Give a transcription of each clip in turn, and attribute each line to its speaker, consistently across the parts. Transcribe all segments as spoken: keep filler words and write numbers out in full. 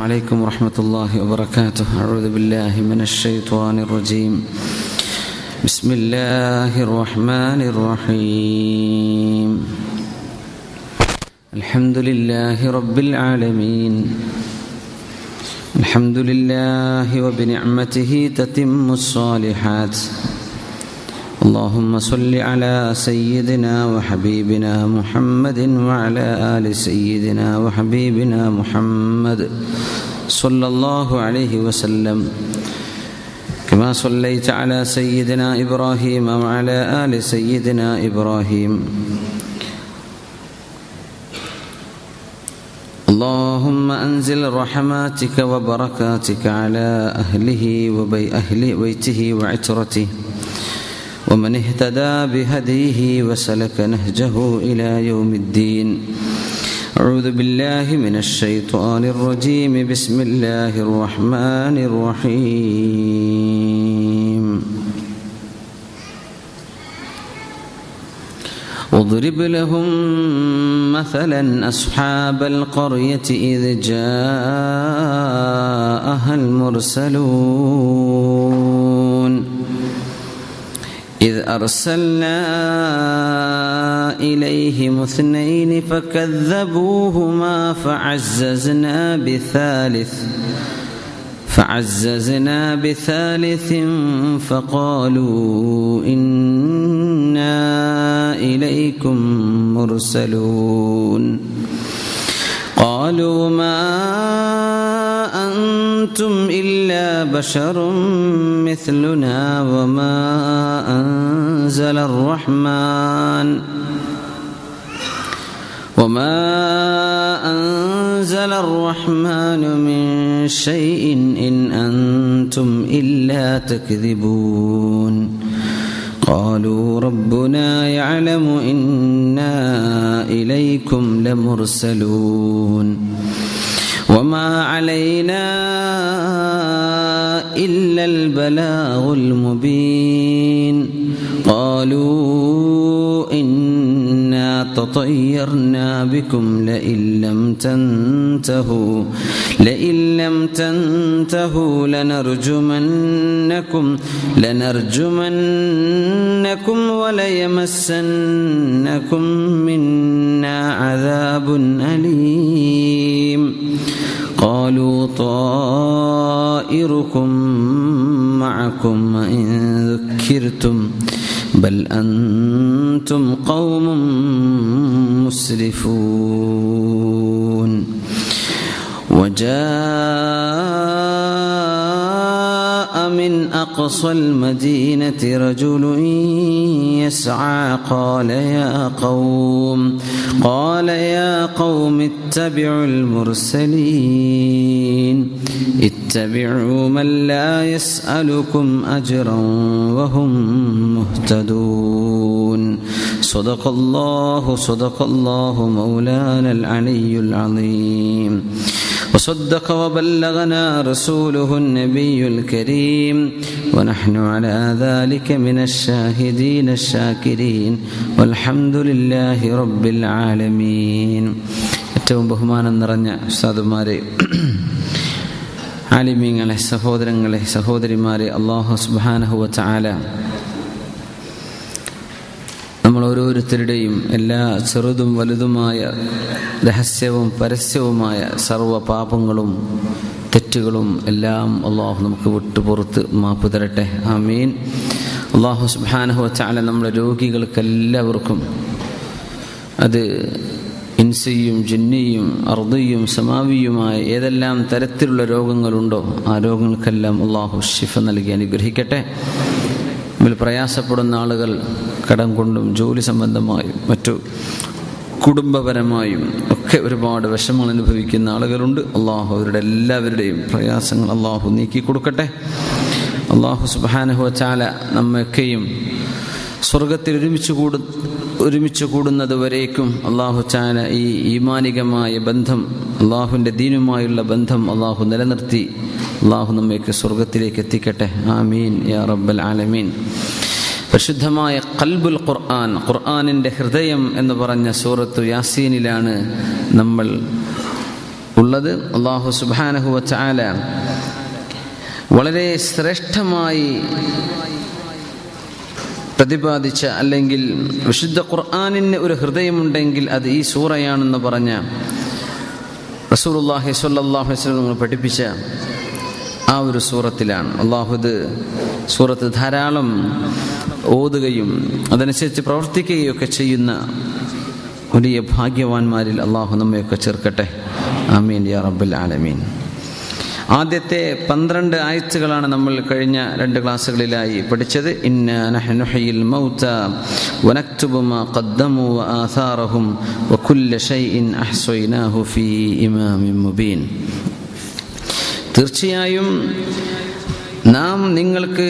Speaker 1: عليكم ورحمة الله وبركاته. أعوذ بالله من الشيطان الرجيم. بسم الله الرحمن الرحيم. الحمد لله رب العالمين. الحمد لله وبنعمته تتم الصالحات. اللهم صل على سيدنا وحبيبنا محمد وعلى آل سيدنا وحبيبنا محمد صلى الله عليه وسلم كما صليت على سيدنا إبراهيم وعلى آل سيدنا إبراهيم. اللهم أنزل رحماتك وبركاتك على أهله وأهل بيته وعترته ومن اهتدى بهديه وسلك نهجه إلى يوم الدين. أعوذ بالله من الشيطان الرجيم. بسم الله الرحمن الرحيم. واضرب لهم مثلا أصحاب القرية إذ جاءها المرسلون إذ أرسلنا إليهم اثنين فكذبوهما فعززنا بثالث فعززنا بثالث فقالوا إنا إليكم مرسلون. قالوا ما أنتم إلا بشر مثلنا وما أنزل الرحمن وما أنزل الرحمن من شيء إن أنتم إلا تكذبون. قالوا ربنا يعلم إنا إليكم لمرسلون وما علينا إلا البلاغ المبين. قالوا إنا تطيرنا بكم لئن لم تنتهوا لئن لم تنتهوا لنرجمنكم لنرجمنكم وليمسنكم منا عذاب أليم. قالوا طائركم معكم إن ذكرتم بل أنتم قوم مسرفون. وجاء من أقصى المدينة رجل يسعى قال يا قوم قال يا قوم اتبعوا المرسلين اتبعوا من لا يسألكم أجرا وهم مهتدون. صدق الله صدق الله مولانا العلي العظيم وصدق وبلغنا رسوله النبي الكريم ونحن على ذلك من الشاهدين الشاكرين والحمد لله رب العالمين. ഏറ്റവും ബഹുമാനം നിറഞ്ഞ ഉസ്താദുമാരെ, ആലിമീങ്ങളെ, സഹോദരങ്ങളെ, സഹോദരിമാരെ, അല്ലാഹു സുബ്ഹാനഹു വ തആല നമ്മൾ ഓരോരുത്തരുടെയും എല്ലാ ചെറുതും വലുതുമായ രഹസ്യവും പരസ്യവുമായ സർവ്വ പാപങ്ങളും തെറ്റുകളും എല്ലാം അല്ലാഹു നമുക്ക് വിട്ടുപുറത്ത് മാപ്പ് തരട്ടെ. ആമീൻ. അല്ലാഹു സുബ്ഹാനഹു വ തആല നമ്മുടെ രോഗികൾക്കെല്ലാവർക്കും, അത് ഇൻസിയും ജിന്നിയും അർദിയും സമാവിയുമായ ഏതെല്ലാം തരത്തിലുള്ള രോഗങ്ങളുണ്ടോ ആ രോഗങ്ങൾക്കെല്ലാം അല്ലാഹു ശിഫ നൽകി അനുഗ്രഹിക്കട്ടെ. ഇതിൽ പ്രയാസപ്പെടുന്ന ആളുകൾ കടം കൊണ്ടും ജോലി സംബന്ധമായും മറ്റു കുടുംബപരമായും ഒക്കെ ഒരുപാട് വിഷമങ്ങൾ അനുഭവിക്കുന്ന ആളുകളുണ്ട്. അള്ളാഹു അവരുടെ എല്ലാവരുടെയും പ്രയാസങ്ങൾ അള്ളാഹു നീക്കി കൊടുക്കട്ടെ. അള്ളാഹു സുബ്ഹാനഹു വ തആല നമ്മയൊക്കെയും സ്വർഗത്തിൽ ഒരുമിച്ച് കൂടു ഒരുമിച്ച് കൂടുന്നത് വരേക്കും അള്ളാഹു തആല ഈ ഈമാനികമായ ബന്ധം, അള്ളാഹുവിൻ്റെ ദീനുമായുള്ള ബന്ധം അള്ളാഹു നിലനിർത്തി അള്ളാഹു നമ്മയ്ക്ക് സ്വർഗത്തിലേക്ക് എത്തിക്കട്ടെ. ആമീൻ യാ റബ്ബൽ ആലമീൻ. പരിശുദ്ധമായ ഖൽബുൽ ഖുർആൻ, ഖുർആനിൻ്റെ ഹൃദയം എന്ന് പറഞ്ഞ സൂറത്തു യാസീനിലാണ് നമ്മൾ ഉള്ളത്. അല്ലാഹു സുബ്ഹാനഹു വ തആല വളരെ ശ്രേഷ്ഠമായി പ്രതിപാദിച്ച, അല്ലെങ്കിൽ വിശുദ്ധ ഖുർആനിന് ഒരു ഹൃദയമുണ്ടെങ്കിൽ അത് ഈ സൂറയാണെന്ന് പറഞ്ഞ റസൂലുള്ളാഹി സ്വല്ലല്ലാഹു അലൈഹി വസല്ലം പഠിപ്പിച്ച ആ ഒരു സൂറത്തിലാണ്. അല്ലാഹു ഇത് സൂറത്ത് ധാരാളം ഓതുകയും അതനുസരിച്ച് പ്രവർത്തിക്കുകയും ഒക്കെ ചെയ്യുന്ന വലിയ ഭാഗ്യവാന്മാരിൽ അല്ലാഹു നമ്മയൊക്കെ ചേർക്കട്ടെ. ആമീൻ യാ റബ്ബൽ ആലമീൻ. ആദ്യത്തെ പന്ത്രണ്ട് ആയത്തുകളാണ് നമ്മൾ കഴിഞ്ഞ രണ്ട് ക്ലാസ്സുകളിലായി പഠിച്ചത്. ഇന്നാ നഹ്നു നുഹ്യിൽ മൗത വനക്തുബു മാ ഖദ്ദമു വആഥാറഹും വകുല്ല ശൈഇൻ അഹ്സൈനാഹു ഫീ ഇമാമിൻ മുബീൻ. തീർച്ചയായും നാം നിങ്ങൾക്ക്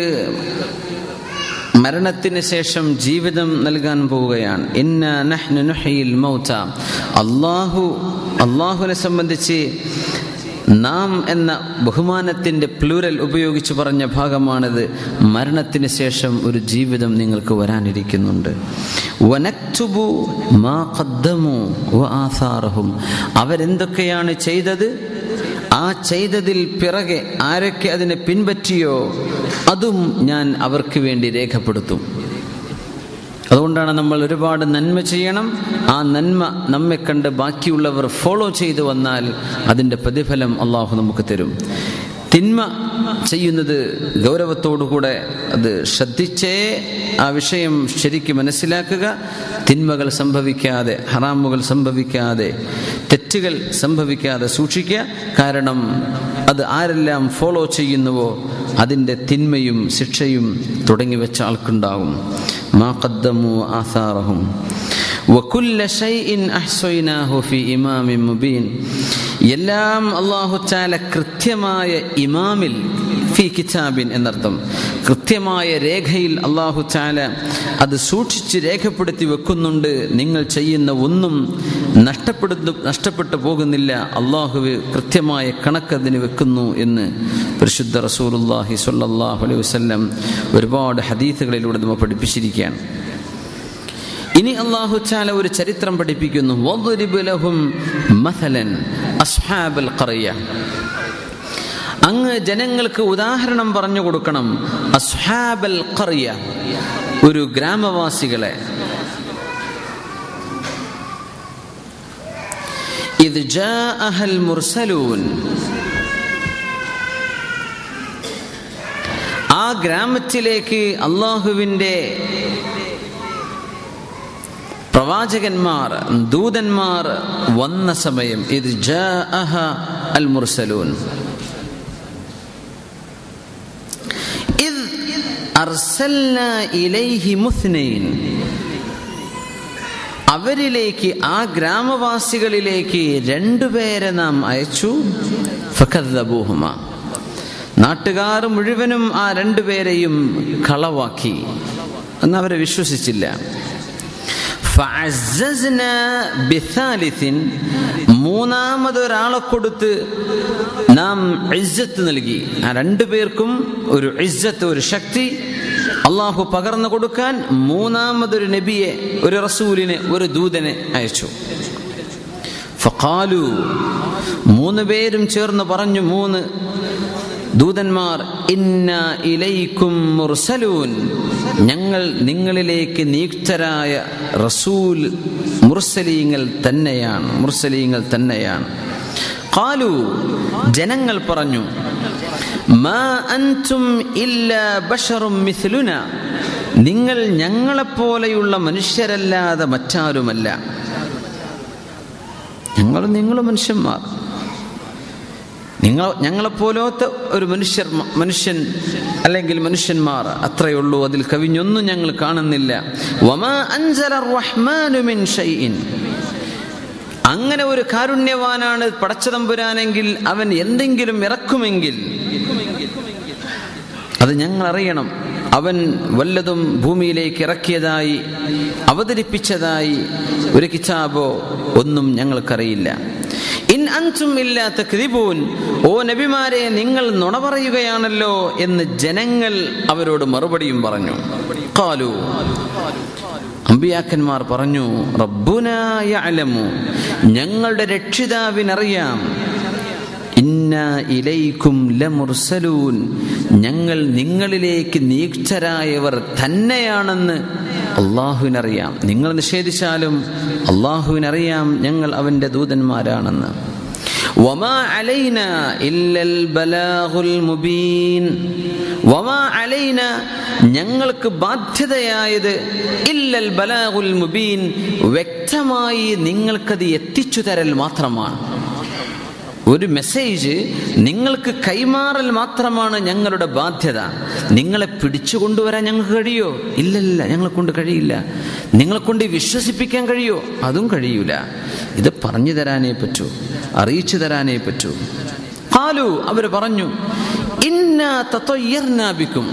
Speaker 1: മരണത്തിന് ശേഷം ജീവിതം നൽകാൻ പോവുകയാണ്. ഇന്നാ നഹ്നു നുഹ്യിൽ മൗത, അല്ലാഹു അല്ലാഹുവിനെ സംബന്ധിച്ച് നാം എന്ന ബഹുമാനത്തിൻ്റെ പ്ലൂരൽ ഉപയോഗിച്ച് പറഞ്ഞ ഭാഗമാണിത്. മരണത്തിന് ശേഷം ഒരു ജീവിതം നിങ്ങൾക്ക് വരാനിരിക്കുന്നുണ്ട്. വനക്തുബു മാ ഖദ്ദമു വആഥാറഹും, അവരെന്തൊക്കെയാണ് ചെയ്തത്, ആ ചെയ്തതിൽ പിറകെ ആരൊക്കെ അതിനെ പിൻപറ്റിയോ അതും ഞാൻ അവർക്ക് വേണ്ടി രേഖപ്പെടുത്തും. അതുകൊണ്ടാണ് നമ്മൾ ഒരുപാട് നന്മ ചെയ്യണം. ആ നന്മ നമ്മെ കണ്ട് ബാക്കിയുള്ളവർ ഫോളോ ചെയ്തു വന്നാൽ അതിൻ്റെ പ്രതിഫലം അള്ളാഹു നമുക്ക് തരും. തിന്മ ചെയ്യുന്നത് ഗൗരവത്തോടുകൂടെ അത് ശ്രദ്ധിച്ചേ ആ വിഷയം ശരിക്കും മനസ്സിലാക്കുക. തിന്മകൾ സംഭവിക്കാതെ, ഹറാമുകൾ സംഭവിക്കാതെ, തെറ്റുകൾ സംഭവിക്കാതെ സൂക്ഷിക്കുക. കാരണം അത് ആരെല്ലാം ഫോളോ ചെയ്യുന്നുവോ അതിൻ്റെ തിന്മയും ശിക്ഷയും തുടങ്ങി വെച്ച ആൾക്കുണ്ടാവും. മാ ഖദ്ദമു ആഥാറഹും വകുല്ല ശൈഇൻ അഹ്സൈനാഹു ഫീ ഇമാമിൻ മുബീൻ. എല്ലാം അല്ലാഹു തആല കൃത്യമായ ഇമാമിൽ, ഫീ കിതാബിൻ എന്നർത്ഥം, കൃത്യമായ രേഖയിൽ അല്ലാഹു തആല അത് സൂക്ഷിച്ച് രേഖപ്പെടുത്തി വെക്കുന്നുണ്ട്. നിങ്ങൾ ചെയ്യുന്ന ഒന്നും നഷ്ടപ്പെടുന്നു നഷ്ടപ്പെട്ടു പോകുന്നില്ല. അല്ലാഹു കൃത്യമായ കണക്കതിന് വെക്കുന്നു എന്ന് പരിശുദ്ധ റസൂലുള്ളാഹി സ്വല്ലല്ലാഹു അലൈഹി വസല്ലം ഒരുപാട് ഹദീസുകളിലൂടെ നമ്മൾ പഠിപ്പിച്ചിരിക്കുകയാണ്. ഇനി അല്ലാഹു തആല ഒരു ചരിത്രം പഠിപ്പിക്കുന്നു. വദ്രിബ് ലഹും മസലൻ അസ്ഹാബൽ ഖറിയ, അങ്ങ് ജനങ്ങൾക്ക് ഉദാഹരണം പറഞ്ഞു കൊടുക്കണം. അസ്ഹാബൽ ഖറിയ, ഒരു ഗ്രാമവാസികളെ. ഇദ് ജാഅഹൽ മുർസലൂൻ, ആ ഗ്രാമത്തിലേക്ക് അല്ലാഹുവിൻ്റെ പ്രവാചകന്മാർ, ദൂതന്മാർ വന്ന സമയം. ഇദ് ജാഅഹ അൽ മുർസലൂൻ ഇദ് അർസൽനാ ഇലൈഹി മുസ്നൈൻ, അവരിലേക്ക്, ആ ഗ്രാമവാസികളിലേക്ക് രണ്ടുപേരെ നാം അയച്ചു. ഫകദ്ദബൂഹുമ, നാട്ടുകാർ മുഴുവനും ആ രണ്ടുപേരെയും കളവാക്കി, എന്ന് അവരെ വിശ്വസിച്ചില്ല. ഫഅസ്സസ്നാ ബിസാലിസിൻ, മൂന്നാമതൊരാളെ കൊടുത്ത് നാം ഇസ്സത്ത് നൽകി. ആ രണ്ടു പേർക്കും ഒരു ഇസ്സത്ത്, ഒരു ശക്തി അള്ളാഹു പകർന്നു കൊടുക്കാൻ മൂന്നാമതൊരു നബിയെ, ഒരു റസൂലിനെ, ഒരു ദൂതനെ അയച്ചു. ഫഖാലു, മൂന്ന് പേരും ചേർന്ന് പറഞ്ഞു, മൂന്ന് ദൂതന്മാർ, ഇന്നാ ഇലൈക്കും മുർസലൂൻ, ഞങ്ങൾ നിങ്ങളിലേക്ക് നിയുക്തരായ റസൂൽ മുർസലീങ്ങൾ തന്നെയാണ്, മുർസലീങ്ങൾ തന്നെയാണ്. ഖാലു, ജനങ്ങൾ പറഞ്ഞു, മാ അൻതും ഇല്ലാ ബശറും മിസ്ലുനാ, നിങ്ങൾ ഞങ്ങളെപ്പോലെയുള്ള മനുഷ്യരല്ലാതെ മറ്റാരുമല്ല. ഞങ്ങൾ നിങ്ങളും മനുഷ്യന്മാർ, നിങ്ങൾ ഞങ്ങളെപ്പോലത്തെ ഒരു മനുഷ്യർ മനുഷ്യൻ അല്ലെങ്കിൽ മനുഷ്യന്മാർ, അത്രയേ ഉള്ളൂ, അതിൽ കവിഞ്ഞൊന്നും ഞങ്ങൾ കാണുന്നില്ല. വമാ അൻസല റഹ്മാനു മിൻ ഷൈഇൻ, അങ്ങനെ ഒരു കാരുണ്യവാനാണ് പടച്ചതമ്പുരാനെങ്കിൽ അവൻ എന്തെങ്കിലും ഇറക്കുമെങ്കിൽ അത് ഞങ്ങൾ അറിയണം. അവൻ വല്ലതും ഭൂമിയിലേക്ക് ഇറക്കിയതായി, അവതരിപ്പിച്ചതായി ഒരു കിതാബോ ഒന്നും ഞങ്ങൾക്കറിയില്ല. ഇൻ അൻതും ഇല്ലാ തക്ദിബൂൻ, ഓ നബിമാരെ നിങ്ങൾ നുണ പറയുകയാണല്ലോ എന്ന് ജനങ്ങൾ അവരോട് മറുപടിയും പറഞ്ഞു. ഖാലു, അമ്പിയാക്കന്മാർ പറഞ്ഞു, റബ്ബുനാ യഅലമു, ഞങ്ങളുടെ രക്ഷിതാവിനറിയാം, ഇന്നാ ഇലൈക്കും ലമുർസലൂൻ, ഞങ്ങൾ നിങ്ങളിലേക്ക് നിയുക്തരായവർ തന്നെയാണെന്ന് അള്ളാഹുവിനറിയാം. നിങ്ങൾ നിഷേധിച്ചാലും അള്ളാഹുവിനറിയാം ഞങ്ങൾ അവന്റെ ദൂതന്മാരാണെന്ന്. വമാ അലൈനാ ഇല്ലൽ ബലാഗുൽ മുബീൻ, വമാ അലൈനാ ഞങ്ങൾക്ക് ബാധ്യതയായത് ഇല്ലൽ ബലാഗുൽ മുബീൻ, വ്യക്തമായി നിങ്ങൾക്കത് എത്തിച്ചു തരൽ മാത്രമാണ്. ഒരു മെസ്സേജ് നിങ്ങൾക്ക് കൈമാറൽ മാത്രമാണ് ഞങ്ങളുടെ ബാധ്യത. നിങ്ങളെ പിടിച്ചു കൊണ്ടുവരാൻ ഞങ്ങൾക്ക് കഴിയോ? ഇല്ലല്ല, ഞങ്ങളെ കൊണ്ട് കഴിയില്ല. നിങ്ങളെ കൊണ്ട് വിശ്വസിപ്പിക്കാൻ കഴിയോ? അതും കഴിയൂല. ഇത് പറഞ്ഞു തരാനേ പറ്റൂ, അറിയിച്ചു തരാനേ പറ്റൂ. ഖാലു, അവർ പറഞ്ഞു, ഇന്നാ തതയ്യർനാ ബിക്കും,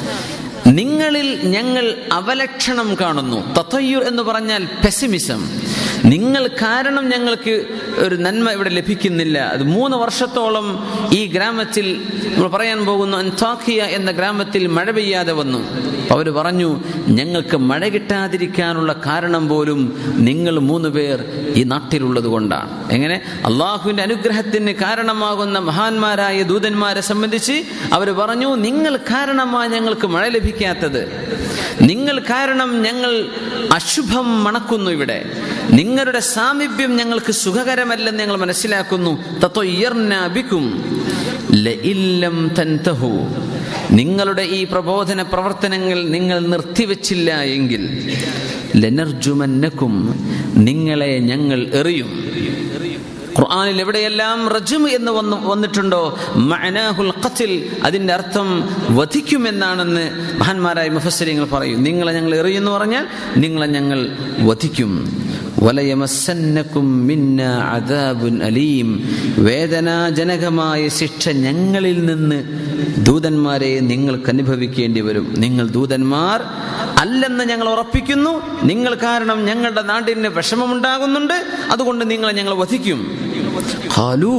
Speaker 1: നിങ്ങളിൽ ഞങ്ങൾ അവലക്ഷണം കാണുന്നു. തതയ്യുർ എന്ന് പറഞ്ഞാൽ പെസിമിസം. നിങ്ങൾ കാരണം ഞങ്ങൾക്ക് ഒരു നന്മ ഇവിടെ ലഭിക്കുന്നില്ല. അത് മൂന്ന് വർഷത്തോളം ഈ ഗ്രാമത്തിൽ, നമ്മൾ പറയാൻ പോകുന്നു അൻതാഖിയ എന്ന ഗ്രാമത്തിൽ മഴ പെയ്യാതെ വന്നു. അവർ പറഞ്ഞു, ഞങ്ങൾക്ക് മഴ കിട്ടാതിരിക്കാനുള്ള കാരണം പോലും നിങ്ങൾ മൂന്ന് പേർ ഈ നാട്ടിലുള്ളത് കൊണ്ടാണ്. എങ്ങനെ? അള്ളാഹുവിന്റെ അനുഗ്രഹത്തിന് കാരണമാകുന്ന മഹാന്മാരായ ദൂതന്മാരെ സംബന്ധിച്ച് അവർ പറഞ്ഞു, നിങ്ങൾ കാരണമാണ് ഞങ്ങൾക്ക് മഴ ലഭിക്കാത്തത്. നിങ്ങൾ കാരണം ഞങ്ങൾ അശുഭം മണക്കുന്നു. ഇവിടെ നിങ്ങളുടെ സാമീപ്യം ഞങ്ങൾക്ക് സുഖകരമല്ലെന്ന് ഞങ്ങൾ മനസ്സിലാക്കുന്നു. തതയ്യർനാ ബിക്കും ലഇല്ലം തൻതഹു, നിങ്ങളുടെ ഈ പ്രബോധന പ്രവർത്തനങ്ങൾ നിങ്ങൾ നിർത്തിവെച്ചില്ല എങ്കിൽ ലനർജുമന്നക്കും, നിങ്ങളെ ഞങ്ങൾ എറിയും. ഖുർആനിൽ എവിടെയെല്ലാം റജ്ം എന്ന് വന്നു വന്നിട്ടുണ്ടോ മഅനാഹുൽ ഖത്ൽ, അതിന്റെ അർത്ഥം വധിക്കുമെന്നാണെന്ന് മഹാന്മാരായ മുഫസ്സിരീങ്ങൾ പറയും. നിങ്ങളെ ഞങ്ങൾ എറിയുമെന്ന് പറഞ്ഞാൽ നിങ്ങളെ ഞങ്ങൾ വധിക്കും. വലയമസ്സന്നകും മിന്നാ അദാബുൻ അലീം, വേദനാജനകമായ ശിക്ഷ ഞങ്ങളിൽ നിന്ന് ദൂതന്മാരെ നിങ്ങൾക്ക് അനുഭവിക്കേണ്ടി വരും. നിങ്ങൾ ദൂതന്മാർ അല്ലെന്ന് ഞങ്ങൾ ഉറപ്പിക്കുന്നു. നിങ്ങൾ കാരണം ഞങ്ങളുടെ നാടിന് വിഷമമുണ്ടാകുന്നുണ്ട്. അതുകൊണ്ട് നിങ്ങളെ ഞങ്ങൾ വധിക്കും. ഖാലൂ,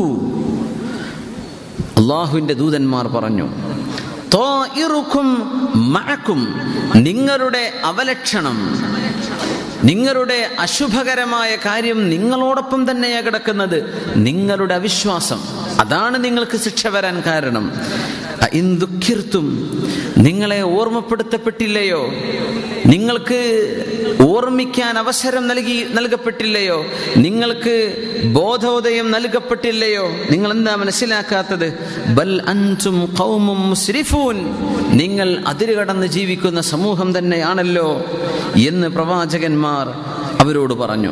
Speaker 1: അല്ലാഹുവിന്റെ ദൂതന്മാർ പറഞ്ഞു, ത്വാഇറുക്കും മഅക്കും, നിങ്ങളുടെ അവലക്ഷണം, നിങ്ങളുടെ അശുഭകരമായ കാര്യം നിങ്ങളോടൊപ്പം തന്നെയാ കിടക്കുന്നത്. നിങ്ങളുടെ അവിശ്വാസം, അതാണ് നിങ്ങൾക്ക് ശിക്ഷ വരാൻ കാരണം. ഇൻ ദുഃഖിർത്തും, നിങ്ങളെ ഓർമ്മപ്പെടുത്തപ്പെട്ടില്ലയോ? നിങ്ങൾക്ക് ഓർമ്മിക്കാൻ അവസരം നൽകി നൽകപ്പെട്ടില്ലയോ? നിങ്ങൾക്ക് ബോധോദയം നൽകപ്പെട്ടില്ലയോ? നിങ്ങൾ എന്താ മനസ്സിലാക്കാത്തത്? ബൽ അൻതും ഖൗമും മുസ്രിഫൂൻ, നിങ്ങൾ അതിരുകടന്ന് ജീവിക്കുന്ന സമൂഹം തന്നെയാണല്ലോ എന്ന് പ്രവാചകന്മാർ അവരോട് പറഞ്ഞു.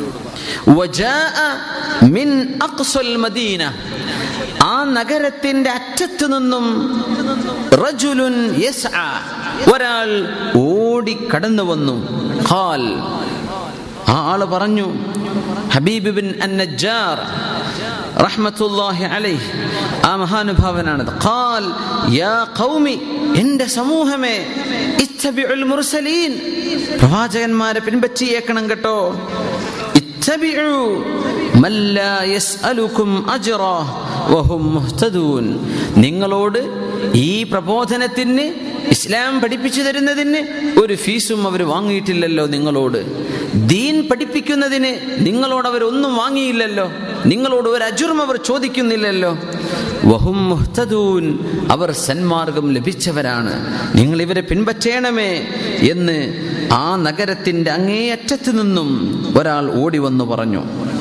Speaker 1: വജാഅ മിൻ അഖ്സൽ മദീന, ആ നഗരത്തിന്റെ അറ്റത്തു നിന്നും റജുലുൻ യസ്ആ, ഒരാൾ ഓടി കടന്നു വന്നു. ഖാൽ, ആ ആള് പറഞ്ഞു, ഹബീബ് ബിൻ അൻ-നജ്ജാർ റഹ്മത്തുള്ളാഹി അലൈഹി, ആ മഹാനുഭാവനാണത്. ഖാൽ യാ ഖൗമി, എന്റെ സമൂഹമേ, ഇത്തബിഉൽ മുർസലീൻ, പ്രവാചകന്മാരെ പിൻപറ്റിയേക്കണം കേട്ടോ. ഇത്തബിഉ മൻ ലാ യസ്അലുകും അജ്റാ വഹും മുഹ്തദൂൻ, നിങ്ങളോട് ഈ പ്രബോധനത്തിന്, ഇസ്ലാം പഠിപ്പിച്ചു തരുന്നതിന് ഒരു ഫീസും അവർ വാങ്ങിയിട്ടില്ലല്ലോ. നിങ്ങളോട് ദീൻ പഠിപ്പിക്കുന്നതിന് നിങ്ങളോട് അവർ ഒന്നും വാങ്ങിയില്ലല്ലോ. നിങ്ങളോട് ഒരു അജുറും അവർ ചോദിക്കുന്നില്ലല്ലോ. വഹും മുഹ്തദൂൻ, അവർ സന്മാർഗം ലഭിച്ചവരാണ്. നിങ്ങൾ ഇവരെ പിൻപറ്റേണമേ എന്ന് ആ നഗരത്തിന്റെ അങ്ങേയറ്റത്തു നിന്നും ഒരാൾ ഓടി വന്നു പറഞ്ഞു.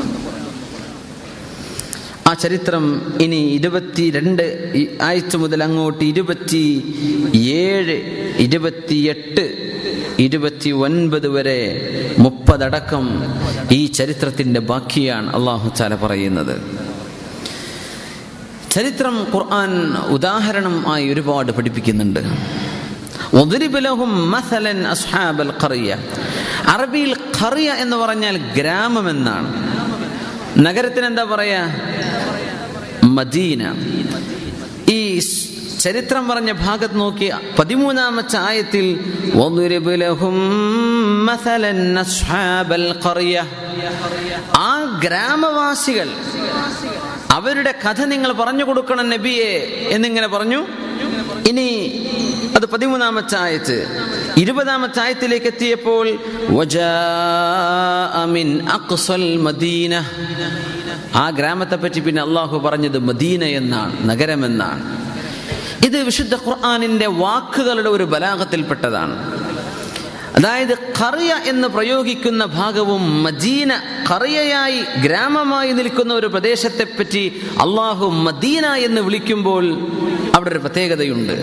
Speaker 1: ആ ചരിത്രം ഇനി ഇരുപത്തിരണ്ട് ആയത്ത് മുതൽ അങ്ങോട്ട് ഇരുപത്തി ഏഴ്, ഇരുപത്തിയെട്ട്, ഇരുപത്തി ഒൻപത് വരെ മുപ്പതടക്കം ഈ ചരിത്രത്തിന്റെ ബാക്കിയാണ് അല്ലാഹു തആല പറയുന്നത്. ചരിത്രം ഖുർആൻ ഉദാഹരണം ആയി ഒരുപാട് പഠിപ്പിക്കുന്നുണ്ട്. വദ്രിബ് ലഹും മസലൻ അസ്ഹാബൽ ഖറിയ, അറബിയിൽ ഖറിയ എന്ന് പറഞ്ഞാൽ ഗ്രാമം എന്നാണ്. നഗരത്തിന് എന്താ പറയാ? മദീന. ഈ ചരിത്രം പറഞ്ഞ ഭാഗത്ത് നോക്കി പതിമൂന്നാമത്തെ ആയത്തിൽ വദ്രിബ് ലഹും മസലൻ അസ്ഹാബൽ ഖറിയ, ആ ഗ്രാമവാസികൾ, അവരുടെ കഥ നിങ്ങൾ പറഞ്ഞു കൊടുക്കണം നബിയെ എന്നിങ്ങനെ പറഞ്ഞു. ഇനി അത് പതിമൂന്നാമത്തെ ആയത്ത്. ഇരുപതാമത്തെ ആയത്തിലേക്ക് എത്തിയപ്പോൾ വജാഅ മിൻ അഖ്സൽ മദീന, ആ ഗ്രാമത്തെ പറ്റി പിന്നെ അള്ളാഹു പറഞ്ഞത് മദീന എന്നാണ്, നഗരമെന്നാണ്. ഇത് വിശുദ്ധ ഖുർആനിന്റെ വാക്കുകളുടെ ഒരു ബലാഗത്തിൽപ്പെട്ടതാണ്. അതായത് ഖറിയ എന്ന് പ്രയോഗിക്കുന്ന ഭാഗവും മദീന, ഖറിയയായി ഗ്രാമമായി നിൽക്കുന്ന ഒരു പ്രദേശത്തെ പറ്റി അള്ളാഹു മദീന എന്ന് വിളിക്കുമ്പോൾ അവിടെ ഒരു പ്രത്യേകതയുണ്ട്.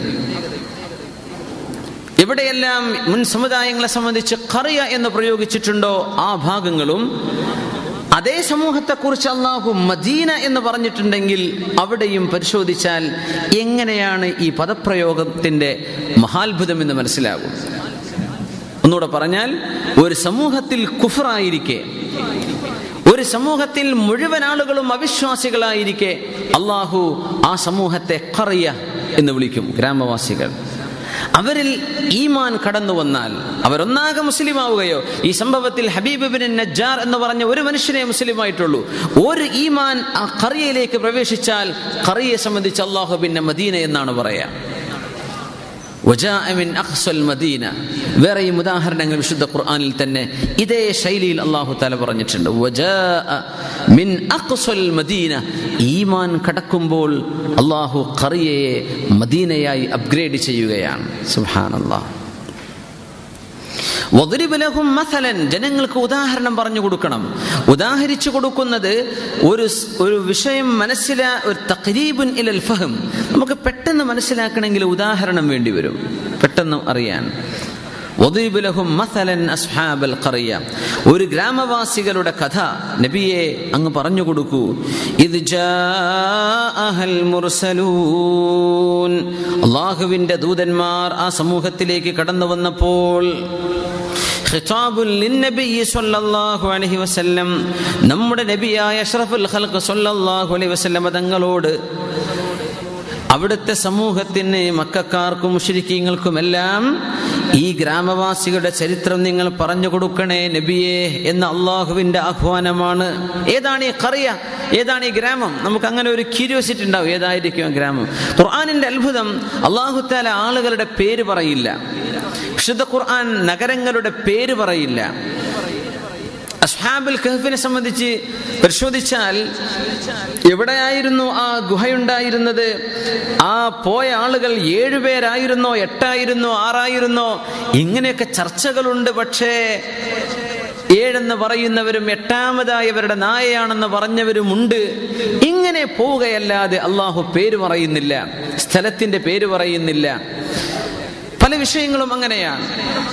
Speaker 1: എവിടെയെല്ലാം മുൻ സമുദായങ്ങളെ സംബന്ധിച്ച് ഖറിയ എന്ന് പ്രയോഗിച്ചിട്ടുണ്ടോ ആ ഭാഗങ്ങളും അതേ സമൂഹത്തെക്കുറിച്ച് അള്ളാഹു മദീന എന്ന് പറഞ്ഞിട്ടുണ്ടെങ്കിൽ അവിടെയും പരിശോധിച്ചാൽ എങ്ങനെയാണ് ഈ പദപ്രയോഗത്തിന്റെ മഹാത്ഭുതം എന്ന് മനസ്സിലാകും. ഒന്നുകൂടെ പറഞ്ഞാൽ, ഒരു സമൂഹത്തിൽ കുഫറായിരിക്കെ, ഒരു സമൂഹത്തിൽ മുഴുവൻ ആളുകളും അവിശ്വാസികളായിരിക്കെ അള്ളാഹു ആ സമൂഹത്തെ ഖറിയ എന്ന് വിളിക്കും, ഗ്രാമവാസികൾ. അവരിൽ ഈമാൻ കടന്നു വന്നാൽ അവരൊന്നാകെ മുസ്ലിം ആവുകയോ, ഈ സംഭവത്തിൽ ഹബീബ് ബിൻ നജ്ജാർ എന്ന് പറഞ്ഞ ഒരു മനുഷ്യനെ മുസ്ലിമായിട്ടുള്ളൂ, ഒരു ഈമാൻ ആ ഖറിയയിലേക്ക് പ്രവേശിച്ചാൽ ഖറിയയെ സംബന്ധിച്ച് അള്ളാഹു പിന്നെ മദീന എന്നാണ് പറയാ. മദീന. വേറെയും ഉദാഹരണങ്ങൾ വിശുദ്ധ ഖുർആനിൽ തന്നെ ഇതേ ശൈലിയിൽ അല്ലാഹു തആല പറഞ്ഞിട്ടുണ്ട്. മിൻ അഖ്സൽ മദീന. ഈമാൻ കടക്കുമ്പോൾ അല്ലാഹു ഖറിയയെ മദീനയായി അപ്ഗ്രേഡ് ചെയ്യുകയാണ്. സുബ്ഹാനല്ലാഹ്. വദ്രിബ് ലഹും മസലൻ. ജനങ്ങൾക്ക് ഉദാഹരണം പറഞ്ഞു കൊടുക്കണം. ഉദാഹരിച്ചു കൊടുക്കുന്നത് ഒരു ഒരു വിഷയം മനസ്സിലാ ഒരു തഖരീബുൻ ഇലൽ ഫഹം. നമുക്ക് പെട്ടെന്ന് മനസ്സിലാക്കണമെങ്കിൽ ഉദാഹരണം വേണ്ടി വരും, പെട്ടെന്ന് അറിയാൻ. വദ്രിബ് ലഹും മസലൻ അസ്ഹാബൽ ഖറിയ. ഒരു ഗ്രാമവാസികളുടെ കഥ നബിയെ അങ്ങ് പറഞ്ഞു കൊടുക്കൂ. ഇദ് ജാഅഹൽ മുർസലൂൻ. അല്ലാഹുവിന്റെ ദൂതന്മാർ ആ സമൂഹത്തിലേക്ക് കടന്നു വന്നപ്പോൾ ഖിതാബുൽ ലിന്നബി സ്വല്ലല്ലാഹു അലൈഹി വസല്ലം, നമ്മുടെ നബിയായ അഷ്റഫുൽ ഖൽഖ് സ്വല്ലല്ലാഹു അലൈഹി വസല്ലം തങ്ങളോട് അവിടുത്തെ സമൂഹത്തിന്, മക്കക്കാർക്കും മുശ്രിക്കീങ്ങൾക്കുമെല്ലാം ഈ ഗ്രാമവാസികളുടെ ചരിത്രം നിങ്ങൾ പറഞ്ഞു കൊടുക്കണേ നബിയേ എന്ന അള്ളാഹുവിന്റെ ആഹ്വാനമാണ്. ഏതാണ് ഈ ഖറിയ, ഏതാണ് ഈ ഗ്രാമം? നമുക്ക് അങ്ങനെ ഒരു ക്യൂരിയോസിറ്റി ഉണ്ടാവും, ഏതായിരിക്കും ഗ്രാമം? ഖുർആനിന്റെ അത്ഭുതം, അല്ലാഹു തആല ആളുകളുടെ പേര് പറയില്ല. വിശുദ്ധ ഖുർആൻ നഗരങ്ങളുടെ പേര് പറയില്ല. അസ്ഹാബുൽ കഹ്ഫിനെ സംബന്ധിച്ച് പരിശോധിച്ചാൽ എവിടെയായിരുന്നു ആ ഗുഹയുണ്ടായിരുന്നത്? ആ പോയ ആളുകൾ ഏഴുപേരായിരുന്നോ, എട്ടായിരുന്നോ, ആറായിരുന്നോ? ഇങ്ങനെയൊക്കെ ചർച്ചകളുണ്ട്. പക്ഷേ ഏഴെന്ന് പറയുന്നവരും എട്ടാമതായവരുടെ നായയാണെന്ന് പറഞ്ഞവരുമുണ്ട്. ഇങ്ങനെ പോവുകയല്ലാതെ അള്ളാഹു പേര് പറയുന്നില്ല, സ്ഥലത്തിന്റെ പേര് പറയുന്നില്ല. പല വിഷയങ്ങളും അങ്ങനെയാണ്.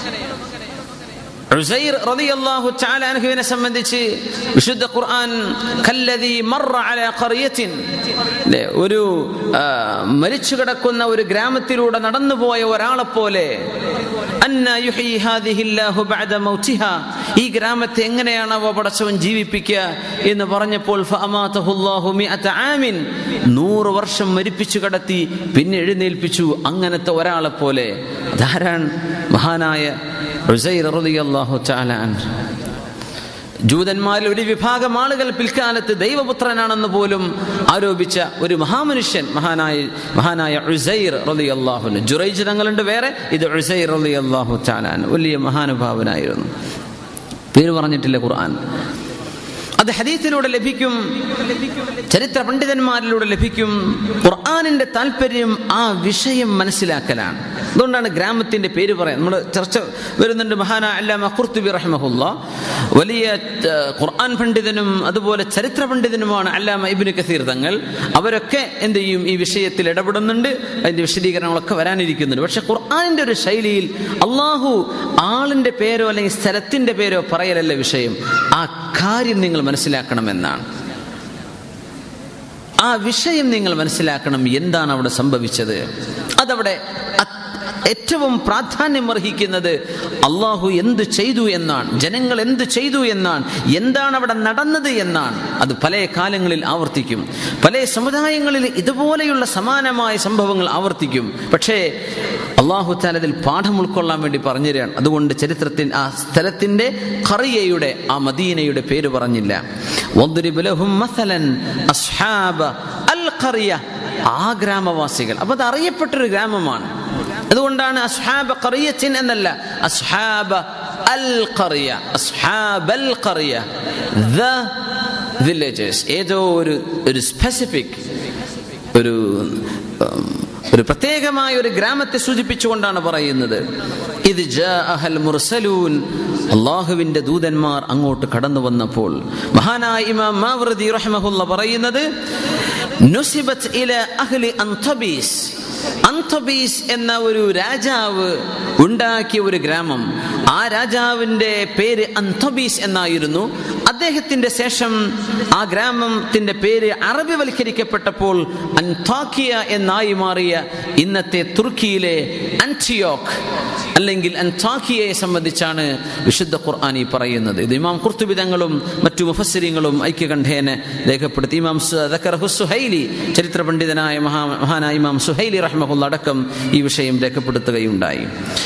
Speaker 1: ഉസൈർ റളിയല്ലാഹു തആല അൻഹുവിനെ സംബന്ധിച്ച് വിശുദ്ധ ഖുർആൻ കല്ലദീ മർറ അലാ ഖറിയത്തിൻ, ഒരു മരിച്ചു കിടക്കുന്ന ഒരു ഗ്രാമത്തിലൂടെ നടന്നുപോയ ഒരാളെ പോലെ, അന്നാ യുഹ്യി ഹാദിഹില്ലാഹു ബഅദ മൗതിഹാ, ഈ ഗ്രാമത്തെ എങ്ങനെയാണ് അവ പടച്ചവൻ ജീവിപ്പിക്കുക എന്ന് പറഞ്ഞപ്പോൾ ഫഅമാതഹുല്ലാഹു മിഅത ആമിൻ, നൂറ് വർഷം മരിപ്പിച്ചു കിടത്തി പിന്നെ എഴുന്നേൽപ്പിച്ചു. അങ്ങനത്തെ ഒരാളെ പോലെ. ധാരാൻ മഹാനായ ഉസൈർ റളിയല്ലാഹു തആല അൻഹു. ജൂതന്മാരിൽ ഒരു വിഭാഗം ആളുകൾ പിൽക്കാലത്ത് ദൈവപുത്രനാണെന്ന് പോലും ആരോപിച്ച ഒരു മഹാമനുഷ്യൻ, മഹാനായ മഹാനായ ഉസൈർ റളിയല്ലാഹു അൻഹു. ജുറൈജ് തങ്ങളുണ്ട് വേറെ, ഇത് ഉസൈർ റളിയല്ലാഹു തആല അൻഹു. വലിയ മഹാനുഭാവനായിരുന്നു. പേര് പറഞ്ഞിട്ടില്ല ഖുർആൻ. അത് ഹദീസിലൂടെ ലഭിക്കും, ചരിത്ര പണ്ഡിതന്മാരിലൂടെ ലഭിക്കും. ഖുർആനിന്റെ താല്പര്യം ആ വിഷയം മനസ്സിലാക്കലാണ്. അതുകൊണ്ടാണ് ഗ്രാമത്തിന്റെ പേര് പറയാൻ നമ്മൾ ചർച്ച വരുന്നുണ്ട്. മഹാനായ അല്ലാമ ഖുർത്തുബി റഹിമഹുല്ലാ വലിയ ഖുർആൻ പണ്ഡിതനും അതുപോലെ ചരിത്ര പണ്ഡിതനുമാണ് അല്ലാമ ഇബ്നു കസീർ തങ്ങൾ. അവരൊക്കെ എന്ത് ചെയ്യും, ഈ വിഷയത്തിൽ ഇടപെടുന്നുണ്ട്. അതിന്റെ വിശദീകരണങ്ങളൊക്കെ വരാനിരിക്കുന്നുണ്ട്. പക്ഷെ ഖുർആനിന്റെ ഒരു ശൈലിയിൽ അള്ളാഹു ആളിന്റെ പേരോ അല്ലെങ്കിൽ സ്ഥലത്തിന്റെ പേരോ പറയലല്ല വിഷയം, ആ കാര്യം നിങ്ങൾ മനസ്സിലാക്കണമെന്നാണ്. ആ വിഷയം നിങ്ങൾ മനസ്സിലാക്കണം. എന്താണ് അവിടെ സംഭവിച്ചത്? അതവിടെ ഏറ്റവും പ്രാധാന്യം അർഹിക്കുന്നത് അള്ളാഹു എന്ത് ചെയ്തു എന്നാണ്, ജനങ്ങൾ എന്ത് ചെയ്തു എന്നാണ്, എന്താണ് അവിടെ നടന്നത് എന്നാണ്. അത് പല കാലങ്ങളിൽ ആവർത്തിക്കും, പല സമുദായങ്ങളിൽ ഇതുപോലെയുള്ള സമാനമായ സംഭവങ്ങൾ ആവർത്തിക്കും. പക്ഷേ അള്ളാഹു തആല അതിൽ പാഠം ഉൾക്കൊള്ളാൻ വേണ്ടി പറഞ്ഞു തരാണ്. അതുകൊണ്ട് ചരിത്രത്തിൽ ആ സ്ഥലത്തിന്റെ ഖറിയയുടെ, ആ മദീനയുടെ പേര് പറഞ്ഞില്ല. വദ്രിബ് ലഹും മസലൻ അസ്ഹാബ അൽ ഖറിയ, ആ ഗ്രാമവാസികൾ. അപ്പൊ അത് അറിയപ്പെട്ടൊരു ഗ്രാമമാണ്. അതുകൊണ്ടാണ് അസ്ഹാബ ഖറിയത്തിൻ എന്നല്ല, അസ്ഹാബ അൽ ഖറിയ, അസ്ഹാബൽ ഖറിയ. ദ വില്ലേജസ്, ഏതോ ഒരു ഒരു സ്പെസിഫിക് ഒരു ഒരു പ്രത്യേകമായ ഒരു ഗ്രാമത്തെ സൂചിപ്പിച്ചുകൊണ്ടാണ് പറയുന്നത്. ഇത് ജാഅഹൽ മുർസലൂൻ, അല്ലാഹുവിന്റെ ദൂതന്മാർ അങ്ങോട്ട് കടന്നു വന്നപ്പോൾ. മഹാനായ ഇമാം മാവർദി റഹിമഹുല്ലാ പറയുന്നത്, നുസിബത് ഇലാ അഹ്ലി അൻതബീസ്, അൻതബീസ് എന്ന ഒരു രാജാവ് ഉണ്ടാക്കിയ ഒരു ഗ്രാമം, ആ രാജാവിന്റെ പേര് അൻതബീസ് എന്നായിരുന്നു. അദ്ദേഹത്തിന്റെ ശേഷം ആ ഗ്രാമത്തിന്റെ പേര് അറബിവൽക്കരിക്കപ്പെട്ടപ്പോൾ അൻതാക്കിയ എന്നായി മാറിയ ഇന്നത്തെ തുർക്കിയിലെ അന്റിയോക്ക് അല്ലെങ്കിൽ അൻതാക്കിയയെ സംബന്ധിച്ചാണ് വിശുദ്ധ ഖുർആൻ ഈ പറയുന്നത്. ഇത് ഇമാം ഖുർത്തുബി തങ്ങളും മറ്റു മുഫസ്സിരീങ്ങളും ഐക്യകണ്ഠേന രേഖപ്പെടുത്തി. ഇമാം സുഹൈലി, ചരിത്ര പണ്ഡിതനായ മഹാ മഹാനായ ഇമാം സുഹൈലി റഹ്മഹുല്ലാ അടക്കം ഈ വിഷയം രേഖപ്പെടുത്തുകയുണ്ടായി.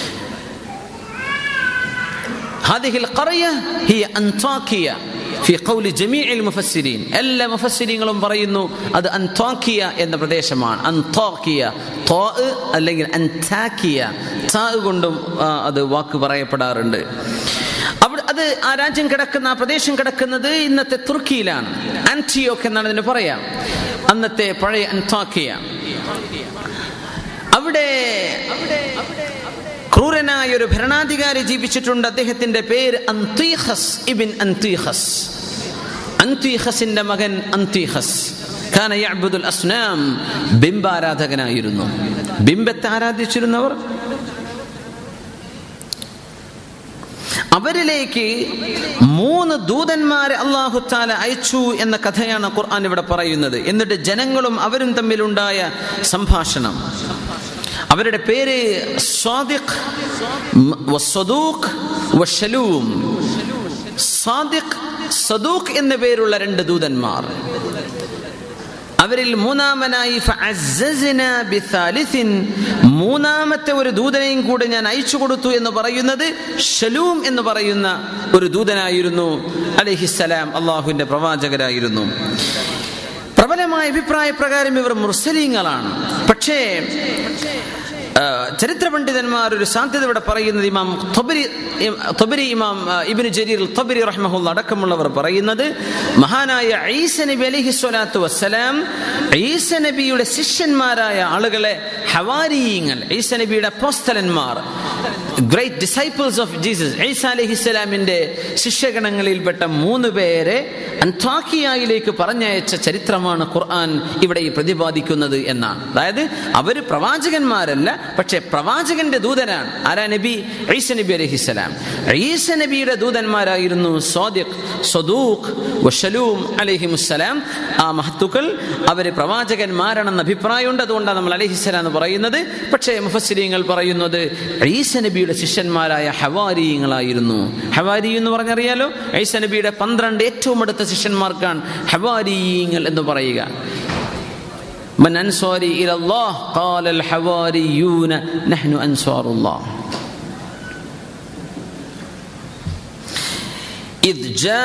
Speaker 1: ഹാദിഹിൽ ഖറയ ഹിയ അൻതാക്കിയ ഫി ഖൗലി ജമീഇൽ മുഫസ്സിരീൻ, എല്ലാ മുഫസ്സിരീങ്ങളും പറയുന്നു അത് അൻതാക്കിയ എന്ന പ്രദേശമാണ്. അൻതാക്കിയ, ത്വാ അല്ലെങ്കിൽ അൻതാക്കിയ, താ കൊണ്ടും അത് വാക്ക് പറയപ്പെടാറുണ്ട്. അവിടെ അത് ആ രാജ്യം കിടക്കുന്ന, ആ പ്രദേശം കിടക്കുന്നത് ഇന്നത്തെ തുർക്കിയിലാണ്. ആന്റിയോക്ക് എന്നാണ് ഇതിന് പറയാം, അന്നത്തെ പഴയ അൻതാക്കിയ. അവിടെ ക്രൂരനായ ഒരു ഭരണാധികാരി ജീവിച്ചിട്ടുണ്ട്. അദ്ദേഹത്തിന്റെ പേര് അന്തീഖസ് ഇബ്ൻ അന്തീഖസ്. അന്തീഖസിന്റെ മകൻ അന്തീഖസ് കാന യഅ്ബുദുൽ അസ്നാം, ബിംബാരാധകനായിരുന്നു. ബിംബത്തെ ആരാധിച്ചിരുന്നവർ. അവരിലേക്ക് മൂന്ന് ദൂതന്മാരെ അല്ലാഹു തആല അയച്ചു എന്ന കഥയാണ് ഖുർആൻ ഇവിടെ പറയുന്നത്. എന്നിട്ട് ജനങ്ങളും അവരും തമ്മിലുണ്ടായ സംഭാഷണം. അവരുടെ പേര് സ്വാദിഖ് വസ്സദൂഖ് വശലൂം. സാദിഖ്, സദൂഖ് എന്ന പേരുള്ള രണ്ട് ദൂതന്മാർ. അവരിൽ മൂന്നാമനായി ഫഅസ്സസ്നാ ബിസാലിസിൻ, മൂന്നാമത്തെ ഒരു ദൂതനെയും കൂടെ ഞാൻ അയച്ചു കൊടുത്തു എന്ന് പറയുന്നത് ശലൂം എന്ന് പറയുന്ന ഒരു ദൂതനായിരുന്നു. അലൈഹിസ്സലാം അല്ലാഹുവിന്റെ പ്രവാചകരായിരുന്നു. പ്രബലമായ അഭിപ്രായ പ്രകാരം ഇവർ മുർസലീങ്ങളാണ്. പക്ഷേ ചരിത്ര പണ്ഡിതന്മാർ ഒരു സാധ്യത ഇവിടെ പറയുന്നത്, ഇമാം ത്വബരി ത്വബരി ഇമാം ഇബ്നു ജരീർ ത്വബരി റഹ്മഹുല്ലാ അടക്കമുള്ളവർ പറയുന്നത്, മഹാനായ ഈസ നബി അലൈഹി സ്വലാത്തു വസ്സലാം ഈസ നബിയുടെ ശിഷ്യന്മാരായ ആളുകളെ ഹവാരിയീങ്ങൾ, ഈസ നബിയുടെ അപ്പോസ്തലന്മാർ, ഗ്രേറ്റ് ഡിസൈപ്പിൾസ് ഓഫ് ജീസസ്, ഈസ അലൈഹിസ്സലാമിന്റെ ശിഷ്യഗണങ്ങളിൽപ്പെട്ട മൂന്ന് പേരെ അന്ത്വാക്കിയയിലേക്ക് പറഞ്ഞയച്ച ചരിത്രമാണ് ഖുർആൻ ഇവിടെ ഈ പ്രതിപാദിക്കുന്നത് എന്നാണ്. അതായത് അവർ പ്രവാചകന്മാരല്ല, പക്ഷെ പ്രവാചകന്റെ ദൂതനാണ്. ആരാ? നബി ഈസ നബി അലൈഹിസ്സലാം. ഈസ നബിയുടെ ദൂതന്മാരായിരുന്നു സ്വാദിഖ്, സദൂഖ് വശലൂം അലൈഹിമുസ്സലാം. ആ മഹത്തുക്കൾ അവര് പ്രവാചകന്മാരാണെന്ന അഭിപ്രായമുണ്ട്. അതുകൊണ്ടാണ് നമ്മൾ അലൈഹിസ്സലാം എന്ന് പറയുന്നത്. പക്ഷേ മുഫസ്സിരീങ്ങൾ പറയുന്നത് ഈസ നബിയുടെ ശിഷ്യന്മാരായ ഹവാരിയങ്ങളായിരുന്നു. ഹവാരി എന്ന് പറഞ്ഞറിയാലോ, ഈസ നബിയുടെ പന്ത്രണ്ട് ഏറ്റവും അടുത്ത ശിഷ്യന്മാർക്കാണ് ഹവാരിയങ്ങൾ എന്ന് പറയുക. من أنصاري إلى الله قال الحواريون نحن أنصار الله إذ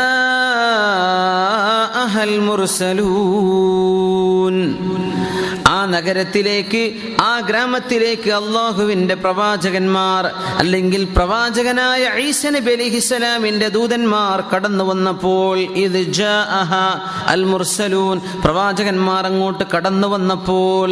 Speaker 1: جاءها المرسلون. ആ നഗരത്തിലേക്ക്, ആ ഗ്രാമത്തിലേക്ക് അല്ലാഹുവിന്റെ പ്രവാചകന്മാർ അല്ലെങ്കിൽ പ്രവാചകനായ ഈസ നബി അലൈഹിസ്സലാമിന്റെ ദൂതന്മാർ കടന്നു വന്നപ്പോൾ, ഇദ് ജാഅഹ അൽ മുർസലൂൻ, പ്രവാചകന്മാർ അങ്ങോട്ട് കടന്നു വന്നപ്പോൾ,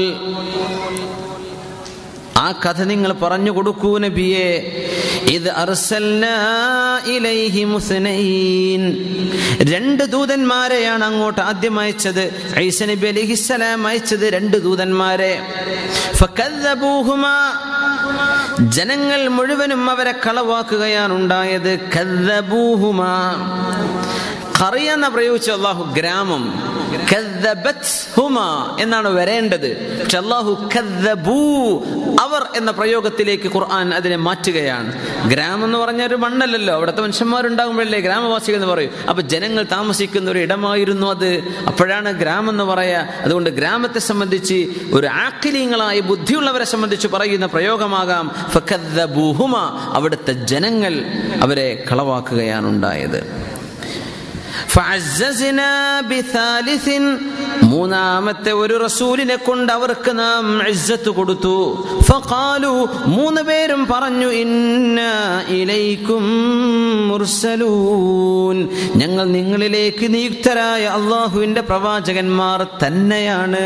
Speaker 1: ആ കഥ നിങ്ങൾ പറഞ്ഞു കൊടുക്കൂ നബിയെ. ഇദ് അർസൽനാ ഇലൈഹി മുസ്നൈൻ, രണ്ട് ദൂതന്മാരെയാണ് അങ്ങോട്ട് ആദ്യം അയച്ചത്. ഈസ നബി അലൈഹിസ്സലാം അയച്ചത് രണ്ട് ദൂതന്മാരെ. ഫകദ്ദബൂഹുമാ, ജനങ്ങൾ മുഴുവനും അവരെ കളവാക്കുകയാണ് ഉണ്ടായത്. കദ്ദബൂഹുമാ, ഖറിയ എന്ന പ്രയോഗിച്ച അല്ലാഹു ഗ്രാമം, കദ്ദബത് ഹുമാ എന്നാണ് വരേണ്ടത്. പക്ഷെ അല്ലാഹു കദ്ദബൂ, അവർ എന്ന പ്രയോഗത്തിലേക്ക് ഖുർആൻ അതിനെ മാറ്റുകയാണ്. ഗ്രാമം എന്ന് പറഞ്ഞ ഒരു മണ്ണല്ലല്ലോ, അവിടുത്തെ മനുഷ്യന്മാരുണ്ടാകുമ്പോഴല്ലേ ഗ്രാമവാസികൾ എന്ന് പറയും. അപ്പൊ ജനങ്ങൾ താമസിക്കുന്ന ഒരു ഇടമായിരുന്നു അത്, അപ്പോഴാണ് ഗ്രാമം എന്ന് പറയാ. അതുകൊണ്ട് ഗ്രാമത്തെ സംബന്ധിച്ച് ഒരു ആഖിലീങ്ങളായ ബുദ്ധിയുള്ളവരെ സംബന്ധിച്ച് പറയുന്ന പ്രയോഗമാകാം ഫകദ്ദബൂഹുമാ, അവിടുത്തെ ജനങ്ങൾ അവരെ കളവാക്കുകയാണ് ഉണ്ടായത്. ഫഅസ്സസ്നാ ബിസാലിസിൻ, മൂന്നാമത്തെ ഒരു റസൂലിനെ കൊണ്ട് അവർക്ക് നാം ഇസ്സത്ത് കൊടുത്തു. ഫഖാലു, മൂന്ന് പേരും പറഞ്ഞു, ഇന്നാ ഇലൈക്കും മുർസലൂൻ, ഞങ്ങൾ നിങ്ങളിലേക്ക് നിയുക്തരായ അള്ളാഹുവിന്റെ പ്രവാചകന്മാർ തന്നെയാണ്.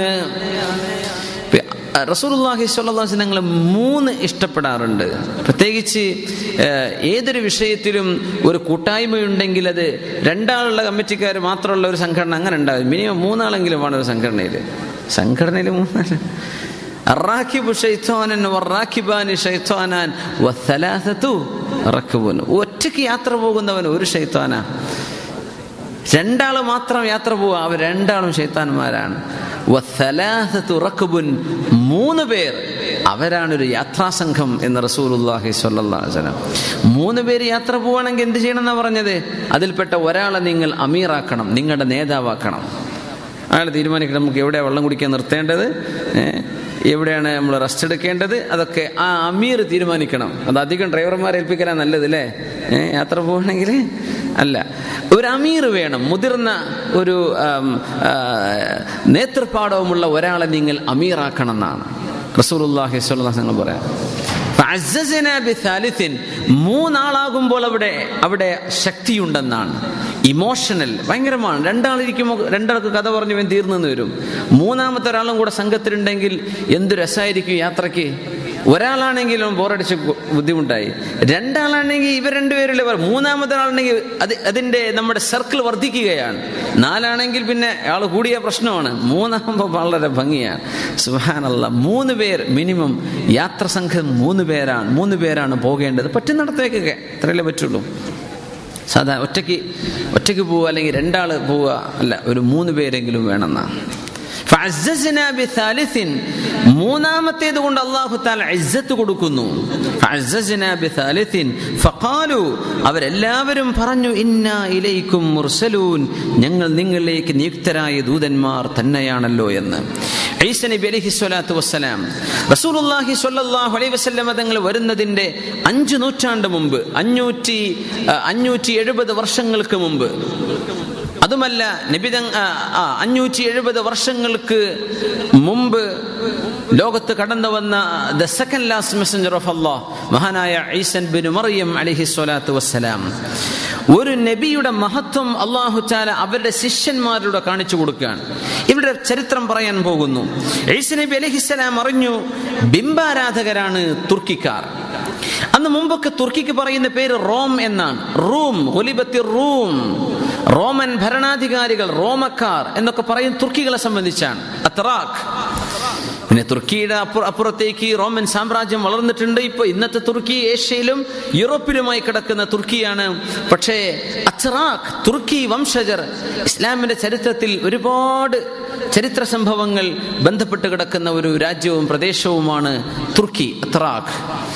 Speaker 1: റസൂലുള്ളാഹി സ്വല്ലല്ലാഹു അലൈഹി വസല്ലം മൂന്ന് ഇഷ്ടപ്പെടാറുണ്ട്. പ്രത്യേകിച്ച് ഏതൊരു വിഷയത്തിലും ഒരു കൂട്ടായ്മയുണ്ടെങ്കിൽ അത് രണ്ടാളുള്ള കമ്മിറ്റിക്കാർ മാത്രമുള്ള ഒരു സംഘടന അങ്ങനെ ഉണ്ടാവും. മിനിമം മൂന്നാളെങ്കിലും വേണം ഒരു സംഘടനയിൽ. സംഘടനയിൽ മൂന്നാൾ. അറാഖിബു ശൈത്വാനൻ വറാഖിബാനി ശൈത്വാനാൻ വസലാസതു റക്ബുൻ. ഒറ്റയ്ക്ക് യാത്ര പോകുന്നവൻ ഒരു ശൈത്വാനാ. രണ്ടാള് മാത്രം യാത്ര പോവുക, അവർ രണ്ടാളും ശൈത്താന്മാരാണ്. വസലാസതു റക്ബുൻ, മൂന്ന് പേർ അവരാണ് ഒരു യാത്രാസംഘം എന്ന് റസൂലുള്ളാഹി സ്വല്ലല്ലാഹു അലൈഹി വസല്ലം. മൂന്ന് പേര് യാത്ര പോവുകയാണെങ്കിൽ എന്ത് ചെയ്യണം എന്നാ പറഞ്ഞത്? അതിൽപ്പെട്ട ഒരാളെ നിങ്ങൾ അമീറാക്കണം, നിങ്ങളുടെ നേതാവാക്കണം. അയാൾ തീരുമാനിക്കണം നമുക്ക് എവിടെയാണ് വെള്ളം കുടിക്കാൻ നിർത്തേണ്ടത്, എവിടെയാണ് നമ്മൾ റെസ്റ്റ് എടുക്കേണ്ടത്, അതൊക്കെ ആ അമീർ തീരുമാനിക്കണം. അത് അധികം ഡ്രൈവർമാരെ ഏൽപ്പിക്കലാണ് നല്ലത് അല്ലേ? യാത്ര പോകണമെങ്കിൽ അല്ല, ഒരു അമീർ വേണം, മുതിർന്ന ഒരു നേതൃപാടവുമുള്ള ഒരാളെ നിങ്ങൾ അമീറാക്കണം എന്നാണ് റസൂലുള്ളാഹി സ്വല്ലല്ലാഹു അലൈഹി വസല്ലം പറയാം. മൂന്നാളാകുമ്പോൾ അവിടെ അവിടെ ശക്തിയുണ്ടെന്നാണ്. ഇമോഷണൽ ഭയങ്കരമാണ്. രണ്ടാളിരിക്കുമ്പോൾ രണ്ടാൾക്ക് കഥ പറഞ്ഞു വേൻ തീർന്നെന്ന് വരും. മൂന്നാമത്തെ ഒരാളും കൂടെ സംഘത്തിലുണ്ടെങ്കിൽ എന്ത് രസമായിരിക്കും യാത്രയ്ക്ക്. ഒരാളാണെങ്കിലും ബോറടിച്ച് ബുദ്ധിമുട്ടായി, രണ്ടാളാണെങ്കിൽ ഇവർ രണ്ടുപേരല്ലേ പറ, മൂന്നാമത്തെ ആളാണെങ്കിൽ അത് അതിൻ്റെ നമ്മുടെ സർക്കിൾ വർദ്ധിക്കുകയാണ്. നാലാണെങ്കിൽ പിന്നെ ആൾ കൂടിയ പ്രശ്നമാണ്, മൂന്നാകുമ്പോൾ വളരെ ഭംഗിയാണ്. സുബ്ഹാനല്ലാഹ്, മൂന്ന് പേർ മിനിമം യാത്ര സംഘം മൂന്ന് പേരാണ് മൂന്ന് പേരാണ് പോകേണ്ടത്. പറ്റുന്നിടത്തേക്കൊക്കെ അത്രയല്ലേ പറ്റുള്ളൂ. സാധാ ഒറ്റയ്ക്ക് ഒറ്റയ്ക്ക് പോവുക അല്ലെങ്കിൽ രണ്ടാൾ പോവുക അല്ല, ഒരു മൂന്ന് പേരെങ്കിലും വേണമെന്നാണ്. മൂന്നാമത്തേത് കൊണ്ട് അല്ലാഹു തആല ഇസ്സത്ത് കൊടുക്കുന്നു. അവരെല്ലാവരും പറഞ്ഞു, ഇന്നാ ഇലൈക്കും മുർസലൂൻ, ഞങ്ങൾ നിങ്ങളിലേക്ക് നിയുക്തരായ ദൂതന്മാർ തന്നെയാണല്ലോ എന്ന്. ഈസ നബി അലൈഹി സ്വലാത്തു വസ്സലാം റസൂലുള്ളാഹി സ്വല്ലല്ലാഹു അലൈഹി വസല്ലം തങ്ങൾ വരുന്നതിന്റെ അഞ്ചു നൂറ്റാണ്ട് മുമ്പ്, അഞ്ഞൂറ്റി അഞ്ഞൂറ്റി എഴുപത് വർഷങ്ങൾക്ക് മുമ്പ്, അതുമല്ല നബി അഞ്ഞൂറ്റി എഴുപത് വർഷങ്ങൾക്ക് മുമ്പ് ലോകത്ത് കടന്നു വന്ന the second last messenger of അല്ലാഹ് മഹാനായ ഈസ ഇബ്നു മറിയം അലൈഹി സ്വലാത്തു വസ്സലാം, ഒരു നബിയുടെ മഹത്വം അല്ലാഹു തആല അവരുടെ ശിഷ്യന്മാരുടെ കാണിച്ചു കൊടുക്കുകയാണ്. ഇവരുടെ ചരിത്രം പറയാൻ പോകുന്നു. ഈസ നബി അലൈഹിസ്സലാം അറിഞ്ഞു ബിംബാരാധകരാണ് തുർക്കിക്കാർ. അന്ന് മുമ്പൊക്കെ തുർക്കിക്ക് പറയുന്ന പേര് റോം എന്നാണ്. റൂം, ഗുലിബത്തി റൂം, റോമൻ ഭരണാധികാരികൾ, റോമക്കാർ എന്നൊക്കെ പറയും തുർക്കികളെ സംബന്ധിച്ചാണ്. അത്രാഖ്. പിന്നെ തുർക്കിയുടെ അപ്പുറ അപ്പുറത്തേക്ക് റോമൻ സാമ്രാജ്യം വളർന്നിട്ടുണ്ട്. ഇപ്പൊ ഇന്നത്തെ തുർക്കി ഏഷ്യയിലും യൂറോപ്പിലുമായി കിടക്കുന്ന തുർക്കിയാണ്. പക്ഷേ അത്രാഖ്, തുർക്കി വംശജർ, ഇസ്ലാമിന്റെ ചരിത്രത്തിൽ ഒരുപാട് ചരിത്ര സംഭവങ്ങൾ ബന്ധപ്പെട്ട് കിടക്കുന്ന ഒരു രാജ്യവും പ്രദേശവുമാണ് തുർക്കി, അത്രാഖ്.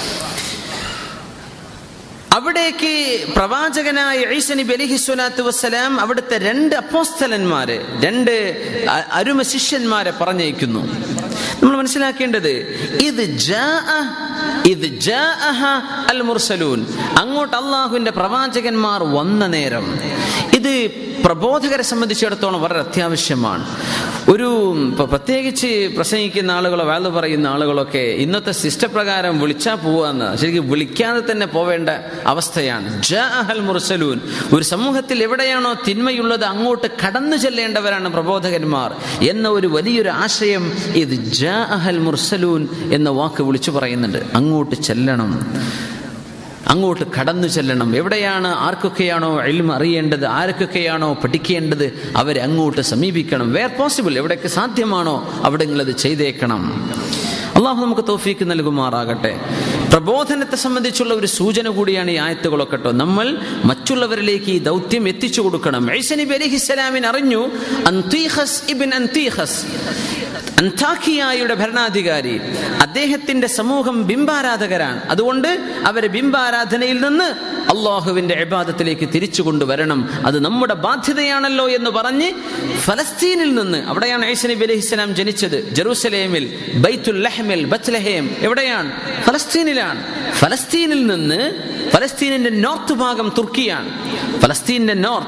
Speaker 1: അവിടേക്ക് പ്രവാചകനായ ഈസ നബി അലൈഹി സ്വലാത്തു വസ്സലാം അവിടുത്തെ രണ്ട് അപ്പോസ്തലന്മാരെ, രണ്ട് അരുമ ശിഷ്യന്മാരെ പറഞ്ഞയക്കുന്നു. നമ്മൾ മനസ്സിലാക്കേണ്ടത് ഇത് ഇത് അൽ മുർസലൂൻ, അങ്ങോട്ട് അള്ളാഹുവിന്റെ പ്രവാചകന്മാർ വന്ന നേരം. ഇത് പ്രബോധകരെ സംബന്ധിച്ചിടത്തോളം വളരെ അത്യാവശ്യമാണ്. ഒരു പ്രത്യേകിച്ച് പ്രസംഗിക്കുന്ന ആളുകളോ വാല് പറയുന്ന ആളുകളൊക്കെ ഇന്നത്തെ സിസ്റ്റപ്രകാരം വിളിച്ചാൽ പോവാന്ന്, ശരിക്കും വിളിക്കാതെ തന്നെ പോവേണ്ട അവസ്ഥയാണ്. ജാഅൽ മുർസലൂൻ, ഒരു സമൂഹത്തിൽ എവിടെയാണോ തിന്മയുള്ളത് അങ്ങോട്ട് കടന്നു ചെല്ലേണ്ടവരാണ് പ്രബോധകന്മാർ എന്ന ഒരു വലിയൊരു ആശയം ഇത് ജാഅൽ മുർസലൂൻ എന്ന വാക്ക് വിളിച്ചു പറയുന്നുണ്ട്. അങ്ങോട്ട് ചെല്ലണം, അങ്ങോട്ട് കടന്നു ചെല്ലണം. എവിടെയാണ് ആർക്കൊക്കെയാണോ ഇൽമ അറിയേണ്ടത്, ആർക്കൊക്കെയാണോ പഠിക്കേണ്ടത്, അവരെ അങ്ങോട്ട് സമീപിക്കണം. വേർ പോസിബിൾ, എവിടെയൊക്കെ സാധ്യമാണോ അവിടെ നിങ്ങളത് ചെയ്തേക്കണം. അള്ളാഹു നമുക്ക് തൗഫീക്ക് നൽകുമാറാകട്ടെ. പ്രബോധനത്തെ സംബന്ധിച്ചുള്ള ഒരു സൂചന കൂടിയാണ് ഈ ആയത്തുകളൊക്കെ കേട്ടോ. നമ്മൾ മറ്റുള്ളവരിലേക്ക് ഈ ദൗത്യം എത്തിച്ചു കൊടുക്കണം. ഈസ നബി അലൈഹിസ്സലാമിന് അറിഞ്ഞു അന്തീഖസ് ഇബ്ൻ അന്തീഖസ്, അന്താക്കിയായുടെ ഭരണാധികാരി, അദ്ദേഹത്തിന്റെ സമൂഹം ബിംബാരാധകരാണ്. അതുകൊണ്ട് അവരെ ബിംബാരാധനയിൽ നിന്ന് അള്ളാഹുവിന്റെ ഇബാദത്തിലേക്ക് തിരിച്ചു കൊണ്ടുവരണം, അത് നമ്മുടെ ബാധ്യതയാണല്ലോ എന്ന് പറഞ്ഞ് ഫലസ്തീനിൽ നിന്ന്, അവിടെയാണ് ഈസ നബി അലൈഹിസ്സലാം ജനിച്ചത്, ജെറൂസലേമിൽ, ബൈത്തുൽ ലഹ്മിൽ, ബത്ലഹേം എവിടെയാണ്? ഫലസ്തീനിലാണ്. ഫലസ്തീനിൽ നിന്ന്, ഫലസ്തീനിന്റെ നോർത്ത് ഭാഗം തുർക്കിയാണ്, ഫലസ്തീനിന്റെ നോർത്ത്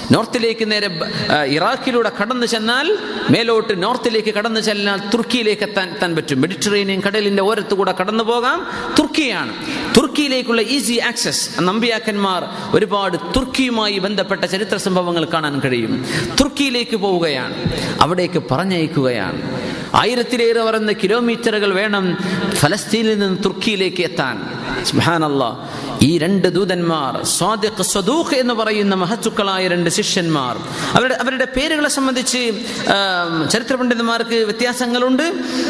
Speaker 1: നോർത്തിലേക്ക് നേരെ ഇറാഖിലൂടെ കടന്നു ചെന്നാൽ മേലോട്ട് നോർത്തിലേക്ക് കടന്നു ചെന്നാൽ തുർക്കിയിലേക്ക് എത്താൻ എത്താൻ പറ്റും. മെഡിറ്ററേനിയൻ കടലിന്റെ ഓരത്തുകൂടെ കടന്നു പോകാം. തുർക്കിയാണ്. തുർക്കിയിലേക്കുള്ള ഈസി ആക്സസ്. നമ്പിയാക്കന്മാർ ഒരുപാട് തുർക്കിയുമായി ബന്ധപ്പെട്ട ചരിത്ര സംഭവങ്ങൾ കാണാൻ കഴിയും. തുർക്കിയിലേക്ക് പോവുകയാണ്, അവിടേക്ക് പറഞ്ഞയക്കുകയാണ്. ആയിരത്തിലേറെ വരുന്ന കിലോമീറ്ററുകൾ വേണം ഫലസ്തീനിൽ നിന്ന് തുർക്കിയിലേക്ക് എത്താൻ. സുബ്ഹാനല്ലാഹ്. ഈ രണ്ട് ദൂതന്മാർ, സ്വാദിഖ് സ്വദൂഖ് എന്ന് പറയുന്ന മഹത്തുക്കളായ രണ്ട് ശിഷ്യന്മാർ, അവരുടെ അവരുടെ പേരുകളെ സംബന്ധിച്ച് ചരിത്ര പണ്ഡിതന്മാർക്ക് വ്യത്യാസങ്ങളുണ്ട്.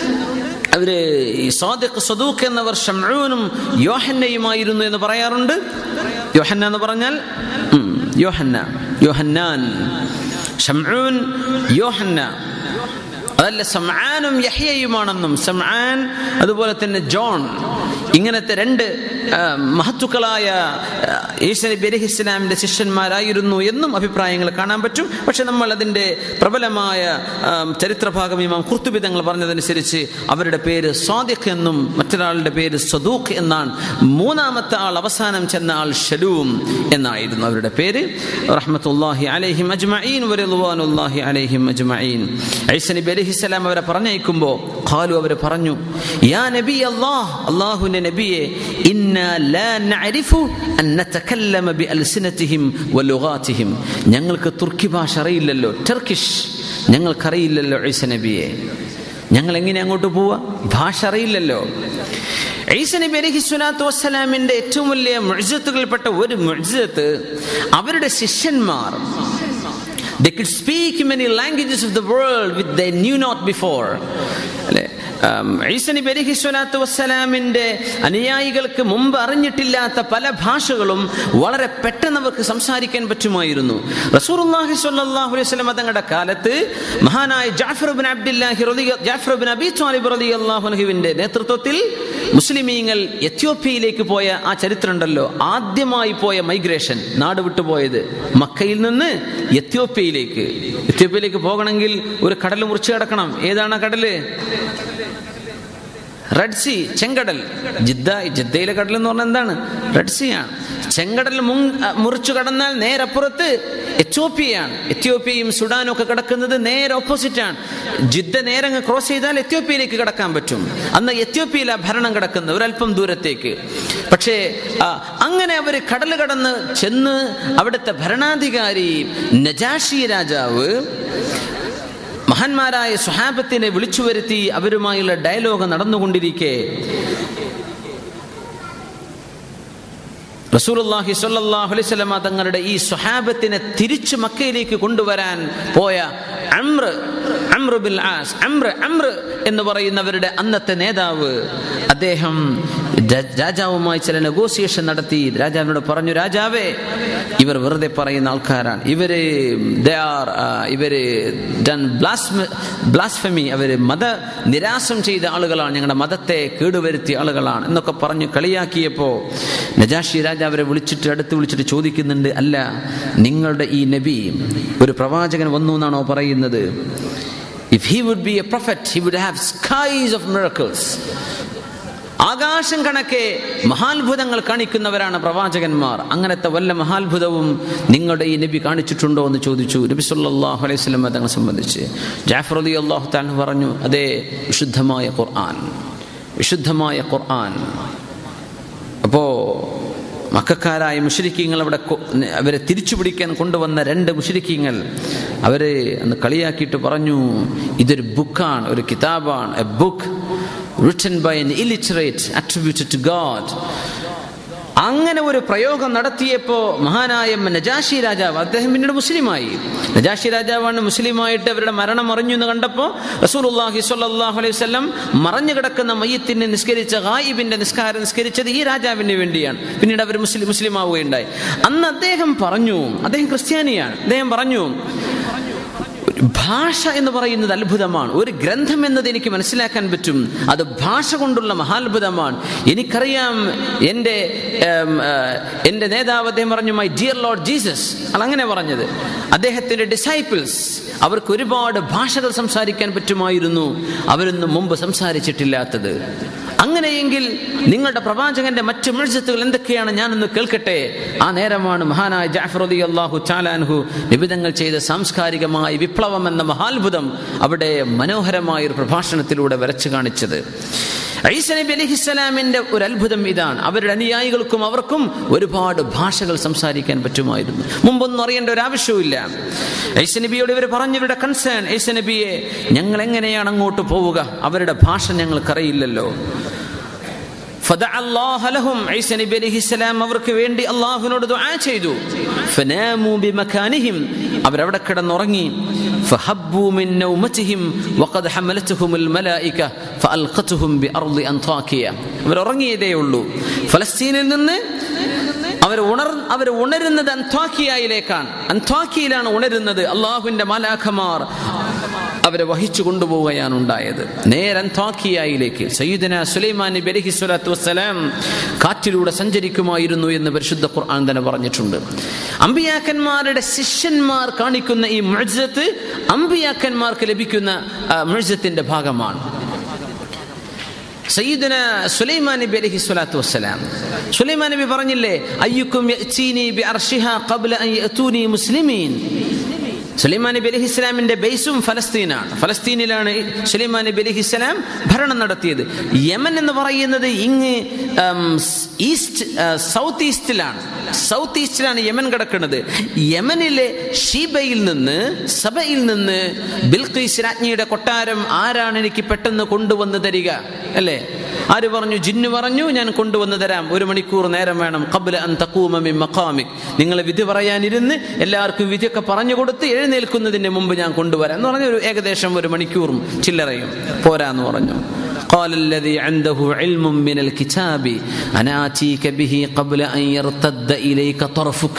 Speaker 1: അവര് ഈ സ്വാദിഖ് സ്വദൂഖ് എന്നവർ ശംഊനും യോഹന്നയുമായിരുന്നു എന്ന് പറയാറുണ്ട്. യോഹന്ന എന്ന് പറഞ്ഞാൽ യോഹന്ന, യോഹന്നാൻ. ശംഊൻ യോഹന്ന. അതല്ല സമആനും യഹ്യയുമാണെന്നും. സമആൻ അതുപോലെ തന്നെ ജോൺ, ഇങ്ങനത്തെ രണ്ട് മഹത്തുക്കളായ ഈസാ നബി അലൈഹി ഇസ്ലാമിന്റെ ശിഷ്യന്മാരായിരുന്നു എന്നും അഭിപ്രായങ്ങൾ കാണാൻ പറ്റും. പക്ഷെ നമ്മൾ അതിന്റെ പ്രബലമായ ചരിത്രഭാഗം ഇമാം ഖുർത്തുബി തങ്ങൾ പറഞ്ഞതനുസരിച്ച് അവരുടെ പേര് സ്വാദിഖ് എന്നും മറ്റൊരാളുടെ പേര് സദൂഖ് എന്നാണ്. മൂന്നാമത്തെ ആൾ, അവസാനം ചെന്ന ആൾ ശലൂം എന്നായിരുന്നു അവരുടെ പേര്. റഹ്മത്തുള്ളാഹി അലൈഹിം അജ്മഈൻ വറിദ്വാനുല്ലാഹി അലൈഹിം അജ്മഈൻ. ഈസാ നബി അലൈഹി ഇസ്ലാം അവരെ പറഞ്ഞയക്കുമ്പോ ഖാലു, അവരെ പറഞ്ഞു, യാ നബി അല്ലാഹ്, അല്ലാഹുവിന്റെ നബിയെ, ഇന്നാ ലാ നഅരിഫു അൻ നതകല്ലമ ബിഅൽസിനതിഹിം വലുഗാതിഹിം. ഞങ്ങൾക്ക് തുർക്കി ഭാഷ അറിയില്ലല്ലോ, ടർക്കിഷ് ഞങ്ങൾക്കറിയില്ലല്ലോ ഈസാ നബിയെ, ഞങ്ങൾ എങ്ങനെ അങ്ങോട്ട് പോവാ? ഭാഷ അറിയില്ലല്ലോ. ഈസാ നബി അലൈഹി സ്വലാത്തു വസ്സലാമിന്റെ ഏറ്റവും വലിയ മുഅ്ജിസത്തുകളിൽപ്പെട്ട ഒരു മുഅ്ജിസത്ത്, അവരുടെ ശിഷ്യന്മാർ they could speak many languages of the world which they knew not before. അല്ലേ? ഈസാ നബി അലൈഹി സ്വലാത്തു വസ്സലാമിന്റെ അനുയായികൾക്ക് മുമ്പ് അറിഞ്ഞിട്ടില്ലാത്ത പല ഭാഷകളും വളരെ പെട്ടെന്ന് അവർക്ക് സംസാരിക്കാൻ പറ്റുമായിരുന്നു. റസൂലുള്ളാഹി സ്വല്ലല്ലാഹു അലൈഹി വസല്ലം തങ്ങളുടെ കാലത്ത് മഹാനായ ജഅഫർ ഇബ്നു അബ്ദുല്ലാഹി റളിയ ജഅഫർ ഇബ്നു അബീ ത്വാലിബ് റളിയല്ലാഹു അൻഹുവിന്റെ നേതൃത്വത്തിൽ മുസ്ലിമീങ്ങൾ എത്യോപ്യയിലേക്ക് പോയ ആ ചരിത്രം ഉണ്ടല്ലോ. ആദ്യമായി പോയ മൈഗ്രേഷൻ, നാട് വിട്ടുപോയത് മക്കയിൽ നിന്ന് എത്യോപ്യയിലേക്ക്. എത്യോപ്യയിലേക്ക് പോകണമെങ്കിൽ ഒരു കടൽ മുറിച്ച് കടക്കണം. ഏതാണ് കടല്? റെഡ് സീ, ചെങ്കടൽ. ജിദ്ദ, ജിദ്ദയിലെ കടൽ എന്ന് പറഞ്ഞാൽ എന്താണ്? റെഡ് സീ ആണ്. ചെങ്കടൽ മുറിച്ചു കടന്നാൽ നേരപ്പുറത്ത് എത്യോപ്യയാണ്. എത്യോപ്യയും സുഡാനും ഒക്കെ കിടക്കുന്നത് നേരെ ഓപ്പോസിറ്റ് ആണ്. ജിദ്ദ നേരെ ക്രോസ് ചെയ്താൽ എത്യോപ്യയിലേക്ക് കടക്കാൻ പറ്റും. അന്ന് എത്യോപ്യയിലാണ് ഭരണം കിടക്കുന്നത്, ഒരല്പം ദൂരത്തേക്ക്. പക്ഷേ അങ്ങനെ അവർ കടൽ കടന്ന് ചെന്ന് അവിടുത്തെ ഭരണാധികാരി നജാഷി രാജാവ് മഹാന്മാരായ സ്വഹാബത്തിനെ വിളിച്ചു വരുത്തി അവരുമായുള്ള ഡയലോഗ് നടന്നുകൊണ്ടിരിക്കെ റസൂലുള്ളാഹി സ്വല്ലല്ലാഹു അലൈഹി വസല്ലം തങ്ങളുടെ ഈ സ്വഹാബത്തിനെ തിരിച്ചു മക്കയിലേക്ക് കൊണ്ടുവരാൻ പോയ അംർ അംർ ബിൽ ആസ് അംർ അംർ എന്ന് പറയുന്നവരുടെ അന്നത്തെ നേതാവ്, അദ്ദേഹം രാജാവുമായി ചില നെഗോസിയേഷൻ നടത്തി. രാജാവിനോട് പറഞ്ഞു, രാജാവേ, ഇവർ വെറുതെ പറയുന്ന ആൾക്കാരാണ്, ഇവര് ഇവര് ബ്ലാസ്ഫമി, അവര് മത നിരാസം ചെയ്ത ആളുകളാണ്, ഞങ്ങളുടെ മതത്തെ കേടുവരുത്തിയ ആളുകളാണ് എന്നൊക്കെ പറഞ്ഞു കളിയാക്കിയപ്പോ നജാഷി രാജാവ് അവരെ വിളിച്ചിട്ട് അടുത്ത് വിളിച്ചിട്ട് ചോദിക്കുന്നുണ്ട്, അല്ല, നിങ്ങളുടെ ഈ നബി ഒരു പ്രവാചകൻ വന്നു എന്നാണോ പറയുന്നത്? If he would be a prophet, he would have skies of miracles. ആകാശം കണക്കെ മഹാത്ഭുതങ്ങൾ കാണിക്കുന്നവരാണ് പ്രവാചകന്മാർ. അങ്ങനത്തെ വല്ല മഹാത്ഭുതവും നിങ്ങളുടെ ഈ നബി കാണിച്ചിട്ടുണ്ടോ എന്ന് ചോദിച്ചു നബി സല്ലല്ലാഹു അലൈഹി വസല്ലം തങ്ങളെ സംബന്ധിച്ച്. ജാഫർ റളിയല്ലാഹു തആല പറഞ്ഞു, അതേ, വിശുദ്ധമായ ഖുർആൻ, വിശുദ്ധമായ ഖുർആൻ. അപ്പോ മക്കക്കാരായ മുശ്രിക്കീങ്ങൾ അവിടെ അവരെ തിരിച്ചു പിടിക്കാൻ കൊണ്ടുവന്ന രണ്ട് മുശ്രിക്കീങ്ങൾ അവരെ അന്ന് കളിയാക്കിയിട്ട് പറഞ്ഞു, ഇതൊരു ബുക്കാണ്, ഒരു കിതാബാണ്, a book written by an illiterate attributed to God. അങ്ങനെ ഒരു പ്രയോഗം നടത്തിയപ്പോ മഹാനായ നജാഷി രാജാവ്, അദ്ദേഹം പിന്നീട് മുസ്ലിമായി. നജാഷി രാജാവാണ് മുസ്ലിമായിട്ട് അവരുടെ മരണം അറിഞ്ഞു എന്ന് കണ്ടപ്പോൾ റസൂലുള്ളാഹി സ്വല്ലല്ലാഹു അലൈഹി വസല്ലം മറഞ്ഞു കിടക്കുന്ന മയ്യത്തിനെ നിസ്കരിച്ച ഗായിബിന്റെ നിസ്കാരം നിസ്കരിച്ചത് ഈ രാജാവിന് വേണ്ടിയാണ്. പിന്നീട് അവർ മുസ്ലിം മുസ്ലിം ആവുകയുണ്ടായി. അന്ന് അദ്ദേഹം പറഞ്ഞു, അദ്ദേഹം ക്രിസ്ത്യാനിയാണ്, അദ്ദേഹം പറഞ്ഞു, ഭാഷ എന്ന് പറയുന്നത് അത്ഭുതമാണ്. ഒരു ഗ്രന്ഥം എന്നത് എനിക്ക് മനസ്സിലാക്കാൻ പറ്റും, അത് ഭാഷ കൊണ്ടുള്ള മഹാത്ഭുതമാണ്. എനിക്കറിയാം, എൻ്റെ എൻ്റെ നേതാവ് അദ്ദേഹം പറഞ്ഞു, മൈ ഡിയർ ലോർഡ് ജീസസ്, അതങ്ങനെ പറഞ്ഞത്. അദ്ദേഹത്തിൻ്റെ ഡിസൈപ്പിൾസ്, അവർക്ക് ഒരുപാട് ഭാഷകൾ സംസാരിക്കാൻ പറ്റുമായിരുന്നു, അവരൊന്നും മുമ്പ് സംസാരിച്ചിട്ടില്ലാത്തത്. അങ്ങനെയെങ്കിൽ നിങ്ങളുടെ പ്രവാചകന്റെ മറ്റു മുഅ്ജിസത്തുകൾ എന്തൊക്കെയാണ് ഞാനൊന്ന് കേൾക്കട്ടെ. ആ നേരമാണ് മഹാനായ ജഅഫർ റളിയല്ലാഹു തആല അൻഹു നിബിതങ്ങൾ ചെയ്ത സാംസ്കാരികമായ വിപ്ലവം എന്ന മഹാത്ഭുതം അവിടെ മനോഹരമായ ഒരു പ്രഭാഷണത്തിലൂടെ വരച്ചു കാണിച്ചത്. ഈസ നബി അലൈഹിസ്സലാമിന്റെ ഒരു അത്ഭുതം ഇതാണ്. അവരുടെ അനുയായികൾക്കും അവർക്കും ഒരുപാട് ഭാഷകൾ സംസാരിക്കാൻ പറ്റുമായിരുന്നു. മുമ്പൊന്നും അറിയേണ്ട ഒരു ആവശ്യവുമില്ല. ഈസ നബിയോട് ഇവർ പറഞ്ഞവരുടെ കൺസേൺ, ഈസ നബിയെ ഞങ്ങൾ എങ്ങനെയാണ് അങ്ങോട്ട് പോവുക, അവരുടെ ഭാഷ ഞങ്ങൾക്കറിയില്ലല്ലോ. ഈസ നബി അലൈഹിസ്സലാം അവർക്ക് വേണ്ടി അല്ലാഹുവിനോട് ദുആ ചെയ്തു. ഫനാമു ബിമകാനിഹിം, അവരവിടെ കിടന്നുറങ്ങി. ഫഹബ്ബു മിൻ നൗമതിഹിം വഖദ് ഹമലതുഹുൽ മലായിക ഫഅൽഖതുഹും ബിഅർളി അൻതാകിയ. അവർ ഉറങ്ങിയതേ ഉള്ളൂ. ഫലസ്തീനിൽ നിന്ന് അവർ ഉണർ അവർ ഉണരുന്നത് അൻതാകിയയിലേക്കാണ്. അൻതാകിയയിലാണ് ഉണരുന്നത്. അല്ലാഹുവിന്റെ മലാഖമാർ അവരെ വഹിച്ചു കൊണ്ടുപോവുകയാണ് ഉണ്ടായത് നേരെ അൻതാകിയയിലേക്ക്. സയ്യിദുനാ സുലൈമാൻ നബി അലൈഹി സ്വലാത്തു വസ്സലാം കാറ്റിലൂടെ സഞ്ചരിക്കുമായിരുന്നു എന്ന് പരിശുദ്ധ ഖുർആൻ തന്നെ പറഞ്ഞിട്ടുണ്ട്. അമ്പിയാക്കന്മാരുടെ ശിഷ്യന്മാർ കാണിക്കുന്ന ഈ മുഅ്ജിസത്ത് അമ്പിയാക്കന്മാർക്ക് ലഭിക്കുന്ന മുഅ്ജിസത്തിന്റെ ഭാഗമാണ്. സയ്യിദുനാ സുലൈമാൻ നബി അലൈഹി സ്വലാത്തു വസ്സലാം സുലൈമാൻ നബി പറഞ്ഞില്ലേ, അയ്യുക്കും യഅ്തീനി ബിഅർശിഹാ ഖബ്ല അൻ യഅ്തൂനി മുസ്ലിമീൻ. സുലൈമാൻ നബി അലൈഹി സ്വലാമിന്റെ ബേസും ഫലസ്തീനാണ്. ഫലസ്തീനിലാണ് സുലൈമാൻ നബി അലൈഹി സ്വലാം ഭരണം നടത്തിയത്. യമൻ എന്ന് പറയുന്നത് ഇങ്ങ് ഈസ്റ്റ് സൗത്ത് ഈസ്റ്റിലാണ് സൗത്ത് ഈസ്റ്റിലാണ് യമൻ കിടക്കുന്നത്. യമനിലെ ഷീബയിൽ നിന്ന് സബയിൽ നിന്ന് ബിൽഖീസ് രാജ്ഞിയുടെ കൊട്ടാരം ആരാണ് എനിക്ക് പെട്ടെന്ന് കൊണ്ടുവന്ന് തരിക അല്ലേ? ആര് പറഞ്ഞു? ജിന്നു പറഞ്ഞു, ഞാൻ കൊണ്ടുവന്ന് തരാം. ഒരു മണിക്കൂർ നേരം വേണം. ഖബ്ല അൻ തഖൂമ മിൻ മഖാമിക്, നിങ്ങൾ വിധി പറയാനിരുന്ന് എല്ലാവർക്കും വിധിയൊക്കെ പറഞ്ഞു കൊടുത്ത് എഴുന്നേൽക്കുന്നതിന് മുമ്പ് ഞാൻ കൊണ്ടുവരാം എന്ന് പറഞ്ഞു. ഒരു ഏകദേശം ഒരു മണിക്കൂറും ചില്ലറയും പോരാന്ന് പറഞ്ഞു. قال الذي عنده علم من الكتاب أنا آتيك به قبل أن يرتد إليك طرفك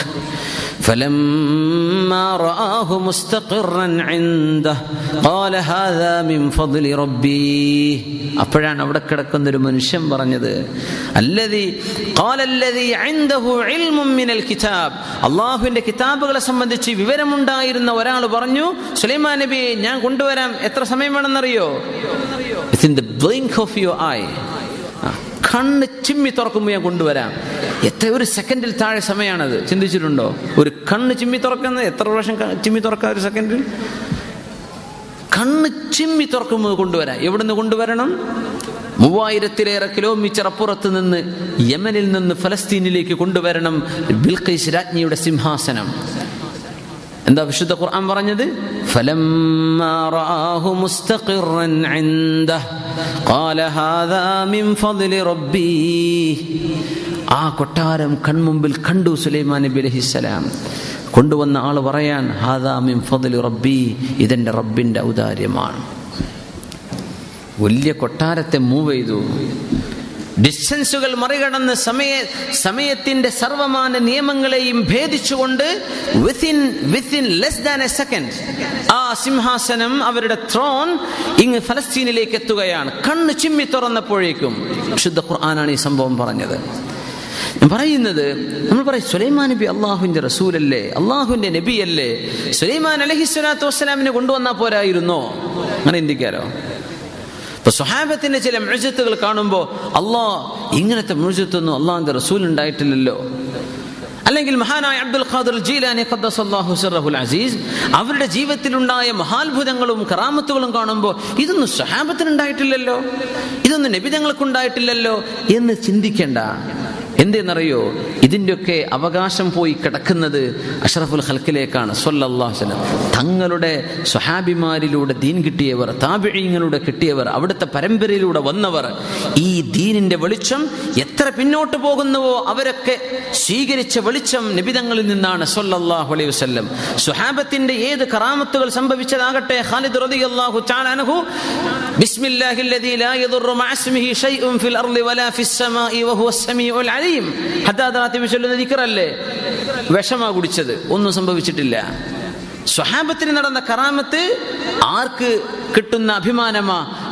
Speaker 1: فلما رآه مستقرا عنده قال هذا من فضل ربي. അപ്പോഴാണ് അവിടെ കിടക്കുന്ന ഒരു മനുഷ്യൻ പറഞ്ഞത്, അല്ലദി ഖാല അല്ലദി ഇൻദഹു ഇൽമുൻ മിനൽ കിതാബ്, അല്ലാഹുവിന്റെ കിതാബുകളെ സംബന്ധിച്ച് വിവരമുണ്ടായിരുന്ന ഒരാൾ പറഞ്ഞു, സുലൈമാൻ നബിയെ ഞാൻ കൊണ്ടുവരാം. എത്ര സമയം വേണമെന്നറിയോ? Within the blink of your eye, കണ്ണ് ചിമ്മി തുറക്കുമ്പോൾ ഞാൻ കൊണ്ടുവരാം. എത്ര ഒരു സെക്കൻഡിൽ താഴെ സമയമാണത്, ചിന്തിച്ചിട്ടുണ്ടോ? ഒരു കണ്ണ് ചിമ്മി തുറക്കുന്നത് എത്ര പ്രാവശ്യം ചിമ്മി തുറക്കാം ഒരു സെക്കൻഡിൽ? കണ്ണ് ചിമ്മി തുറക്കുമ്പോൾ കൊണ്ടുവരാം. എവിടുന്ന് കൊണ്ടുവരണം? മൂവായിരത്തിലേറെ കിലോമീറ്റർ അപ്പുറത്ത് നിന്ന് യമനിൽ നിന്ന് ഫലസ്തീനിലേക്ക് കൊണ്ടുവരണം ബിൽഖീസ് രാജ്ഞിയുടെ സിംഹാസനം. എന്താ വിശുദ്ധ ഖുർആൻ പറഞ്ഞത്? ഫലമ്മാ റആഹു മുസ്തഖിറൻ ഇൻദഹു ഖാല ഹാദാ മിൻ ഫദ്ലി റബ്ബി. ആ കൊട്ടാരം കൺമുമ്പിൽ കണ്ടു സുലൈമാൻ നബി അലൈഹിസ്സലാം. കൊണ്ടുവന്ന ആൾ പറയാൻ, ഹാദാ മിൻ ഫദ്ലി റബ്ബി, ഇതെന്റെ റബ്ബിന്റെ ഔദാര്യമാണ്. വലിയ കൊട്ടാരത്തെ മൂവ് ചെയ്തു. ഡിസ്റ്റൻസുകൾ മറികടന്ന് സമയ സമയത്തിന്റെ സർവമാന നിയമങ്ങളെയും ഭേദിച്ചുകൊണ്ട് within within less than a second ആ സിംഹാസനം, അവരുടെ ത്രോൺ ഇങ്ങ് ഫലസ്തീനിലേക്ക് എത്തുകയാണ്. കണ്ണ് ചിമ്മി തുറന്നപ്പോഴേക്കും. വിശുദ്ധ ഖുർആനാണ് ഈ സംഭവം പറഞ്ഞത്. ഞാൻ പറയുന്നത്, നമ്മൾ പറയും സുലൈമാൻ നബി അള്ളാഹുവിന്റെ റസൂലല്ലേ, അള്ളാഹുവിന്റെ നബിയല്ലേ, സുലൈമാൻ അലൈഹി സ്വലാത്തു വസ്സലാമിനെ കൊണ്ടുവന്നാൽ പോരായിരുന്നോ? അങ്ങനെ ചിന്തിക്കാലോ? ഇപ്പൊ സ്വഹാബത്തിന്റെ ചില മുഅ്ജിസത്തുകൾ കാണുമ്പോൾ അള്ളാഹ് ഇങ്ങനത്തെ മുഅ്ജിസത്തൊന്നും അള്ളാഹുവിന്റെ റസൂൽ ഉണ്ടായിട്ടില്ലല്ലോ. അല്ലെങ്കിൽ മഹാനായ അബ്ദുൽ ഖാദിർ ജീലാനി ഖദ്ദസല്ലാഹു സിർറഹുൽ അസീസ് അവരുടെ ജീവിതത്തിലുണ്ടായ മഹാത്ഭുതങ്ങളും കറാമത്തുകളും കാണുമ്പോൾ ഇതൊന്നും സ്വഹാബത്തിന് ഉണ്ടായിട്ടില്ലല്ലോ, ഇതൊന്നും നബി തങ്ങൾക്ക് ഉണ്ടായിട്ടില്ലല്ലോ എന്ന് ചിന്തിക്കേണ്ട. എന്തെന്നറിയോ? ഇതിൻ്റെയൊക്കെ അവകാശം പോയി കിടക്കുന്നത് അഷ്റഫുൽ ഖൽക്കിലേക്കാണ് സ്വല്ലല്ലാഹു അലൈഹി വസല്ലം. തങ്ങളുടെ സ്വഹാബിമാരിലൂടെ ദീൻ കിട്ടിയവർ, താബിഈങ്ങളുടെ കിട്ടിയവർ, അവിടുത്തെ പരമ്പരയിലൂടെ വന്നവർ, ഈ ദീനിന്റെ വെളിച്ചം എത്ര പിന്നോട്ട് പോകുന്നുവോ അവരൊക്കെ സ്വീകരിച്ച വെളിച്ചം നബിതങ്ങളിൽ നിന്നാണ് സ്വല്ലല്ലാഹു അലൈഹി വസല്ലം. സ്വഹാബത്തിന്റെ ഏത് കറാമത്തുകൾ സംഭവിച്ചതാകട്ടെ, ഖാലിദ് റളിയല്ലാഹു തആല അൻഹു ബിസ്മില്ലാഹില്ലദീ ലാ യദുറു മഅ ഇസ്മിഹി ശൈഉൻ ഫിൽ അർളി വലാ ഫിസ് സമാഇ വഹുവസ് സമീഉൽ അലീം. ചൊല്ലുന്ന ദിക്റല്ലേ, വിഷമാ കുടിച്ചത്, ഒന്നും സംഭവിച്ചിട്ടില്ല. സ്വഹാബത്തിന് നടന്ന കറാമത്ത് ആർക്ക് കിട്ടുന്ന അഭിമാനമാ?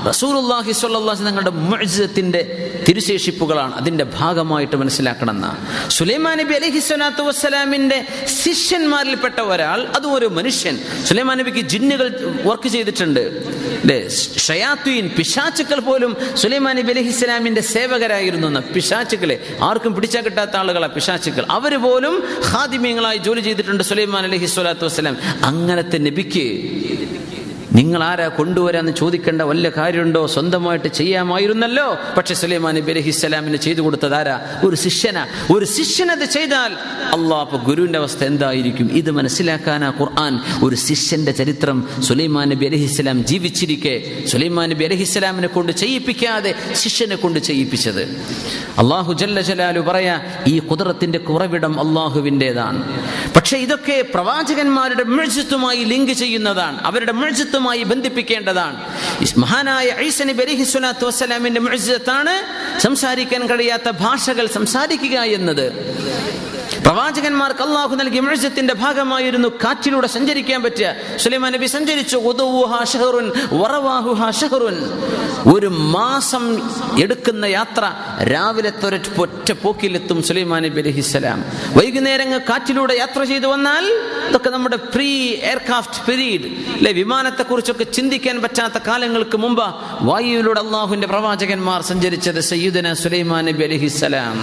Speaker 1: റസൂലുള്ളാഹി സ്വല്ലല്ലാഹു അലൈഹി തങ്ങളുടെ മുഅ്ജിസത്തിന്റെ തിരുശേഷിപ്പുകളാണ്, അതിന്റെ ഭാഗമായിട്ട് മനസ്സിലാക്കണമെന്ന. സുലൈമാൻ നബി അലൈഹി സ്വലാത്തു വസ്സലാമിന്റെ ശിഷ്യന്മാരിൽപ്പെട്ട ഒരാൾ, അതും ഒരു മനുഷ്യൻ. സുലൈമാൻ നബിക്ക് ജിന്നുകൾ വർക്ക് ചെയ്തിട്ടുണ്ട്, ഷയാത്തീൻ പിശാചുക്കൾ പോലും സുലൈമാൻ നബി അലൈഹി സ്വലാമിന്റെ സേവകരായിരുന്നു. എന്ന് പിശാചുക്കളെ ആർക്കും പിടിച്ചാൽ കിട്ടാത്ത ആളുകളാ പിശാചുക്കൾ, അവർ പോലും ഖാദിമീങ്ങളായി ജോലി ചെയ്തിട്ടുണ്ട് സുലൈമാൻ അലൈഹി സ്വലാത്തു വസ്സലാം. അങ്ങനത്തെ നബിക്ക് നിങ്ങൾ ആരാ കൊണ്ടുവരാന്ന് ചോദിക്കേണ്ട വല്ല കാര്യമുണ്ടോ? സ്വന്തമായിട്ട് ചെയ്യാമായിരുന്നല്ലോ. പക്ഷെ സുലൈമാൻ നബി അലൈഹിസ്സലാമിന് ചെയ്തു കൊടുത്തത് ആരാ? ഒരു ശിഷ്യനാ. ഒരു ശിഷ്യനത് ചെയ്താൽ അള്ളാഹ്, അപ്പൊ ഗുരുവിന്റെ അവസ്ഥ എന്തായിരിക്കും? ഇത് മനസ്സിലാക്കാനാ ഖുർആൻ ഒരു ശിഷ്യന്റെ ചരിത്രം സുലൈമാൻ നബി അലൈഹിസ്സലാം ജീവിച്ചിരിക്കെ സുലൈമാൻ നബി അലൈഹിസ്സലാമിനെ കൊണ്ട് ചെയ്യിപ്പിക്കാതെ ശിഷ്യനെ കൊണ്ട് ചെയ്യിപ്പിച്ചത്. അള്ളാഹു ജല്ല ജലാലു പറയാ, ഈ ഖുദ്റത്തിന്റെ കുറവിടം അള്ളാഹുവിൻ്റെതാണ്. പക്ഷെ ഇതൊക്കെ പ്രവാചകന്മാരുടെ മുഅ്ജിസത്തുമായി ലിങ്ക് ചെയ്യുന്നതാണ്, അവരുടെ മുഅ്ജിസത്തുമായി ബന്ധിപ്പിക്കേണ്ടതാണ്. മഹാനായ ഈസാ നബി അലൈഹി സ്വലാത്തു വസ്സലാമിന്റെ മുഅ്ജിസത്താണ് സംസാരിക്കാൻ കഴിയാത്ത ഭാഷകൾ സംസാരിക്കുക എന്നത്. പ്രവാചകന്മാർക്ക് അള്ളാഹു നൽകിയ മുഅ്ജിസത്തിന്റെ ഭാഗമായിരുന്നു കാറ്റിലൂടെ സഞ്ചരിക്കാൻ പറ്റുക. സുലൈമാൻ നബി സഞ്ചരിച്ചു. ഒരു മാസം എടുക്കുന്ന യാത്ര രാവിലത്തെ ഒറ്റ പോക്കിലെത്തും സുലൈമാൻ നബി അലൈഹിസ്സലാം. വൈകുന്നേരങ്ങൾ കാറ്റിലൂടെ യാത്ര ചെയ്തു വന്നാൽ, ഇതൊക്കെ നമ്മുടെ പ്രീ എയർക്രാഫ്റ്റ് പീരീഡ് അല്ലെ, വിമാനത്തെ കുറിച്ചൊക്കെ ചിന്തിക്കാൻ പറ്റാത്ത കാലങ്ങൾക്ക് മുമ്പ് വായുവിലൂടെ അള്ളാഹുവിന്റെ പ്രവാചകന്മാർ സഞ്ചരിച്ചത്. സയ്യിദുനാ സുലൈമാൻ നബി അലൈഹിസ്സലാം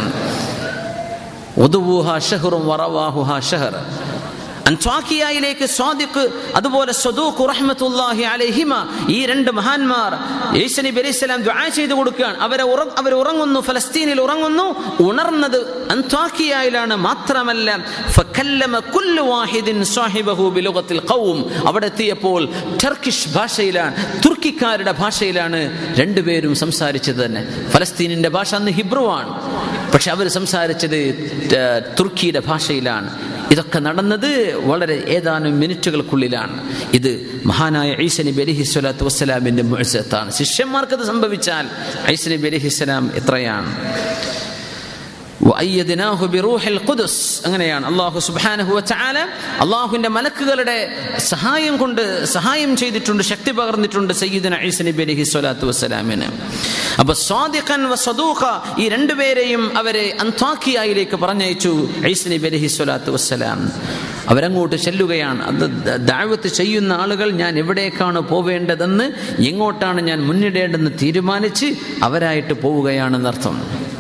Speaker 1: അന്ത്വാഖിയയിലേക്ക് സ്വാദിഖ്, അതുപോലെ സ്വദൂഖ് റഹ്മത്തുള്ളാഹി അലൈഹിമ, ഈ രണ്ട് മഹാന്മാർ ഈസാ നബി അലൈഹിസ്സലാം ദുആ ചെയ്തു കൊടുക്കുകയാണ്. അവരെ അവർ ഉറങ്ങുന്നു, ഫലസ്തീനിൽ ഉറങ്ങുന്നു. ഉണർന്നത് അന്ത്വാഖിയയിലാണ്. മാത്രമല്ല ഫകല്ലമ കുല്ലു വാഹിദിൻ സാഹിബഹു ബിലുഗത്തിൽ ഖൗം, അവിടെ എത്തിയപ്പോൾ ടർക്കിഷ് ഭാഷയിലാണ്, തുർക്കിക്കാരുടെ ഭാഷയിലാണ് രണ്ടുപേരും സംസാരിച്ചത് തന്നെ. ഫലസ്തീനിന്റെ ഭാഷ അന്ന് ഹിബ്രു ആണ്, പക്ഷെ അവർ സംസാരിച്ചത് തുർക്കിയുടെ ഭാഷയിലാണ്. ഇതൊക്കെ നടന്നത് വളരെ ഏതാനും മിനിറ്റുകൾക്കുള്ളിലാണ്. ഇത് മഹാനായ ഈസാ നബി അലൈഹി സ്വലാത്തു വസ്സലാമിന്റെ മുഅ്ജിസത്താണ്. ശിഷ്യന്മാർക്കത് സംഭവിച്ചാൽ ഈസാ നബി അലൈഹിസ്സലാം എത്രയാണ്? അങ്ങനെയാണ് അല്ലാഹു സുബ്ഹാനഹു വ തആല അല്ലാഹുവിന്റെ മലക്കുകളുടെ സഹായം കൊണ്ട് സഹായം ചെയ്തിട്ടുണ്ട്, ശക്തി പകർന്നിട്ടുണ്ട് സയ്യിദുനാ ഈസാ നബി അലൈഹി സ്വലാത്തു വസ്സലാമിന്. അപ്പൊ സ്വാദിഖൻ വ സദൂഖ, ഈ രണ്ടുപേരെയും അവരെ അന്ത്വാഖിയയിലേക്ക് പറഞ്ഞയച്ചു ഈസാ നബി അലൈഹി സ്വലാത്തു വസ്സലാം. അവരങ്ങോട്ട് ചെല്ലുകയാണ്. അത് ദഅവത്ത് ചെയ്യുന്ന ആളുകൾ ഞാൻ എവിടേക്കാണ് പോവേണ്ടതെന്ന്, എങ്ങോട്ടാണ് ഞാൻ മുന്നിടേണ്ടതെന്ന് തീരുമാനിച്ച് അവരായിട്ട് പോവുകയാണെന്നർത്ഥം.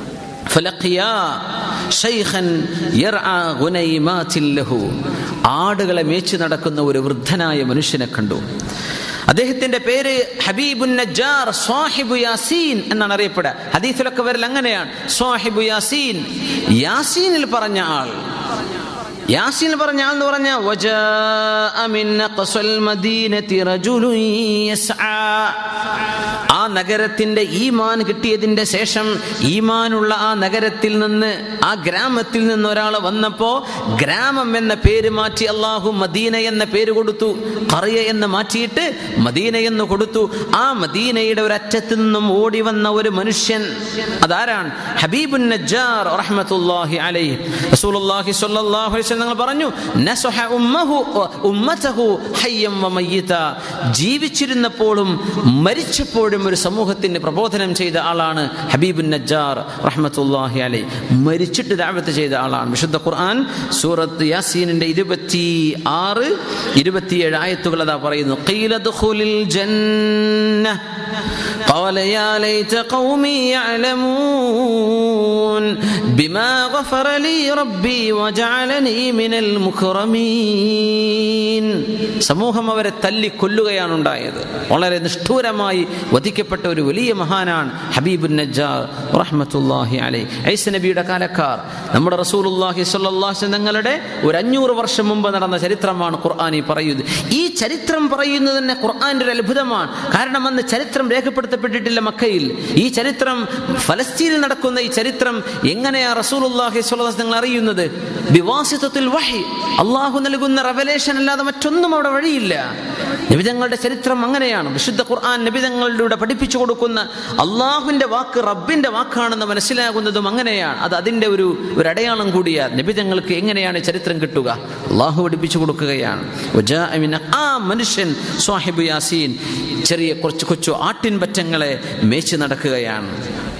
Speaker 1: ആടുകളെ മേച്ചു നടക്കുന്ന ഒരു വൃദ്ധനായ മനുഷ്യനെ കണ്ടു. അദ്ദേഹത്തിന്റെ പേര് ഹബീബുൻ നജ്ജാർ, സ്വാഹിബു യാസീൻ എന്നാണ് അറിയപ്പെടുക. ഹദീസിലൊക്കെ വരൽ അങ്ങനെയാണ്, സ്വാഹിബു യാസീൻ. യാസീനിൽ പറഞ്ഞ ആൾ, യാസീൻ പറഞ്ഞ ആൾ എന്ന് പറഞ്ഞ വജാഅ മിൻ അഖ്സൽ മദീനതി റജുലുൻ യസ്ആ, ആ നഗരത്തിന്റെ ഈമാൻ കിട്ടിയതിന്റെ ശേഷം ഈമാനുള്ള ആ നഗരത്തിൽ നിന്ന്, ആ ഗ്രാമത്തിൽ നിന്ന് ഒരാൾ വന്നപ്പോ ഗ്രാമം എന്ന പേര് മാറ്റി അള്ളാഹു മദീന എന്ന പേര് കൊടുത്തു. ഖറിയ എന്ന് മാറ്റിയിട്ട് മദീന എന്ന് കൊടുത്തു. ആ മദീനയുടെ ഒരു അറ്റത്ത് നിന്നും ഓടി വന്ന ഒരു മനുഷ്യൻ, അതാരാണ്? ഹബീബുൻ നജ്ജാർ റഹ്മത്തുള്ളാഹി അലൈഹി. റസൂലുള്ളാഹി സ്വല്ലല്ലാഹു അലൈഹി വസല്ലം പറഞ്ഞു, നസഹ ഉമ്മഹു ഉമ്മതഹു ഹയ്യം വ മയ്യിത, ജീവിച്ചിരുന്നപ്പോഴും മരിച്ചപ്പോഴും ഒരു സമൂഹത്തിന് പ്രബോധനം ചെയ്ത ആളാണ് ഹബീബുൻ നജ്ജാർ റഹ്മത്തുള്ളാഹി അലൈഹി. മരിച്ചിട്ട് ദഅവത്ത് ചെയ്ത ആളാണ്. വിശുദ്ധ ഖുർആൻ സൂറത്ത് യാസീനിന്റെ ഇരുപത്തി ആറ് ഇരുപത്തിയേഴ് ആയത്തുകൾ അതാ പറയുന്നു. ഖീല ദഖുലിൽ ജന്ന ഖാല യാ ലൈത ഖൗമി യഅലമൂൻ ബിമാ ഗഫറ ലീ റബ്ബി വജഅലനി മിനൽ മുക്രമീൻ. സമൂഹം അവരെ തല്ലി കൊല്ലുകയാണ് ഉണ്ടായത്. വളരെ നിഷ്ഠൂരമായി വധിക്കപ്പെട്ട ഒരു വലിയ മഹാനാണ് ഹബീബുൻ നജ്ജാർ റഹ്മത്തുള്ളാഹി അലൈഹി. ഈസാ നബിയുടെ കാലക്കാർ നമ്മുടെ റസൂലുള്ളാഹി സ്വല്ലല്ലാഹു അലൈഹി വസല്ലം തങ്ങളുടെ ഒരു അഞ്ഞൂറ് വർഷം മുമ്പ് നടന്ന ചരിത്രമാണ് ഖുർആൻ ഈ പറയുന്നത്. ഈ ചരിത്രം പറയുന്നത് തന്നെ ഖുർആന്റെ ഒരു അത്ഭുതമാണ്. കാരണം അന്ന് ചരിത്രം രേഖപ്പെടുത്തപ്പെട്ടിട്ടില്ല മക്കയിൽ. ഈ ചരിത്രം ഫലസ്തീനിൽ നടക്കുന്ന ഈ ചരിത്രം എങ്ങനെയാ റസൂലുള്ളാഹി സ്വല്ലല്ലാഹു അലൈഹി വസല്ലം അറിയുന്നത്? ബിവാസിതത്തുൽ വഹി, അല്ലാഹു നൽകുന്ന റെവലേഷൻ അല്ലാതെ മറ്റൊന്നും അവിടെ വഴിയില്ല. നബിതങ്ങളുടെ ചരിത്രം അങ്ങനെയാണ്. വിശുദ്ധ ഖുർആൻ നബിതങ്ങളിലൂടെ പഠിപ്പിച്ചു കൊടുക്കുന്ന അള്ളാഹുവിന്റെ വാക്ക് റബ്ബിന്റെ വാക്കാണെന്ന് മനസ്സിലാകുന്നതും അങ്ങനെയാണ്. അത് അതിന്റെ ഒരു ഒരു അടയാളം കൂടിയാണ്. നബിതങ്ങൾക്ക് എങ്ങനെയാണ് ചരിത്രം കിട്ടുക? അള്ളാഹു പഠിപ്പിച്ചു കൊടുക്കുകയാണ്. ആ മനുഷ്യൻ സ്വാഹിബ് യാസീൻ ചെറിയ കുറച്ച് കൊച്ചു ആട്ടിൻ പറ്റങ്ങളെ മേച്ച് നടക്കുകയാണ്.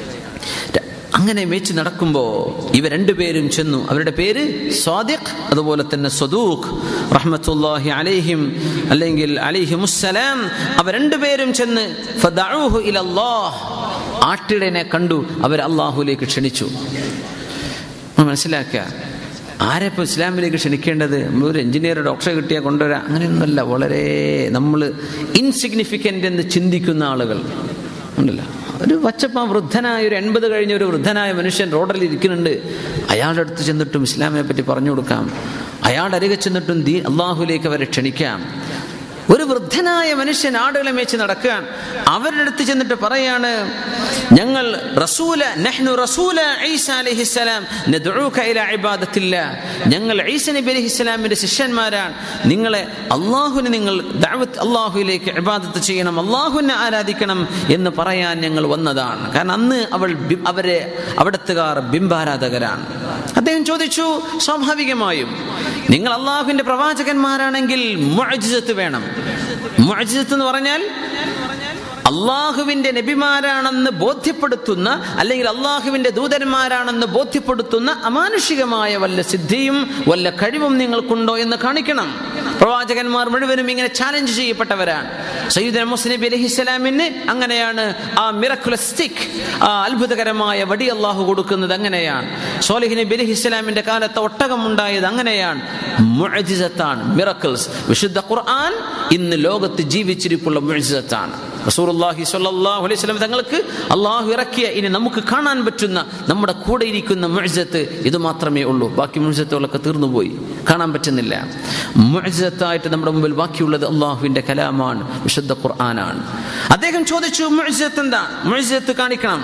Speaker 1: അങ്ങനെ മേച്ച് നടക്കുമ്പോൾ ഇവ രണ്ടുപേരും ചെന്നു. അവരുടെ പേര് സ്വാദിഖ്, അതുപോലെ തന്നെ സ്വദൂഖ് റഹ്മത്തുള്ളാഹി അലൈഹിം അല്ലെങ്കിൽ അലൈഹിമുസ്സലാം. അവ രണ്ടുപേരും ചെന്ന് ഫദഊഹു ഇലല്ലാഹ്, ആട്ടിടനെ കണ്ടു, അവർ അള്ളാഹുലേക്ക് ക്ഷണിച്ചു. മനസ്സിലാക്കുക, ആരെപ്പോൾ ഇസ്ലാമിലേക്ക് ക്ഷണിക്കേണ്ടത്? ഒരു എഞ്ചിനീയർ ഡോക്ടറെ കിട്ടിയാൽ കൊണ്ടുവരാം, അങ്ങനെയൊന്നുമല്ല. വളരെ നമ്മൾ ഇൻസിഗ്നിഫിക്കൻ്റ് എന്ന് ചിന്തിക്കുന്ന ആളുകൾ ഉണ്ടല്ലോ. ഒരു വച്ചപ്പ വൃദ്ധനായ ഒരു എൺപത് കഴിഞ്ഞ ഒരു വൃദ്ധനായ മനുഷ്യൻ റോഡിൽ ഇരിക്കുന്നുണ്ട്. അയാളുടെ അടുത്ത് ചെന്നിട്ടും ഇസ്ലാമിനെ പറ്റി പറഞ്ഞു കൊടുക്കാം. അയാളുടെ അരികെ ചെന്നിട്ടും ദീ അള്ളാഹുലേക്ക് അവരെ ക്ഷണിക്കാം. ഒരു വൃദ്ധനായ മനുഷ്യൻ ആടുകളെ മേച്ച് നടക്കാൻ അവരുടെ അടുത്ത് ചെന്നിട്ട് പറയാണ്, ഞങ്ങൾ റസൂല നഹ്നു റസൂല ഈസ അലൈഹിസ്സലാം നദ്ഉക ഇലാ ഇബാദത്തില്ലാഹ്, ഞങ്ങൾ ഈസ നബി അലൈഹിസ്സലാമിന്റെ ശിഷ്യന്മാരാണ്, നിങ്ങളെ അല്ലാഹുവിനെ നിങ്ങൾ ദഅവത്ത് അല്ലാഹുവിലേക്ക് ഇബാദത്ത് ചെയ്യണം, അല്ലാഹുവിനെ ആരാധിക്കണം എന്ന് പറയാൻ ഞങ്ങൾ വന്നതാണ്. കാരണം അന്ന് അവൾ അവരെ അവിടത്തുകാർ ബിംബാരാധകരാണ്. അദ്ദേഹം ചോദിച്ചു, സ്വാഭാവികമായും നിങ്ങൾ അള്ളാഹുവിന്റെ പ്രവാചകന്മാരാണെങ്കിൽ മുഅ്ജിസത്ത് വേണം. മുഅ്ജിസത്ത് എന്ന് പറഞ്ഞാൽ അള്ളാഹുവിന്റെ നബിമാരാണെന്ന് ബോധ്യപ്പെടുത്തുന്ന, അല്ലെങ്കിൽ അള്ളാഹുവിന്റെ ദൂതന്മാരാണെന്ന് ബോധ്യപ്പെടുത്തുന്ന അമാനുഷികമായ വല്ല സിദ്ധിയും വല്ല കഴിവും നിങ്ങൾക്കുണ്ടോ എന്ന് കാണിക്കണം. പ്രവാചകന്മാർ മുഴുവനും ഇങ്ങനെ ചാലഞ്ച് ചെയ്യപ്പെട്ടവരാണ്. സയ്യിദുനാ മൂസ നബി അലൈഹിസ്സലാമിന് അങ്ങനെയാണ് ആ മിറക്കുലസ്റ്റിക്, ആ അത്ഭുതകരമായ വടി അള്ളാഹു കൊടുക്കുന്നത് അങ്ങനെയാണ്. സ്വാലിഹ് നബി അലൈഹിസ്സലാമിന്റെ കാലത്ത് ഒട്ടകം ഉണ്ടായത് അങ്ങനെയാണ്. മുഅ്ജിസത്താണ്, മിറക്കിൾസ്. വിശുദ്ധ ഖുർആൻ ഇന്ന് ലോകത്ത് ജീവിച്ചിരിപ്പുള്ള മുഅ്ജിസത്താണ്. റസൂലുള്ളാഹി സ്വല്ലല്ലാഹു അലൈഹി വസല്ലം തങ്ങൾക്ക് അള്ളാഹു ഇറക്കിയ, ഇനി നമുക്ക് കാണാൻ പറ്റുന്ന, നമ്മുടെ കൂടെ ഇരിക്കുന്ന മുഅ്ജിസത്ത് ഇത് മാത്രമേ ഉള്ളൂ. ബാക്കി മുഅ്ജിസത്തുകളൊക്കെ തീർന്നുപോയി, കാണാൻ പറ്റുന്നില്ല. മുഅ്ജിസത്തായിട്ട് നമ്മുടെ മുമ്പിൽ ബാക്കിയുള്ളത് അള്ളാഹുവിന്റെ കലാമാണ്, വിശുദ്ധ ഖുർആനാണ്. അദ്ദേഹം ചോദിച്ചു, മുഅ്ജിസത്ത് എന്താണ്? മുഅ്ജിസത്ത് കാണിക്കണം.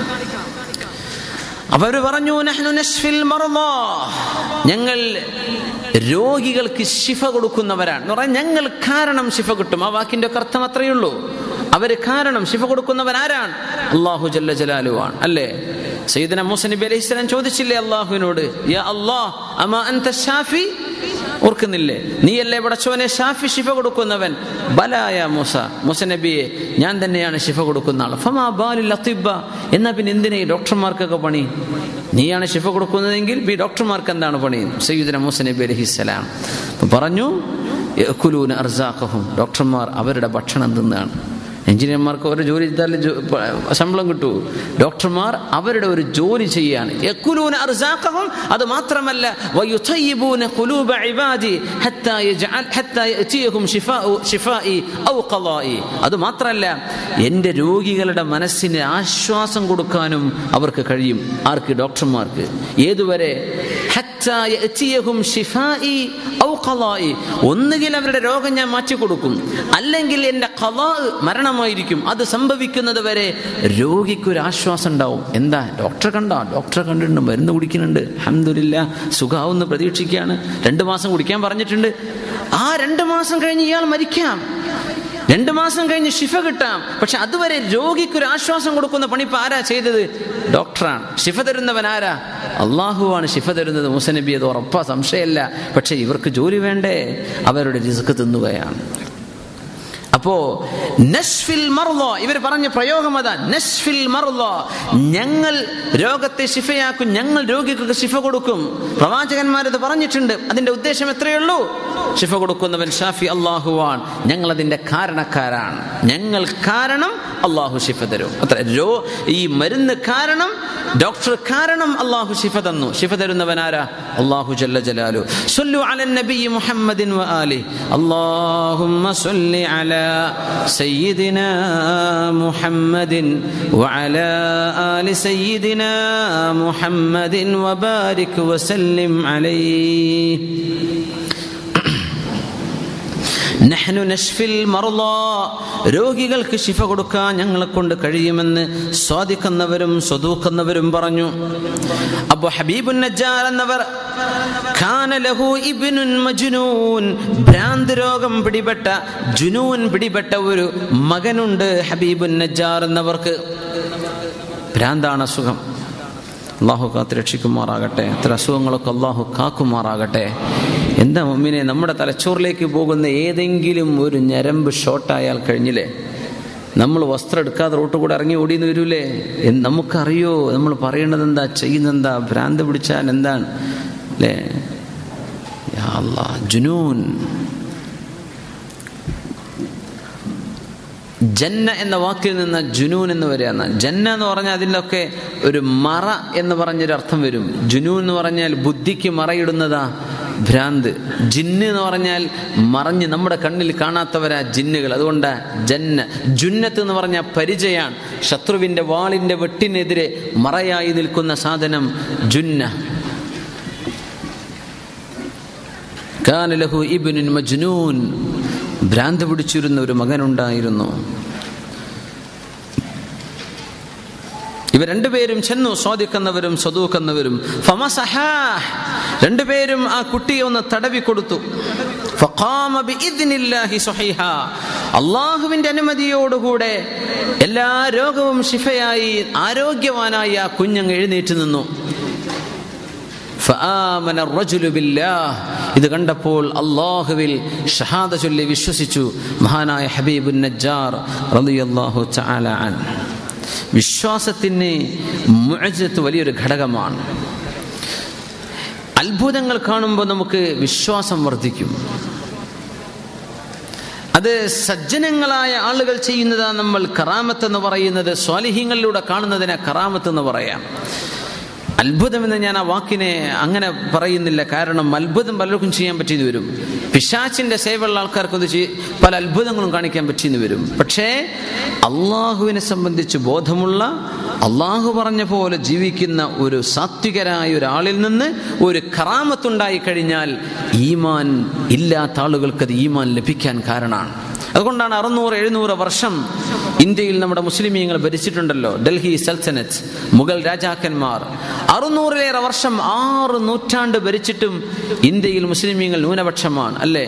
Speaker 1: അവർ പറഞ്ഞു, നഹ്നു നശ്ഫിൽ മർദാ, ഞങ്ങൾ രോഗികൾക്ക് ശിഫ കൊടുക്കുന്നവരാണ് എന്ന് പറഞ്ഞാൽ ഞങ്ങൾ കാരണം ശിഫ കിട്ടും. ആ വാക്കിന്റെ ഒക്കെ അർത്ഥം അത്രയേ ഉള്ളൂ. അവര് കാരണം ശിഫ കൊടുക്കുന്നവരാരാണ്? അല്ലാഹു ജല്ല ജലാലുഹു ആണ്, അല്ലേ? സയ്യിദുനാ മൂസ നബി അലൈഹിസ്സലാം ചോദിച്ചില്ലേ അല്ലാഹുവിനോട്, യാ അല്ലാഹ് അമാ അൻത ഷാഫി, ഓർക്കുന്നില്ലേ, നീയല്ലേ പടച്ചോനെ ഷാഫി, ശിഫ കൊടുക്കുന്നവൻ? ബലായ മൂസ, മൂസ നബിയെ ഞാൻ തന്നെയാണ് ശിഫ കൊടുക്കുന്ന ആൾ. ഫമാ ബാലിൽ അത്തിബ്ബ, എന്നാ പിന്നെ എന്തിനാ ഈ ഡോക്ടർമാർക്കൊക്കെ പണി? നീയാണ് ശിഫ കൊടുക്കുന്നതെങ്കിൽ ഈ ഡോക്ടർമാർക്ക് എന്താണ് പണി? സയ്യിദുനാ മൂസ നബി അലൈഹിസ്സലാം പറഞ്ഞു, യഅ്കുലൂന അർസാഖഹും, ഡോക്ടർമാർ അവരുടെ ഭക്ഷണം തിന്നാണ്. എഞ്ചിനീയർമാർക്ക് ഒരു ജോലി ചെയ്താൽ ശമ്പളം കിട്ടൂ. ഡോക്ടർമാർ അവരുടെ ഒരു ജോലി ചെയ്യാണ്. യഅ്കുലൂന അർസാഖഹും, അത് മാത്രമല്ല വയുതയ്യിബൂന ഖുലൂബ ഇബാദി ഹത്താ യജഅൽ ഹത്താ യഅതിയഹും ശിഫാഉ ശിഫാഇ ഔ ഖളാഇ, അത് മാത്രമല്ല എൻ്റെ രോഗികളുടെ മനസ്സിന് ആശ്വാസം കൊടുക്കാനും അവർക്ക് കഴിയും. ആർക്ക്? ഡോക്ടർമാർക്ക്. ഏതുവരെ? ഹത്താ യഅതിയഹും ശിഫാഇ ഔ ഖളാഇ, ഒന്നുകിൽ അവരുടെ രോഗം ഞാൻ മാറ്റി കൊടുക്കും, അല്ലെങ്കിൽ എൻ്റെ ഖളാ മരണമായിരിക്കും. അത് സംഭവിക്കുന്നത് വരെ രോഗിക്കൊരു ആശ്വാസം ഉണ്ടാവും. എന്താ? ഡോക്ടറെ കണ്ടോ? ഡോക്ടറെ കണ്ടിട്ടുണ്ട്, മരുന്ന് കുടിക്കുന്നുണ്ട്, അൽഹംദുലില്ലാഹ് സുഖാവുന്ന പ്രതീക്ഷിക്കുകയാണ്. രണ്ടു മാസം കുടിക്കാൻ പറഞ്ഞിട്ടുണ്ട്. ആ രണ്ടു മാസം കഴിഞ്ഞ് ഇയാൾ മരിക്കാം, രണ്ടു മാസം കഴിഞ്ഞ് ശിഫ കിട്ടാം. പക്ഷെ അതുവരെ രോഗിക്കൊരു ആശ്വാസം കൊടുക്കുന്ന പണി ഇപ്പൊ ആരാ ചെയ്തത്? ഡോക്ടറാണ്. ശിഫ തരുന്നവൻ ആരാ? അള്ളാഹുവാണ് ശിഫ തരുന്നത്. മൂസ നബി അത് ഉറപ്പാ, സംശയമല്ല. പക്ഷെ ഇവർക്ക് ജോലി വേണ്ടേ? അവരുടെ റിസ്ക് തിന്നുകയാണ്. അപ്പോ നശ്ഫിൽ മർളാ, ഇവർ പറഞ്ഞ പ്രയോഗം അതാ, നശ്ഫിൽ മർളാ, ഞങ്ങൾ രോഗത്തെ ശിഫയാക്കും, ഞങ്ങൾ രോഗികൾക്ക് ശിഫ കൊടുക്കും. പ്രവാചകന്മാരത് പറഞ്ഞിട്ടുണ്ട്. അതിന്റെ ഉദ്ദേശം എത്രയേ ഉള്ളൂ? ശിഫ കൊടുക്കുന്നവൻ ഷാഫി അള്ളാഹുവാൻ, ഞങ്ങൾ അതിന്റെ കാരണക്കാരാണ്, ഞങ്ങൾ കാരണം അള്ളാഹു ശിഫ തരും. അത്ര രോ ഈ മരുന്ന് കാരണം, ഡോക്ടർ കാരണം അള്ളാഹു ശിഫ തന്നു. ശിഫ തരുന്നവനാരാ? അള്ളാഹു ജല്ല ജലാലു. സ്വല്ലു അലൻ നബി മുഹമ്മദിൻ വ ആലിഹി, അല്ലാഹുമ്മ സ്വല്ലി അലാ സയ്യിദിനാ മുഹമ്മദിൻ വ അലാ ആലി സയ്യിദിനാ മുഹമ്മദിൻ വ ബാരിക് വസല്ലിം അലൈഹി. നഹ്നു നശ്ഫിൽ മർളാ, രോഗികൾക്ക് ശിഫ കൊടുക്കാൻ ഞങ്ങളെ കൊണ്ട് കഴിയുമെന്ന് സ്വാദിഖെന്നവരും സ്വദൂഖെന്നവരും പറഞ്ഞു. അബൂ ഹബീബുൻ നജ്ജാർ എന്നവർ കാന ലഹു ഇബ്നുൻ മജ്നൂൻ, ഭ്രാന്ത് രോഗം പിടിപെട്ട ജുനൂൻ പിടിപെട്ട ഒരു മകനുണ്ട് ഹബീബുൻ നജ്ജാർ എന്നവർക്ക്. ഭ്രാന്താണ് അസുഖം. അള്ളാഹു കാത്ത് രക്ഷിക്കുമാറാകട്ടെ. അത്ര അസുഖങ്ങളൊക്കെ അള്ളാഹു കാക്കുമാറാകട്ടെ. എന്താ മുഅ്മിനെ, നമ്മുടെ തലച്ചോറിലേക്ക് പോകുന്ന ഏതെങ്കിലും ഒരു ഞരമ്പ് ഷോർട്ടായാൽ കഴിഞ്ഞില്ലേ, നമ്മൾ വസ്ത്രം എടുക്കാതെ റോട്ട് കൂടെ ഇറങ്ങി ഓടിയെന്ന് വരൂലേ? നമുക്കറിയോ നമ്മൾ പറയണത് എന്താ, ചെയ്യുന്നതെന്താ? ഭ്രാന്ത് പിടിച്ചാൽ എന്താണ് അല്ലേ? യാ അല്ലാഹ്, ജുനൂൻ. ജന്ന എന്ന വാക്കിൽ നിന്ന് ജുനൂൻ എന്ന് വരികയാണ്. ജന്ന എന്ന് പറഞ്ഞാൽ അതിലൊക്കെ ഒരു മറ എന്ന് പറഞ്ഞൊരു അർത്ഥം വരും. ജുനൂൻ എന്ന് പറഞ്ഞാൽ ബുദ്ധിക്ക് മറയിടുന്നതാ ഭ്രാന്ത്. ജിന്ന് എന്ന് പറഞ്ഞാൽ മറഞ്ഞ് നമ്മുടെ കണ്ണിൽ കാണാത്തവരാ ജിന്നുകൾ. അതുകൊണ്ട് ജന്ന. ജുന്നത്ത് എന്ന് പറഞ്ഞാൽ പരിചയാണ്. ശത്രുവിന്റെ വാളിന്റെ വെട്ടിനെതിരെ മറയായി നിൽക്കുന്ന സാധനം ജുന്ന. കാന ലഹു ഇബ്നുൻ മജ്നൂൻ, ഭ്രാന്ത് പിടിച്ചിരുന്ന ഒരു മകനുണ്ടായിരുന്നു. ഇവർ രണ്ടുപേരും ചെന്നു, സ്വാദിഖെന്നവരും സ്വദൂഖെന്നവരും. ഫമസഹാ, രണ്ടുപേരും ആ കുട്ടിയെ ഒന്ന് തടവി കൊടുത്തു. ഫഖാമ ബിഇദ്നില്ലാഹി സ്വഹീഹാ, അല്ലാഹുവിന്റെ അനുമതിയോടുകൂടെ എല്ലാ രോഗവും ശിഫയായി ആരോഗ്യവാനായി ആ കുഞ്ഞങ്ങ് എഴുന്നേറ്റ് നിന്നു. ഫആമന റജുലു ബില്ലാഹ്, ഇത് കണ്ടപ്പോൾ അല്ലാഹുവിൽ ഷഹാദ ചൊല്ലി വിശ്വസിച്ചു മഹാനായ ഹബീബുൻ നജ്ജാർ റളിയല്ലാഹു തആല അൻ. വിശ്വാസത്തിന് മുഅ്ജിസത്ത് വലിയൊരു ഘടകമാണ്. അത്ഭുതങ്ങൾ കാണുമ്പോൾ നമുക്ക് വിശ്വാസം വർദ്ധിക്കും. അത് സജ്ജനങ്ങളായ ആളുകൾ ചെയ്യുന്നതാണ് നമ്മൾ കറാമത്ത് എന്ന് പറയുന്നത്. സ്വാലിഹീങ്ങളിലൂടെ കാണുന്നതിനെ കറാമത്ത് എന്ന് പറയാം. അത്ഭുതമെന്ന് ഞാൻ ആ വാക്കിനെ അങ്ങനെ പറയുന്നില്ല. കാരണം അത്ഭുതം പലർക്കും ചെയ്യാൻ പറ്റിയെന്ന് വരും. പിശാചിന്റെ സേവയുള്ള ആൾക്കാർക്കൊന്ന് പല അത്ഭുതങ്ങളും കാണിക്കാൻ പറ്റിയെന്ന് വരും. പക്ഷേ അള്ളാഹുവിനെ സംബന്ധിച്ച് ബോധമുള്ള, അള്ളാഹു പറഞ്ഞ പോലെ ജീവിക്കുന്ന ഒരു സാത്വികരായ ഒരാളിൽ നിന്ന് ഒരു കറാമത്തുണ്ടായി കഴിഞ്ഞാൽ ഈമാൻ ഇല്ലാത്ത ആളുകൾക്കത് ഈമാൻ ലഭിക്കാൻ കാരണമാണ്. അതുകൊണ്ടാണ് അറുന്നൂറ് എഴുന്നൂറ് വർഷം ഇന്ത്യയിൽ നമ്മുടെ മുസ്ലിമീങ്ങൾ ഭരിച്ചിട്ടുണ്ടല്ലോ. ഡൽഹി സൽത്തനത്ത്, മുഗൾ രാജാക്കന്മാർ അറുന്നൂറിലേറെ വർഷം, ആറ് നൂറ്റാണ്ട് ഭരിച്ചിട്ടും ഇന്ത്യയിൽ മുസ്ലിമീങ്ങൾ ന്യൂനപക്ഷമാണ് അല്ലേ?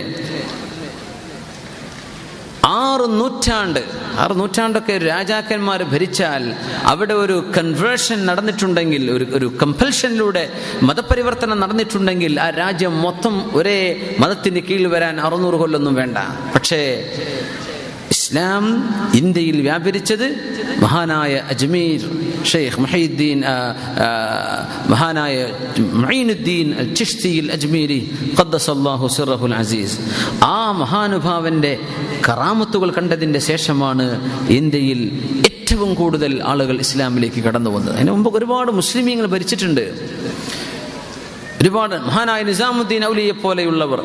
Speaker 1: ആറ് നൂറ്റാണ്ട് ആറ് നൂറ്റാണ്ടൊക്കെ രാജാക്കന്മാർ ഭരിച്ചാൽ അവിടെ ഒരു കൺവേർഷൻ നടന്നിട്ടുണ്ടെങ്കിൽ, ഒരു ഒരു കമ്പൽഷനിലൂടെ മതപരിവർത്തനം നടന്നിട്ടുണ്ടെങ്കിൽ ആ രാജ്യം മൊത്തം ഒരേ മതത്തിന്റെ കീഴിൽ വരാൻ അറുന്നൂറ് കൊല്ലൊന്നും വേണ്ട. പക്ഷേ ഇസ്ലാം ഇന്ത്യയിൽ വ്യാപരിച്ചത് മഹാനായ അജ്മീർ ഷെയ്ഖ് മുഹീദ്ദീൻ മഹാനായ മുഈനുദ്ദീൻ അൽ ചിശ്തി അൽ അജ്മീരി ഖദ്ദസല്ലാഹു സിറഹുൽ അസീസ്, ആ മഹാനുഭാവന്റെ കറാമത്തുകൾ കണ്ടതിന്റെ ശേഷമാണ് ഇന്ത്യയിൽ ഏറ്റവും കൂടുതൽ ആളുകൾ ഇസ്ലാമിലേക്ക് കടന്നു വന്നത്. അതിന് മുമ്പ് ഒരുപാട് മുസ്ലിമീങ്ങൾ ഭരിച്ചിട്ടുണ്ട്. ഒരുപാട് മഹാനായ നിസാമുദ്ദീൻ ഔലിയെ പോലെയുള്ളവർ,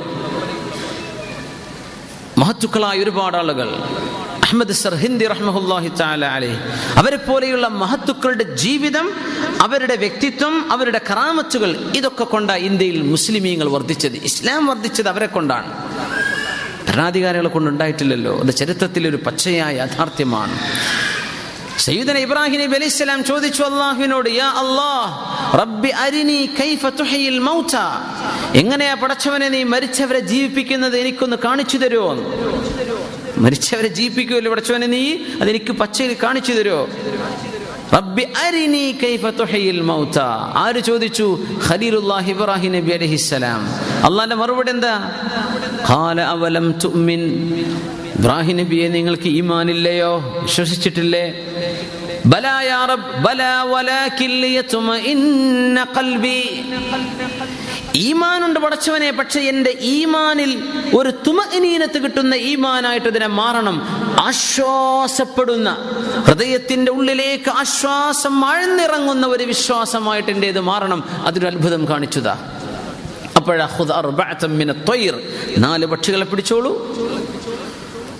Speaker 1: മഹത്തുക്കളായ ഒരുപാട് ആളുകൾ, അഹ്മദ് സർഹിന്ദി റഹ്മത്തുള്ളാഹി തആല അലൈഹി, അവരെ പോലെയുള്ള മഹത്തുക്കളുടെ ജീവിതം, അവരുടെ വ്യക്തിത്വം, അവരുടെ കറാമത്തുകൾ, ഇതൊക്കെ കൊണ്ടാണ് ഇന്ത്യയിൽ മുസ്ലിമീങ്ങൾ വർദ്ധിച്ചത്. ഇസ്ലാം വർദ്ധിച്ചത് അവരെ കൊണ്ടാണ്, ഭരണാധികാരികളെ കൊണ്ടുണ്ടായിട്ടില്ലല്ലോ. അത് ചരിത്രത്തിലൊരു പച്ചയായ യാഥാർത്ഥ്യമാണ്. സയ്യിദന ഇബ്രാഹിം നബി അലൈഹിസ്സലാം ചോദിച്ചു അല്ലാഹുവിനോട്, യാ അല്ലാഹ് റബ്ബി അരിനി കൈഫ തുഹയിൽ മൗത, എങ്ങനെയാ പടച്ചവനെ നീ മരിച്ചവരെ ജീവിപ്പിക്കുന്നത്, എനിക്കൊന്ന് കാണിച്ചു തരുമോ? മരിച്ചവരെ ജീവിപ്പിക്കുമല്ലോ പടച്ചവനെ നീ, അതെനിക്ക് പച്ചയിൽ കാണിച്ചു തരുമോ? റബ്ബി അരിനി കൈഫ തുഹയിൽ മൗത. ആര് ചോദിച്ചു? ഖലീലുല്ലാഹി ഇബ്രാഹിം നബി അലൈഹിസ്സലാം. അല്ലാഹുവിന്റെ മറുപടി എന്താ? ഖാല അവലം തുഅ്മിൻ, ഇബ്രാഹിം നബിയെ നിങ്ങൾക്ക് ഈമാനില്ലയോ, വിശ്വസിച്ചിട്ടില്ലേ? ബലാ യാ റബ്ബ് ബലാ വലാകിൻ ലിയത്മഇന്ന ഖൽബി, ഈമാനുണ്ട് പടച്ചവനെ, പക്ഷെ എൻ്റെ ഈമാനിൽ ഒരു തുമഇനീനത്ത് കിട്ടുന്ന ഈമാനായിട്ട് ഇതിനെ മാറണം. ആശ്വാസപ്പെടുന്ന, ഹൃദയത്തിന്റെ ഉള്ളിലേക്ക് ആശ്വാസം ആഴ്ന്നിറങ്ങുന്ന ഒരു വിശ്വാസമായിട്ട് എൻ്റെ ഇത് മാറണം. അതൊരു അത്ഭുതം കാണിച്ചതാ. അപ്പോഴാ ഖുദ് അർബഅത മിന ത്വയ്ർ, നാല് പക്ഷികളെ പിടിച്ചോളൂ.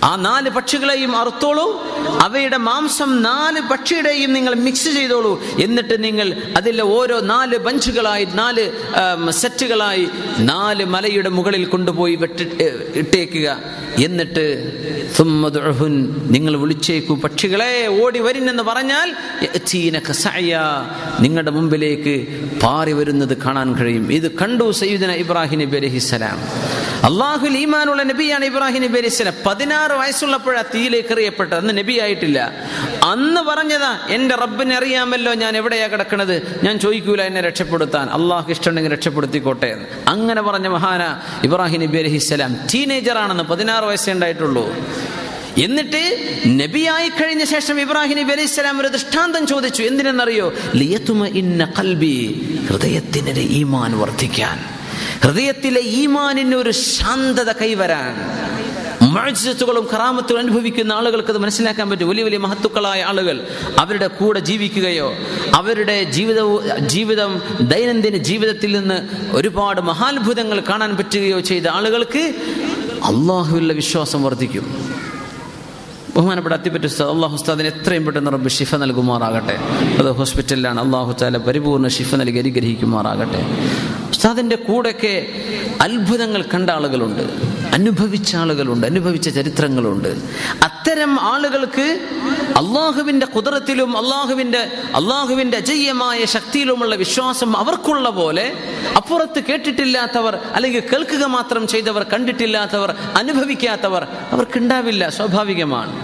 Speaker 1: ആ നാല് പക്ഷികളെയും അറുത്തോളൂ, അവയുടെ മാംസം നാല് പക്ഷിയുടെയും നിങ്ങൾ മിക്സ് ചെയ്തോളൂ. എന്നിട്ട് നിങ്ങൾ അതിൽ ഓരോ നാല് ബഞ്ചുകളായി, നാല് സെറ്റുകളായി നാല് മലയുടെ മുകളിൽ കൊണ്ടുപോയി വെട്ടി ഇട്ടേക്കുക. എന്നിട്ട് നിങ്ങൾ വിളിച്ചേക്കൂ പക്ഷികളെ ഓടി വരിന്നെന്ന് പറഞ്ഞാൽ നിങ്ങളുടെ മുമ്പിലേക്ക് പാറി വരുന്നത് കാണാൻ കഴിയും. ഇത് കണ്ടു സയ്യിദുനാ ഇബ്രാഹിം നബി അലൈഹിസ്സലാം. അള്ളാഹുൽ ഈമാനുള്ള നബിയാണ് ഇബ്രാഹിം നബി അലൈഹിസ്സലാം. പതിനാറ് വയസ്സുള്ളപ്പോഴാണ് തീയിലേക്ക് എറിയപ്പെട്ടത്. അന്ന് നബി ആയിട്ടില്ല. അന്ന് പറഞ്ഞതാ, എന്റെ റബ്ബിനെ അറിയാമല്ലോ ഞാൻ എവിടെയാ കിടക്കണത്, ഞാൻ ചോദിക്കൂല എന്നെ രക്ഷപ്പെടുത്താൻ, അള്ളാഹു ഇഷ്ടമുണ്ടെങ്കിൽ രക്ഷപ്പെടുത്തിക്കോട്ടെ എന്ന്. അങ്ങനെ പറഞ്ഞ മഹാന ഇബ്രാഹിം നബി അലൈഹിസ്സലാം ടീനേജർ ആണെന്ന്, പതിനാറ് വയസ്സേ ഉണ്ടായിട്ടുള്ളൂ. എന്നിട്ട് നബിയായി കഴിഞ്ഞ ശേഷം ഇബ്രാഹിം നബി അലൈഹി സ്വലാം ഒരു ദൃഷ്ടാന്തം ചോദിച്ചു. എന്തിനെന്നറിയോ? ലിയതുമഇന്ന ഖൽബി, ഹൃദയത്തിന്റെ ഈമാൻ വർദ്ധിക്കാൻ, ഹൃദയത്തിലെ ഈമാനിന് ഒരു ശാന്തത കൈവരാൻ. മുഅ്ജിസത്തുകളും കറാമത്തുകളും അനുഭവിക്കുന്ന ആളുകൾക്ക് അത് മനസ്സിലാക്കാൻ പറ്റും. വലിയ വലിയ മഹത്തുക്കളായ ആളുകൾ അവരുടെ കൂടെ ജീവിക്കുകയോ അവരുടെ ജീവിതവും ജീവിതം ദൈനംദിന ജീവിതത്തിൽ നിന്ന് ഒരുപാട് മഹാത്ഭുതങ്ങൾ കാണാൻ പറ്റുകയോ ചെയ്ത ആളുകൾക്ക് അള്ളാഹുവിലുള്ള വിശ്വാസം വർദ്ധിക്കും. ബഹുമാനപ്പെട്ട അത്തിപ്പറ്റ ഉസ്താദ്, അള്ളാഹു ഉസ്താദിന് എത്രയും പെട്ടെന്ന് റബ്ബ് ശിഫ നൽകുമാറാകട്ടെ. അത് ഹോസ്പിറ്റലിലാണ്. അള്ളാഹു തആല പരിപൂർണ്ണ ശിഫ നൽകി അനുഗ്രഹിക്കുമാറാകട്ടെ. ഉസ്താദിന്റെ കൂടെയൊക്കെ അത്ഭുതങ്ങൾ കണ്ട ആളുകളുണ്ട്, അനുഭവിച്ച ആളുകളുണ്ട്, അനുഭവിച്ച ചരിത്രങ്ങളുണ്ട്. അത്തരം ആളുകൾക്ക് അള്ളാഹുവിന്റെ ഖുദ്റത്തിലും അള്ളാഹുവിന്റെ അള്ളാഹുവിന്റെ അജയ്യമായ ശക്തിയിലുമുള്ള വിശ്വാസം അവർക്കുള്ള പോലെ അപ്പുറത്ത് കേട്ടിട്ടില്ലാത്തവർ, അല്ലെങ്കിൽ കേൾക്കുക മാത്രം ചെയ്തവർ, കണ്ടിട്ടില്ലാത്തവർ, അനുഭവിക്കാത്തവർ അവർക്കുണ്ടാവില്ല. സ്വാഭാവികമാണ്.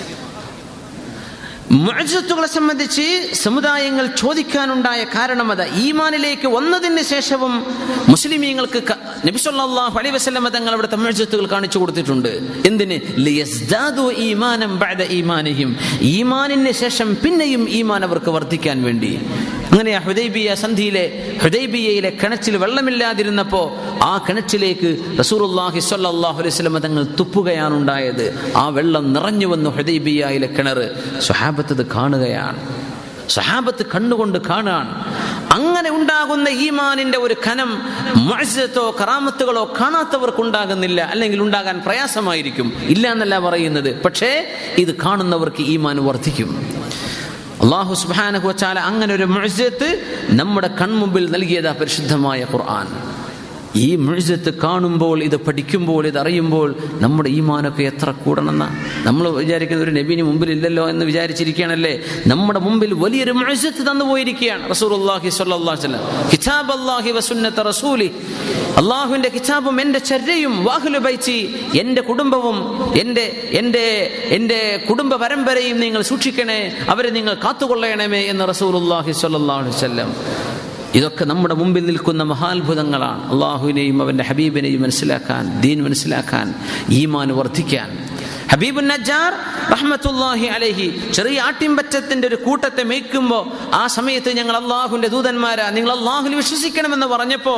Speaker 1: മുഅ്ജിസത്തുകളെ സംബന്ധിച്ച് സമുദായങ്ങൾ ചോദിക്കാനുണ്ടായ കാരണം അതാ. ഈമാനിലേക്ക് വന്നതിന് ശേഷവും മുസ്ലിമീങ്ങൾക്ക് നബി സല്ലല്ലാഹു അലൈഹി വസല്ലം തങ്ങൾ അവിടുത്തെ മുഅ്ജിസത്തുകൾ കാണിച്ചു കൊടുത്തിട്ടുണ്ട്. എന്തിന്? ലിയസ്ദാദു ഈമാനം ബഅദ ഈമാനിഹിം, ഈമാനിന് ശേഷം പിന്നെയും ഈമാൻ അവർക്ക് വർദ്ധിക്കാൻ വേണ്ടി. അങ്ങനെയാ ഹുദൈബിയ സന്ധിയിലെ ഹുദൈബിയയിലെ കിണറ്റിൽ വെള്ളമില്ലാതിരുന്നപ്പോ ആ കിണറ്റിലേക്ക് റസൂലുള്ളാഹി സ്വല്ലല്ലാഹു അലൈഹി വസല്ലം തങ്ങൾ തുപ്പുകയാണ് ഉണ്ടായത്. ആ വെള്ളം നിറഞ്ഞു വന്നു ഹുദൈബിയയിലെ കിണർ. സ്വഹാബത്ത് അത് കാണുകയാണ്, സ്വഹാബത്ത് കണ്ണുകൊണ്ട് കാണാൻ. അങ്ങനെ ഉണ്ടാകുന്ന ഈമാനിന്റെ ഒരു ഖനം മുഅ്ജിസത്തോ കറാമത്തുകളോ കാണാത്തവർക്കുണ്ടാകുന്നില്ല, അല്ലെങ്കിൽ ഉണ്ടാകാൻ പ്രയാസമായിരിക്കും. ഇല്ല എന്നല്ല പറയുന്നത്, പക്ഷേ ഇത് കാണുന്നവർക്ക് ഈമാൻ വർദ്ധിക്കും. അല്ലാഹു സുബ്ഹാനഹു വ തആല അങ്ങനെ ഒരു മുഅ്ജിസത്ത് നമ്മുടെ കൺമുമ്പിൽ നൽകിയതാ പരിശുദ്ധമായ ഖുർആൻ. ഈ മുഅ്ജിസത്ത് കാണുമ്പോൾ, ഇത് പഠിക്കുമ്പോൾ, ഇത് അറിയുമ്പോൾ നമ്മുടെ ഈമാനൊക്കെ എത്ര കൂടണമെന്നാ നമ്മൾ വിചാരിക്കുന്നത്. ഒരു നബിന് മുമ്പിൽ ഇല്ലല്ലോ എന്ന് വിചാരിച്ചിരിക്കുകയാണല്ലേ. നമ്മുടെ മുമ്പിൽ വലിയൊരു മുഅ്ജിസത്ത് തന്നു പോയിരിക്കുകയാണ്. റസൂലുള്ളാഹി സ്വല്ലല്ലാഹു അലൈഹി വസല്ലം, കിതാബല്ലാഹി വസുന്നത റസൂലി, അള്ളാഹുവിന്റെ കിതാബും എന്റെ ചര്യയും, വഅഹ്ലു ബൈത്തി, എന്റെ കുടുംബവും എന്റെ എന്റെ എന്റെ കുടുംബ പരമ്പരയും നിങ്ങൾ സൂക്ഷിക്കണേ, അവരെ നിങ്ങൾ കാത്തുകൊള്ളണമേ എന്ന് റസൂലുള്ളാഹി സ്വല്ലല്ലാഹു അലൈഹി വസല്ലം. ഇതൊക്കെ നമ്മുടെ മുമ്പിൽ നിൽക്കുന്ന മഹാത്ഭുതങ്ങളാണ്. അള്ളാഹുവിനെയും അവന്റെ ഹബീബിനെയും മനസ്സിലാക്കാൻ, ദീൻ മനസ്സിലാക്കാൻ, ഈമാൻ വർദ്ധിക്കാൻ. ഹബീബുൻ നജ്ജാർ റഹ്മത്തുള്ളാഹി അലൈഹി ചെറിയ ആട്ടിൻപറ്റത്തിന്റെ ഒരു കൂട്ടത്തെ മേയ്ക്കുമ്പോൾ ആ സമയത്ത് ഞങ്ങൾ അള്ളാഹുവിന്റെ ദൂതന്മാരാ, നിങ്ങൾ അള്ളാഹുവിൽ വിശ്വസിക്കണമെന്ന് പറഞ്ഞപ്പോ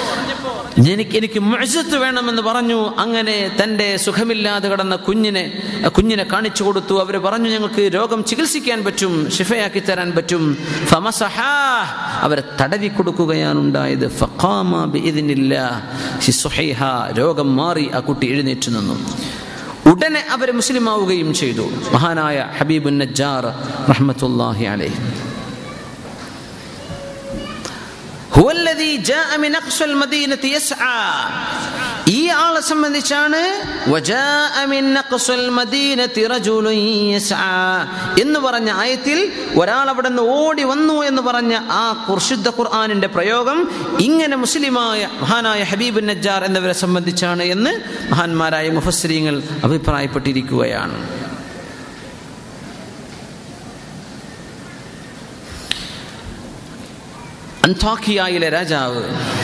Speaker 1: എനിക്ക് എനിക്ക് മുഅ്ജിസത്ത് വേണമെന്ന് പറഞ്ഞു. അങ്ങനെ തന്റെ സുഖമില്ലാതെ കിടന്ന കുഞ്ഞിനെ കുഞ്ഞിനെ കാണിച്ചു കൊടുത്തു. അവർ പറഞ്ഞു, ഞങ്ങൾക്ക് രോഗം ചികിത്സിക്കാൻ പറ്റും, ശിഫയാക്കി തരാൻ പറ്റും. ഫമസഹാ, അവരെ തടവി കൊടുക്കുകയാണ് ഉണ്ടായത്. ഫഖാമ ബിഇദ്നില്ലാഹി സുഹൈഹ, രോഗം മാറി ആ കുട്ടി എഴുന്നേറ്റ് നിന്നു. ഉടനെ അവർ മുസ്ലിമാവുകയും ചെയ്തു. മഹാനായ ഹബീബുൻ നജ്ജാർ റഹ്മത്തുള്ളാഹി അലൈഹി. ഹുവല്ലദീ ജാഅ മിൻ അഖ്സൽ മദീനതി യസ്ആ, ഈ ആളെ സംബന്ധിച്ചാണ് വജാഅ മിൻ അഖ്സൽ മദീനതി റജുലുൻ യസ്ആ എന്ന് പറഞ്ഞ ആയത്തിൽ ഒരാൾ അവിടെ നിന്ന് ഓടി വന്നു എന്ന് പറഞ്ഞ ആ പരിശുദ്ധ ഖുർആനിന്റെ പ്രയോഗം ഇങ്ങനെ മുസ്ലിമായ മഹാനായ ഹബീബുൻ നജ്ജാർ എന്നിവരെ സംബന്ധിച്ചാണ് എന്ന് മഹാന്മാരായ മുഫസ്സിരീങ്ങൾ അഭിപ്രായപ്പെട്ടിരിക്കുകയാണ്. അന്താക്കിയയിലെ രാജാവ്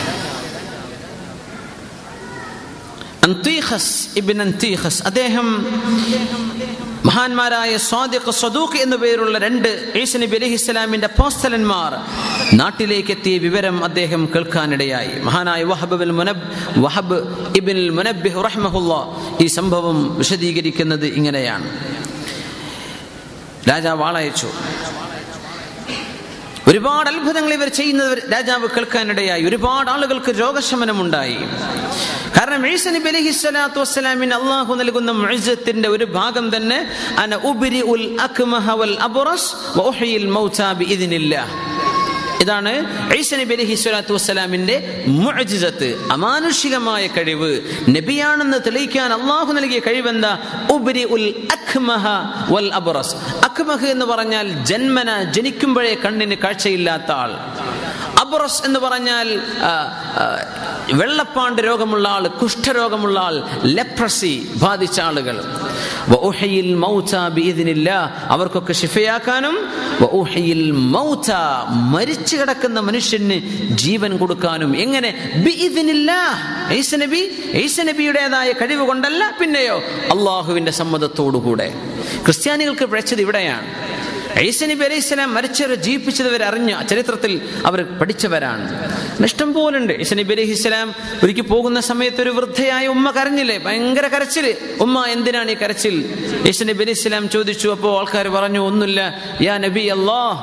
Speaker 1: അന്തീഖസ് ഇബ്ൻ അന്തീഖസ്, അദ്ദേഹം മഹാന്മാരായ സ്വാദിഖ് സദൂഖ് എന്നു പേരുള്ള രണ്ട് ഈസാ നബി അലൈഹിസ്സലാമിന്റെ അപ്പോസ്തലന്മാർ നാട്ടിലേക്ക് എത്തിയ വിവരം അദ്ദേഹം കേൾക്കാനിടയായി. മഹാനായ വഹബ് ഇബ്നുൽ മുനബ് വഹബ് ഇബ്നുൽ മുനബ്ബിഹ് റഹിമഹുല്ലാഹ് ഈ സംഭവം വിശദീകരിക്കുന്നത് ഇങ്ങനെയാണ്. രാജാവ് ആളയച്ചു. ഒരുപാട് അത്ഭുതങ്ങൾ ഇവർ ചെയ്യുന്നവർ രാജാവ് കേൾക്കാനിടയായി. ഒരുപാട് ആളുകൾക്ക് രോഗശമനമുണ്ടായി. കാരണം ഈസാ നബി അലൈഹിസ്സലാത്തു വസ്സലാമിന് അല്ലാഹു നൽകുന്ന മുഅ്ജിസത്തിന്റെ ഒരു ഭാഗം തന്നെ അന ഉബ്രിഉൽ അക്മഹ വൽ അബ്റസ് വഉഹ്യിൽ മൗതാ ബിഇദ്നില്ലാഹ്. ഇതാണ് ഈസാ നബി അലൈഹിസ്സലാത്തു വസ്സലാമിന്റെ മുഅ്ജിസത്ത്, അമാനുഷികമായ കഴിവ്. നബിയാണെന്ന് തെളിയിക്കാൻ അല്ലാഹു നൽകിയ കഴിവെന്താ? ഉബ്രിഉൽ അക്മഹ വൽ അബ്റസ്. അക്മഹ് എന്ന് പറഞ്ഞാൽ ജന്മന ജനിക്കുമ്പോഴേ കണ്ണിന് കാഴ്ചയില്ലാത്ത ആൾ. അബ്റസ് എന്ന് പറഞ്ഞാൽ വെള്ളപ്പാണ്ട് രോഗമുള്ള ആൾ, കുഷ്ഠരോഗമുള്ള ആൾ, ലെപ്രസി ബാധിച്ച ആളുകൾ. വഉഹ്യിൽ മൗതാ ബിഇദ്നില്ലാഹ്, അവർക്കൊക്കെ ശിഫയാക്കാനും വഉഹ്യിൽ മൗതാ, മരിച്ചു കിടക്കുന്ന മനുഷ്യന് ജീവൻ കൊടുക്കാനും. എങ്ങനെ? ബിഇദ്നില്ലാഹ്. ഈസാ നബി ഈസാ നബിയുടേതായ കഴിവ് കൊണ്ടല്ല, പിന്നെയോ അള്ളാഹുവിന്റെ സമ്മതത്തോടുകൂടെ. ക്രിസ്ത്യാനികൾക്ക് പിഴച്ചത് ഇവിടെയാണ്. ഈസാ നബി അലൈഹിസ്സലാം മരിച്ചവരെ ജീവിപ്പിച്ചവർ അറിഞ്ഞ ചരിത്രത്തിൽ അവർ പഠിച്ചവരാണ്. ഇഷ്ടം പോലുണ്ട്. ഈസാ നബി അലൈഹിസ്സലാം ഒരിക്കൽ പോകുന്ന സമയത്ത് ഒരു വൃദ്ധയായ ഉമ്മ കരഞ്ഞില്ലേ, ഭയങ്കര കരച്ചില്. ഉമ്മ, എന്തിനാണ് ഈ കരച്ചിൽ? ഈസാ നബി അലൈഹിസ്സലാം ചോദിച്ചു. അപ്പോൾ ആൾക്കാർ പറഞ്ഞു, ഒന്നുമില്ല യാ നബി അല്ലാഹ്,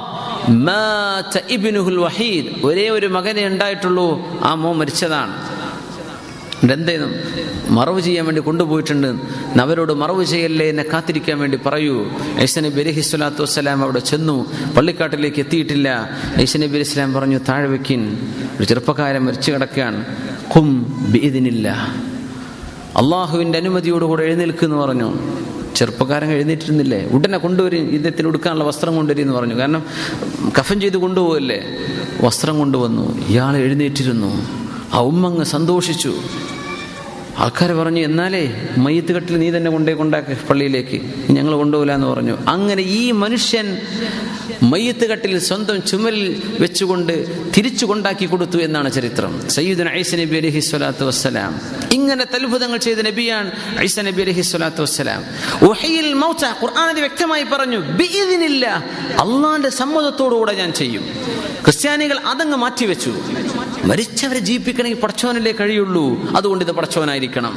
Speaker 1: മാത ഇബ്നുഹുൽ വഹീദ്, ഒരേ ഒരു മകനെ ഉണ്ടായിട്ടുള്ളൂ, ആ മോൻ മരിച്ചതാണ്. എന്തെയ്യും? മറവ് ചെയ്യാൻ വേണ്ടി കൊണ്ടുപോയിട്ടുണ്ട്. അവരോട് മറവ് ചെയ്യല്ലേ, എന്നെ കാത്തിരിക്കാൻ വേണ്ടി പറയൂ. ഈസാ നബി അലൈഹിസ്സലാത്തു വസ്സലാം അവിടെ ചെന്നു. പള്ളിക്കാട്ടിലേക്ക് എത്തിയിട്ടില്ല. ഈസാ നബി അലൈഹി സ്വലാം പറഞ്ഞു, താഴെ വെക്കിൻ, ഒരു ചെറുപ്പക്കാരൻ മരിച്ചു കിടക്കുകയാണ്. ഖും ബിഇദ്നില്ലാഹ്, അള്ളാഹുവിന്റെ അനുമതിയോടുകൂടെ എഴുന്നേൽക്കുന്ന് പറഞ്ഞു. ചെറുപ്പക്കാരൻ എഴുന്നേറ്റിരുന്നില്ലേ? ഉടനെ കൊണ്ടുവരും, ഇദ്ദേഹത്തിന് ഉടുക്കാനുള്ള വസ്ത്രം കൊണ്ടുവരുമെന്ന് പറഞ്ഞു. കാരണം കഫൻ ചെയ്ത് കൊണ്ടുപോകല്ലേ. വസ്ത്രം കൊണ്ടുവന്നു. ഇയാൾ എഴുന്നേറ്റിരുന്നു. ആ ഉമ്മങ്ങ് സന്തോഷിച്ചു. ആൾക്കാർ പറഞ്ഞു, എന്നാലേ മയ്യത്ത് കെട്ടിൽ നീ തന്നെ കൊണ്ടേ കൊണ്ടാക്ക് പള്ളിയിലേക്ക്, ഞങ്ങൾ കൊണ്ടുപോകില്ല എന്ന് പറഞ്ഞു. അങ്ങനെ ഈ മനുഷ്യൻ മയ്യത്ത് കെട്ടിൽ സ്വന്തം ചുമലിൽ വെച്ചുകൊണ്ട് തിരിച്ചു കൊണ്ടാക്കി കൊടുത്തു എന്നാണ് ചരിത്രം. സയ്യിദുനാ ഈസാ നബി അലൈഹിസ്സലാത്തു വസ്സലാം ഇങ്ങനെ അത്ഭുതങ്ങൾ ചെയ്ത നബിയാണ് ഈസാ നബി അലൈഹിസ്സലാത്തു വസ്സലാം. ഉഹ്യിൽ മൗതാ, ഖുർആനിൽ വ്യക്തമായി പറഞ്ഞു, ബിഇദ്നില്ലാഹ്, അള്ളാന്റെ സമ്മതത്തോടുകൂടെ ഞാൻ ചെയ്യും. ക്രിസ്ത്യാനികൾ അതങ്ങ് മാറ്റിവെച്ചു. മരിച്ചവരെ ജീവിപ്പിക്കണമെങ്കിൽ പടച്ചവനല്ലേ കഴിയുള്ളൂ, അതുകൊണ്ട് ഇത് പടച്ചവനായിരിക്കണം.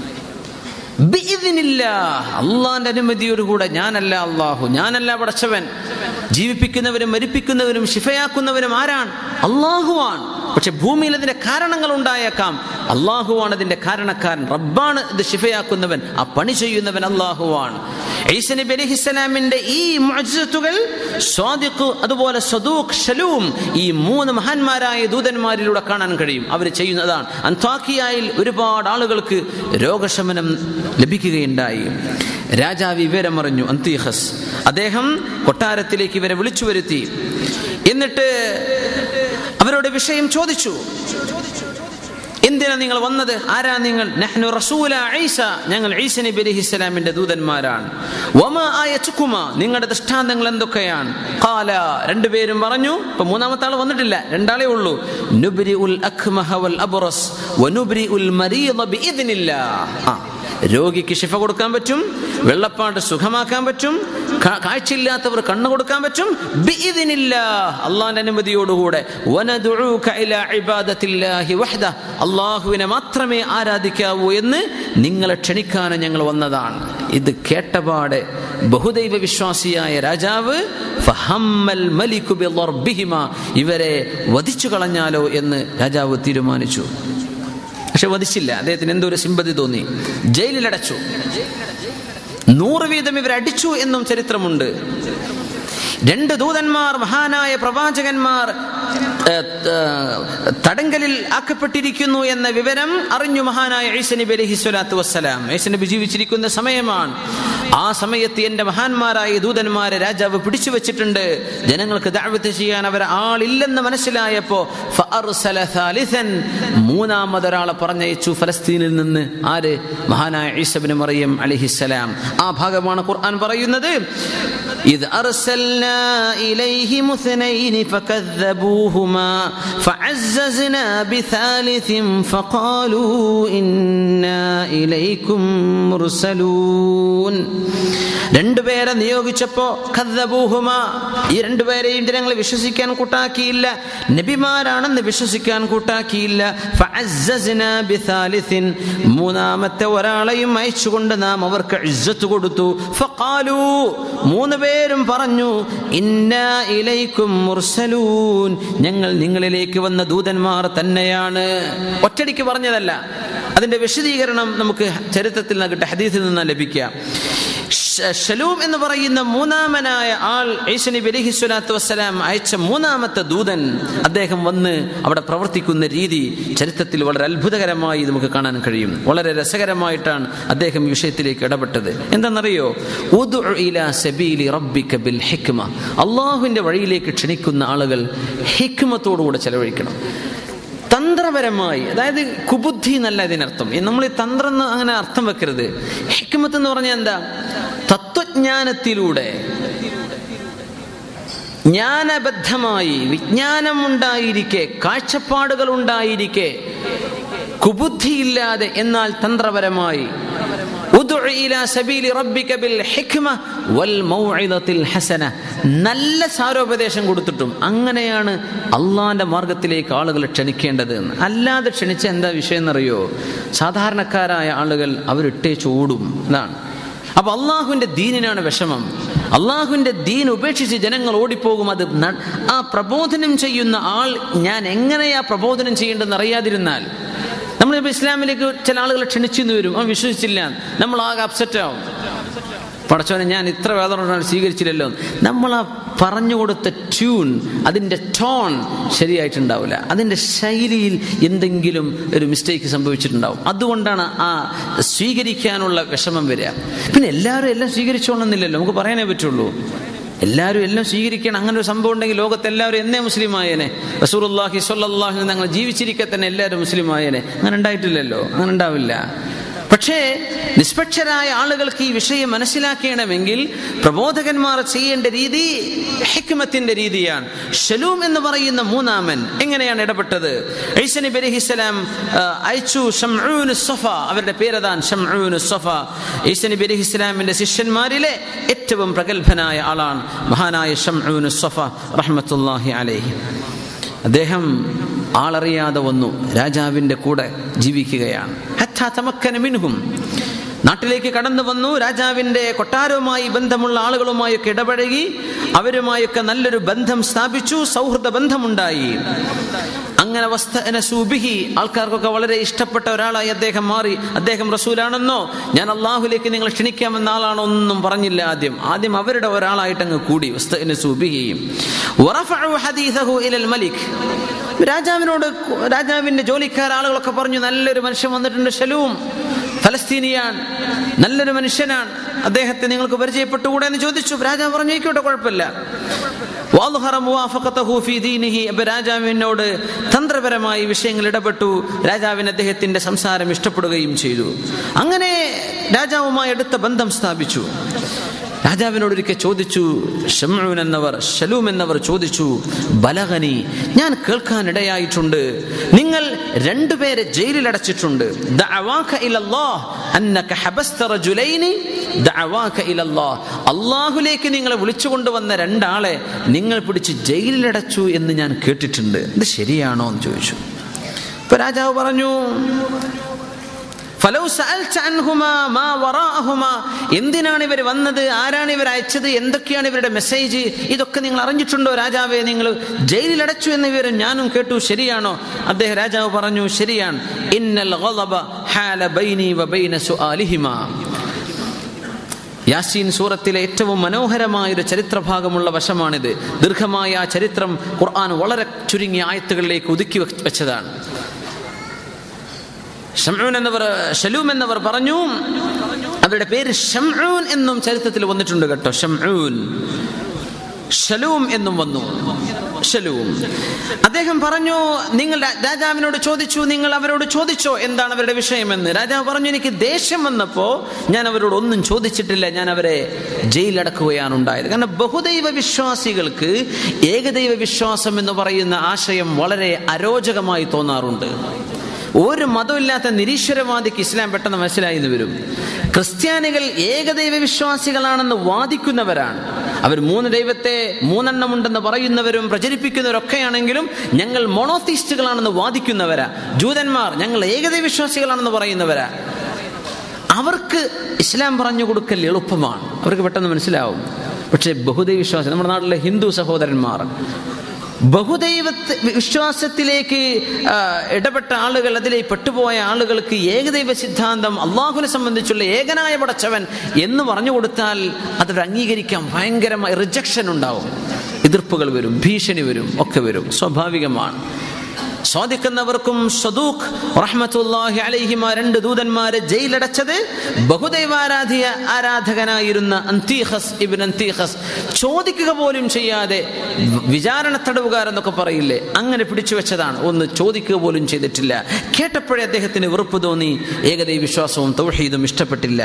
Speaker 1: ബിഇദ്നില്ലാഹ്, അള്ളാന്റെ അനുമതിയോടുകൂടെ. ഞാനല്ല അള്ളാഹു, ഞാനല്ല പടച്ചവൻ. ജീവിപ്പിക്കുന്നവരും മരിപ്പിക്കുന്നവരും ശിഫയാക്കുന്നവരും ആരാണ്? അള്ളാഹുവാണ്. പക്ഷെ ഭൂമിയിൽ അതിന്റെ കാരണങ്ങൾ ഉണ്ടായേക്കാം. അള്ളാഹുവാണ് അതിന്റെ കാരണക്കാരൻ, റബ്ബാണ് ഇത് ശിഫയാക്കുന്നവൻ, ആ പണി ചെയ്യുന്നവൻ അള്ളാഹുവാണ്. ഈസാ നബി അലൈഹിസ്സലാമിന്റെ ഈ മുഅ്ജിസത്തുകൾ സ്വാദിഖ്, അതുപോലെ സദൂഖ്, ശലൂം, ഈ മൂന്ന് മഹാന്മാരായ ദൂതന്മാരിലൂടെ കാണാൻ കഴിയും. അവർ ചെയ്യുന്നതാണ്. അന്ത്വാഖിയയിൽ ഒരുപാട് ആളുകൾക്ക് രോഗശമനം ലഭിക്കുകയുണ്ടായി. രാജാവ് വിവരം അറിഞ്ഞു, അന്തീഖസ്. അദ്ദേഹം കൊട്ടാരത്തിലേക്ക് ഇവരെ വിളിച്ചു വരുത്തി. എന്നിട്ട് അവരോട് വിഷയം ചോദിച്ചു. എന്തിനാ നിങ്ങൾ വന്നത്? ആരാ നിങ്ങൾ? നഹ്നു റസൂല ഈസ, ഞങ്ങൾ ഈസാ നബി അലൈഹിസ്സലാമിന്റെ ദൂതന്മാരാണ്. വമാ ആയതുകുമാ, നിങ്ങളുടെ ദൃഷ്ടാന്തങ്ങൾ എന്തൊക്കെയാണ്? ഖാല, രണ്ടുപേരും പറഞ്ഞു. ഇപ്പൊ മൂന്നാമത്തെ ആൾ വന്നിട്ടില്ല, രണ്ടാളേ ഉള്ളൂ. നുബ്രിഉൽ അക്മഹ വൽ അബ്റസ് വനുബ്രിഉൽ മരീദ ബിഇദ്നില്ലാഹ്. രോഗിക്ക് ശിഫ കൊടുക്കാൻ പറ്റും, വെള്ളപ്പാണ്ട് സുഖമാക്കാൻ പറ്റും, കാഴ്ചയില്ലാത്തവർ കണ്ണു കൊടുക്കാൻ പറ്റും, ബിഇദ്നില്ലാഹ്, അള്ളാന്റെ അനുമതിയോടുകൂടെ. വനദുഊക ഇലാ ഇബാദത്തില്ലാഹി വഹ്ദഹ്, അള്ളാഹുവിനെ മാത്രമേ ആരാധിക്കാവൂ എന്ന് നിങ്ങളെ ക്ഷണിക്കാൻ ഞങ്ങൾ വന്നതാണ്. ഇത് കേട്ടപാടെ ബഹുദൈവ വിശ്വാസിയായ രാജാവ് ഫഹമ്മൽ മലികു ബിളർബിഹിമാ, ഇവരെ വധിച്ചു കളഞ്ഞാലോ എന്ന് രാജാവ് തീരുമാനിച്ചു. പക്ഷെ വധിച്ചില്ല. അദ്ദേഹത്തിന് എന്തോ ഒരു സിമ്പതി തോന്നി. ജയിലിലടച്ചു. നൂറ് വീതം ഇവരടിച്ചു എന്നും ചരിത്രമുണ്ട്. രണ്ട് ദൂതന്മാർ, മഹാനായ പ്രവാചകന്മാർ തടങ്കലിൽ ആക്കപ്പെട്ടിരിക്കുന്നു എന്ന വിവരം അറിഞ്ഞു മഹാനായ ഈസാ നബി അലൈഹിസ്സലാത്തു വസ്സലാം. ഈസാ നബി ജീവിച്ചിരിക്കുന്ന സമയമാണ്. ആ സമയത്ത് എന്റെ മഹാന്മാരായ ദൂതന്മാരെ രാജാവ് പിടിച്ചു വെച്ചിട്ടുണ്ട്. ജനങ്ങൾക്ക് ദഅവത്ത് ചെയ്യാൻ അവർ ആളില്ലെന്ന് മനസ്സിലായപ്പോ ഫഅർസല സാലിസൻ, മൂന്നാമതൊരാളെ പറഞ്ഞയച്ചു ഫലസ്തീനിൽ നിന്ന്. ആര്? മഹാനായ ഈസാ ഇബ്നു മറിയം അലൈഹിസ്സലാം. ആ ഭാഗമാണ് ഖുർആൻ പറയുന്നത്. إذ أرسلنا إليهم اثنين فكذبوهما فعززنا بثالث فقالوا إنا إليكم مرسلون. രണ്ടുപേരെ നിയോഗിച്ചപ്പോ കദ്ദബൂഹുമാ, ഈ രണ്ടുപേരെയും ജനങ്ങൾ വിശ്വസിക്കാൻ കൂട്ടാക്കിയില്ല, നബിമാരാണെന്ന് വിശ്വസിക്കാൻ കൂട്ടാക്കിയില്ല. ഫഅസ്സസ്നാ ബിസാലിസിൻ, മൂന്നാമത്തെ ഒരാളെയും അയച്ചുകൊണ്ട് നാം അവർക്ക് ഇസ്സത്ത് കൊടുത്തു. ഫഖാലൂ, മൂന്ന് പേരും പറഞ്ഞു, ഇന്നാ ഇലൈക്കും മുർസലൂൻ, ഞങ്ങൾ നിങ്ങളിലേക്ക് വന്ന ദൂതന്മാർ തന്നെയാണ്. ഒറ്റടിക്ക് പറഞ്ഞതല്ല, അതിന്റെ വിശദീകരണം നമുക്ക് ചരിത്രത്തിൽ നിന്ന് കിട്ടുക, ഹദീസിൽ നിന്ന് ലഭിക്കുക. ശലൂം എന്ന് പറയുന്ന മൂന്നാമനായ ആൾ, ഈസ നബി അലൈഹി സ്വലാത്തു വസ്സലാം അയച്ച മൂന്നാമത്തെ ദൂതൻ, അദ്ദേഹം വന്ന് അവിടെ പ്രവർത്തിക്കുന്ന രീതി ചരിത്രത്തിൽ വളരെ അത്ഭുതകരമായി നമുക്ക് കാണാൻ കഴിയും. വളരെ രസകരമായിട്ടാണ് അദ്ദേഹം ഈ വിഷയത്തിലേക്ക് ഇടപെട്ടത്. എന്താണെന്നറിയോ? ഉദ്ഉ ഇലാ സബീലി റബ്ബിക ബിൽ ഹിക്മ, അള്ളാഹുവിന്റെ വഴിയിലേക്ക് ക്ഷണിക്കുന്ന ആളുകൾ ഹിക്മത്തോടുകൂടെ ചെലവഴിക്കണം, തന്ത്രപരമായി. അതായത് കുബുദ്ധി എന്നല്ല ഇതിനർത്ഥം. നമ്മൾ ഈ തന്ത്രം എന്ന് അങ്ങനെ അർത്ഥം വെക്കരുത്. ഹിക്മത്ത് എന്ന് പറഞ്ഞാൽ എന്താ? തത്വജ്ഞാനത്തിലൂടെ, ജ്ഞാനബദ്ധമായി, വിജ്ഞാനം ഉണ്ടായിരിക്കെ, കാഴ്ചപ്പാടുകൾ ഉണ്ടായിരിക്കെ, കുബുദ്ധിയില്ലാതെ എന്നാൽ തന്ത്രപരമായി, നല്ല സാരോപദേശം കൊടുത്തിട്ടും. അങ്ങനെയാണ് അള്ളാന്റെ മാർഗത്തിലേക്ക് ആളുകൾ ക്ഷണിക്കേണ്ടത്. അല്ലാതെ ക്ഷണിച്ച എന്താ വിഷയം എന്നറിയോ? സാധാരണക്കാരായ ആളുകൾ അവരിട്ടേച്ച് ഓടും. അതാണ്. അപ്പൊ അള്ളാഹുവിന്റെ ദീനിനാണ് വിഷമം. അള്ളാഹുവിന്റെ ദീൻ ഉപേക്ഷിച്ച് ജനങ്ങൾ ഓടിപ്പോകും. അത് ആ പ്രബോധനം ചെയ്യുന്ന ആൾ ഞാൻ എങ്ങനെയാ പ്രബോധനം ചെയ്യേണ്ടതെന്ന് അറിയാതിരുന്നാൽ, നമ്മളിപ്പോൾ ഇസ്ലാമിലേക്ക് ചില ആളുകളെ ക്ഷണിച്ചെന്ന് വരും, അവൻ വിശ്വസിച്ചില്ല, നമ്മൾ ആകെ അപ്സെറ്റ് ആവും. പടച്ചോനെ, ഞാൻ ഇത്ര വേദന സ്വീകരിച്ചില്ലല്ലോ. നമ്മൾ ആ പറഞ്ഞു കൊടുത്ത ട്യൂൺ, അതിൻ്റെ ടോൺ ശരിയായിട്ടുണ്ടാവില്ല, അതിൻ്റെ ശൈലിയിൽ എന്തെങ്കിലും ഒരു മിസ്റ്റേക്ക് സംഭവിച്ചിട്ടുണ്ടാവും. അതുകൊണ്ടാണ് ആ സ്വീകരിക്കാനുള്ള വിഷമം വരിക. പിന്നെ എല്ലാവരും എല്ലാം സ്വീകരിച്ചോണമെന്നില്ലല്ലോ, നമുക്ക് പറയാനേ പറ്റുള്ളൂ. എല്ലാവരും എല്ലാം സ്വീകരിക്കണം. അങ്ങനെ ഒരു സംഭവം ഉണ്ടെങ്കിൽ ലോകത്ത് എല്ലാവരും എന്നേ മുസ്ലിം ആയേനെ. റസൂലുള്ളാഹി സ്വല്ലല്ലാഹു അലൈഹി വസല്ലം ഞങ്ങൾ ജീവിച്ചിരിക്കെ തന്നെ എല്ലാവരും മുസ്ലിം ആയേനെ. അങ്ങനെ ഉണ്ടായിട്ടില്ലല്ലോ, അങ്ങനെ ഉണ്ടാവില്ല. പക്ഷേ നിഷ്പക്ഷരായ ആളുകൾക്ക് ഈ വിഷയം മനസ്സിലാക്കണമെങ്കിൽ പ്രബോധകന്മാർ ചെയ്യേണ്ട രീതി ഹിക്മത്തിന്റെ രീതിയാണ്. ശലൂം എന്ന് പറയുന്ന മൂന്നാമൻ എങ്ങനെയാണ് ഇടപെട്ടത്? ഈസ നബി അലൈഹിസ്സലാം അയച്ചു ശംഊൻ സഫ, അവരുടെ പേരതാണ് ശംഊൻ സഫ. ഈസ നബി അലൈഹിസ്സലാമിന്റെ ശിഷ്യന്മാരിലെ ഏറ്റവും പ്രഗത്ഭനായ ആളാണ് മഹാനായ ശംഊൻ സഫ റഹ്മത്തുള്ളാഹി അലൈഹി. അദ്ദേഹം ആളറിയാതെ വന്നു, രാജാവിന്റെ കൂടെ ജീവിക്കുകയാണ്. ഹത്താ തമക്കന മിൻഹും, നാട്ടിലേക്ക് കടന്നു വന്നു. രാജാവിന്റെ കൊട്ടാരവുമായി ബന്ധമുള്ള ആളുകളുമായൊക്കെ ഇടപഴകി, അവരുമായൊക്കെ നല്ലൊരു ബന്ധം സ്ഥാപിച്ചു, സൗഹൃദ ബന്ധമുണ്ടായി. അങ്ങനെ വസ്തഅനസൂബിഹി, ആൾക്കാർക്കൊക്കെ വളരെ ഇഷ്ടപ്പെട്ട ഒരാളായി അദ്ദേഹം മാറി. അദ്ദേഹം റസൂലാണെന്നോ ഞാൻ അള്ളാഹുലേക്ക് നിങ്ങൾ ക്ഷണിക്കാമെന്ന ആളാണോ ഒന്നും പറഞ്ഞില്ല. ആദ്യം ആദ്യം അവരുടെ ഒരാളായിട്ട് അങ്ങ് കൂടി. വസ്തഅനസൂബിഹി വറഫഉ ഹദീസഹു ഇലൽ മലിക്, രാജാവിനോട്, രാജാവിന്റെ ജോലിക്കാർ ആളുകളൊക്കെ പറഞ്ഞു, നല്ലൊരു മനുഷ്യൻ വന്നിട്ടുണ്ട്, ശലൂം, ഫലസ്തീനിയാൻ, നല്ലൊരു മനുഷ്യനാണ്, അദ്ദേഹത്തെ നിങ്ങൾക്ക് പരിചയപ്പെട്ടുകൂടെ എന്ന് ചോദിച്ചു. രാജാവ് പറഞ്ഞു, ആയിക്കോട്ടെ, കുഴപ്പമില്ല. രാജാവിനോട് തന്ത്രപരമായി വിഷയങ്ങൾ ഇടപെട്ടു. രാജാവിന് അദ്ദേഹത്തിന്റെ സംസാരം ഇഷ്ടപ്പെടുകയും ചെയ്തു. അങ്ങനെ രാജാവുമായി അടുത്ത ബന്ധം സ്ഥാപിച്ചു. രാജാവിനോട് ഒരിക്കൽ ചോദിച്ചു, ശംഊൻ എന്നവർ, ശലൂം എന്നവർ ചോദിച്ചു, ബലഗനി, ഞാൻ കേൾക്കാനിടയായിട്ടുണ്ട്, നിങ്ങൾ രണ്ടുപേരെ ജയിലിൽ അടച്ചിട്ടുണ്ട്. ദഅവാക ഇലല്ലാഹ് അന്നക ഹബസ്ത റജുലൈനി ദഅവാക ഇലല്ലാഹ്, അല്ലാഹുവിലേക്ക് നിങ്ങളെ വിളിച്ചുകൊണ്ടുവന്ന രണ്ടാളെ നിങ്ങൾ പിടിച്ച് ജയിലിലടച്ചു എന്ന് ഞാൻ കേട്ടിട്ടുണ്ട്. ഇത് ശരിയാണോ എന്ന് ചോദിച്ചു. ഇപ്പൊ രാജാവ് പറഞ്ഞു, എന്തിനാണ് ഇവർ വന്നത്, ആരാണ് ഇവർ അയച്ചത്, എന്തൊക്കെയാണ് ഇവരുടെ മെസ്സേജ്, ഇതൊക്കെ നിങ്ങൾ അറിഞ്ഞിട്ടുണ്ടോ രാജാവേ? നിങ്ങൾ ജയിലിലടച്ചു എന്ന വിവരം ഞാനും കേട്ടു, ശരിയാണോ? അദ്ദേഹം രാജാവ് പറഞ്ഞു, ശരിയാണ്. ഇന്നൽ ഗളബ ഹാല ബൈനി വബൈന സുആലിഹിമാ. യാസീൻ സൂറത്തിലെ ഏറ്റവും മനോഹരമായൊരു ചരിത്രഭാഗമുള്ള വശമാണിത്. ദീർഘമായ ആ ചരിത്രം ഖുർആൻ വളരെ ചുരുങ്ങിയ ആയത്തുകളിലേക്ക് ഒതുക്കി വെച്ചതാണ്. ശംഊൻ എന്നവർ, ശലൂം എന്നവർ പറഞ്ഞു, അവരുടെ പേര് ശംഊൻ എന്നും ചരിത്രത്തിൽ വന്നിട്ടുണ്ട് കേട്ടോ. ശംഊൻ, ശലൂം എന്നും വന്നു. ശലൂം അദ്ദേഹം പറഞ്ഞു, നിങ്ങൾ രാജാവിനോട് ചോദിച്ചു, നിങ്ങൾ അവരോട് ചോദിച്ചോ എന്താണ് അവരുടെ വിഷയമെന്ന്? രാജാവ് പറഞ്ഞു, എനിക്ക് ദേഷ്യം വന്നപ്പോ ഞാൻ അവരോട് ഒന്നും ചോദിച്ചിട്ടില്ല, ഞാൻ അവരെ ജയിലടക്കുകയാണ് ഉണ്ടായത്. കാരണം ബഹുദൈവ വിശ്വാസികൾക്ക് ഏകദൈവ വിശ്വാസം എന്ന് പറയുന്ന ആശയം വളരെ അരോചകമായി തോന്നാറുണ്ട്. ഒരു മതമില്ലാത്ത നിരീശ്വരവാദിക്ക് ഇസ്ലാം പെട്ടെന്ന് മനസ്സിലായി എന്ന് വരും. ക്രിസ്ത്യാനികൾ ഏകദൈവ വിശ്വാസികളാണെന്ന് വാദിക്കുന്നവരാണ്. അവർ മൂന്ന് ദൈവത്തെ മൂന്നെണ്ണമുണ്ടെന്ന് പറയുന്നവരും പ്രചരിപ്പിക്കുന്നവരൊക്കെയാണെങ്കിലും ഞങ്ങൾ മോണോത്തീസ്റ്റുകളാണെന്ന് വാദിക്കുന്നവരാ. ജൂതന്മാർ ഞങ്ങൾ ഏകദൈവ വിശ്വാസികളാണെന്ന് പറയുന്നവരാ. അവർക്ക് ഇസ്ലാം പറഞ്ഞു കൊടുക്കൽ എളുപ്പമാണ്, അവർക്ക് പെട്ടെന്ന് മനസ്സിലാവും. പക്ഷെ ബഹുദൈവ വിശ്വാസം, നമ്മുടെ നാട്ടിലെ ഹിന്ദു സഹോദരന്മാർ ബഹുദൈവ വിശ്വാസത്തിലേക്ക് ഇടപെട്ട ആളുകൾ, അതിലേക്ക് പെട്ടുപോയ ആളുകൾക്ക് ഏകദൈവ സിദ്ധാന്തം, അള്ളാഹുവിനെ സംബന്ധിച്ചുള്ള ഏകനായ പടച്ചവൻ എന്ന് പറഞ്ഞു കൊടുത്താൽ അത് അംഗീകരിക്കാൻ ഭയങ്കരമായ റിജക്ഷൻ ഉണ്ടാവും, എതിർപ്പുകൾ വരും, ഭീഷണി വരും, ഒക്കെ വരും, സ്വാഭാവികമാണ്. സ്വാദിക്കുന്നവർക്കും സദൂഖ് റഹ്മത്തുള്ളാഹി അലൈഹിമ രണ്ട് ദൂതന്മാരെ ജയിലടച്ചത് ബഹുദൈവാരാധ്യ ആരാധകനായിരുന്ന അന്തീഖസ് ഇബ്ൻ അന്തീഖസ് ചോദിക്കുക പോലും ചെയ്യാതെ വിചാരണ തടവുകാരെന്നൊക്കെ പറയില്ലേ, അങ്ങനെ പിടിച്ചു വെച്ചതാണ്. ഒന്ന് ചോദിക്കുക പോലും ചെയ്തിട്ടില്ല. കേട്ടപ്പോഴേ അദ്ദേഹത്തിന് വെറുപ്പ് തോന്നി, ഏകദൈവ വിശ്വാസവും തൗഹീദും ഇഷ്ടപ്പെട്ടില്ല.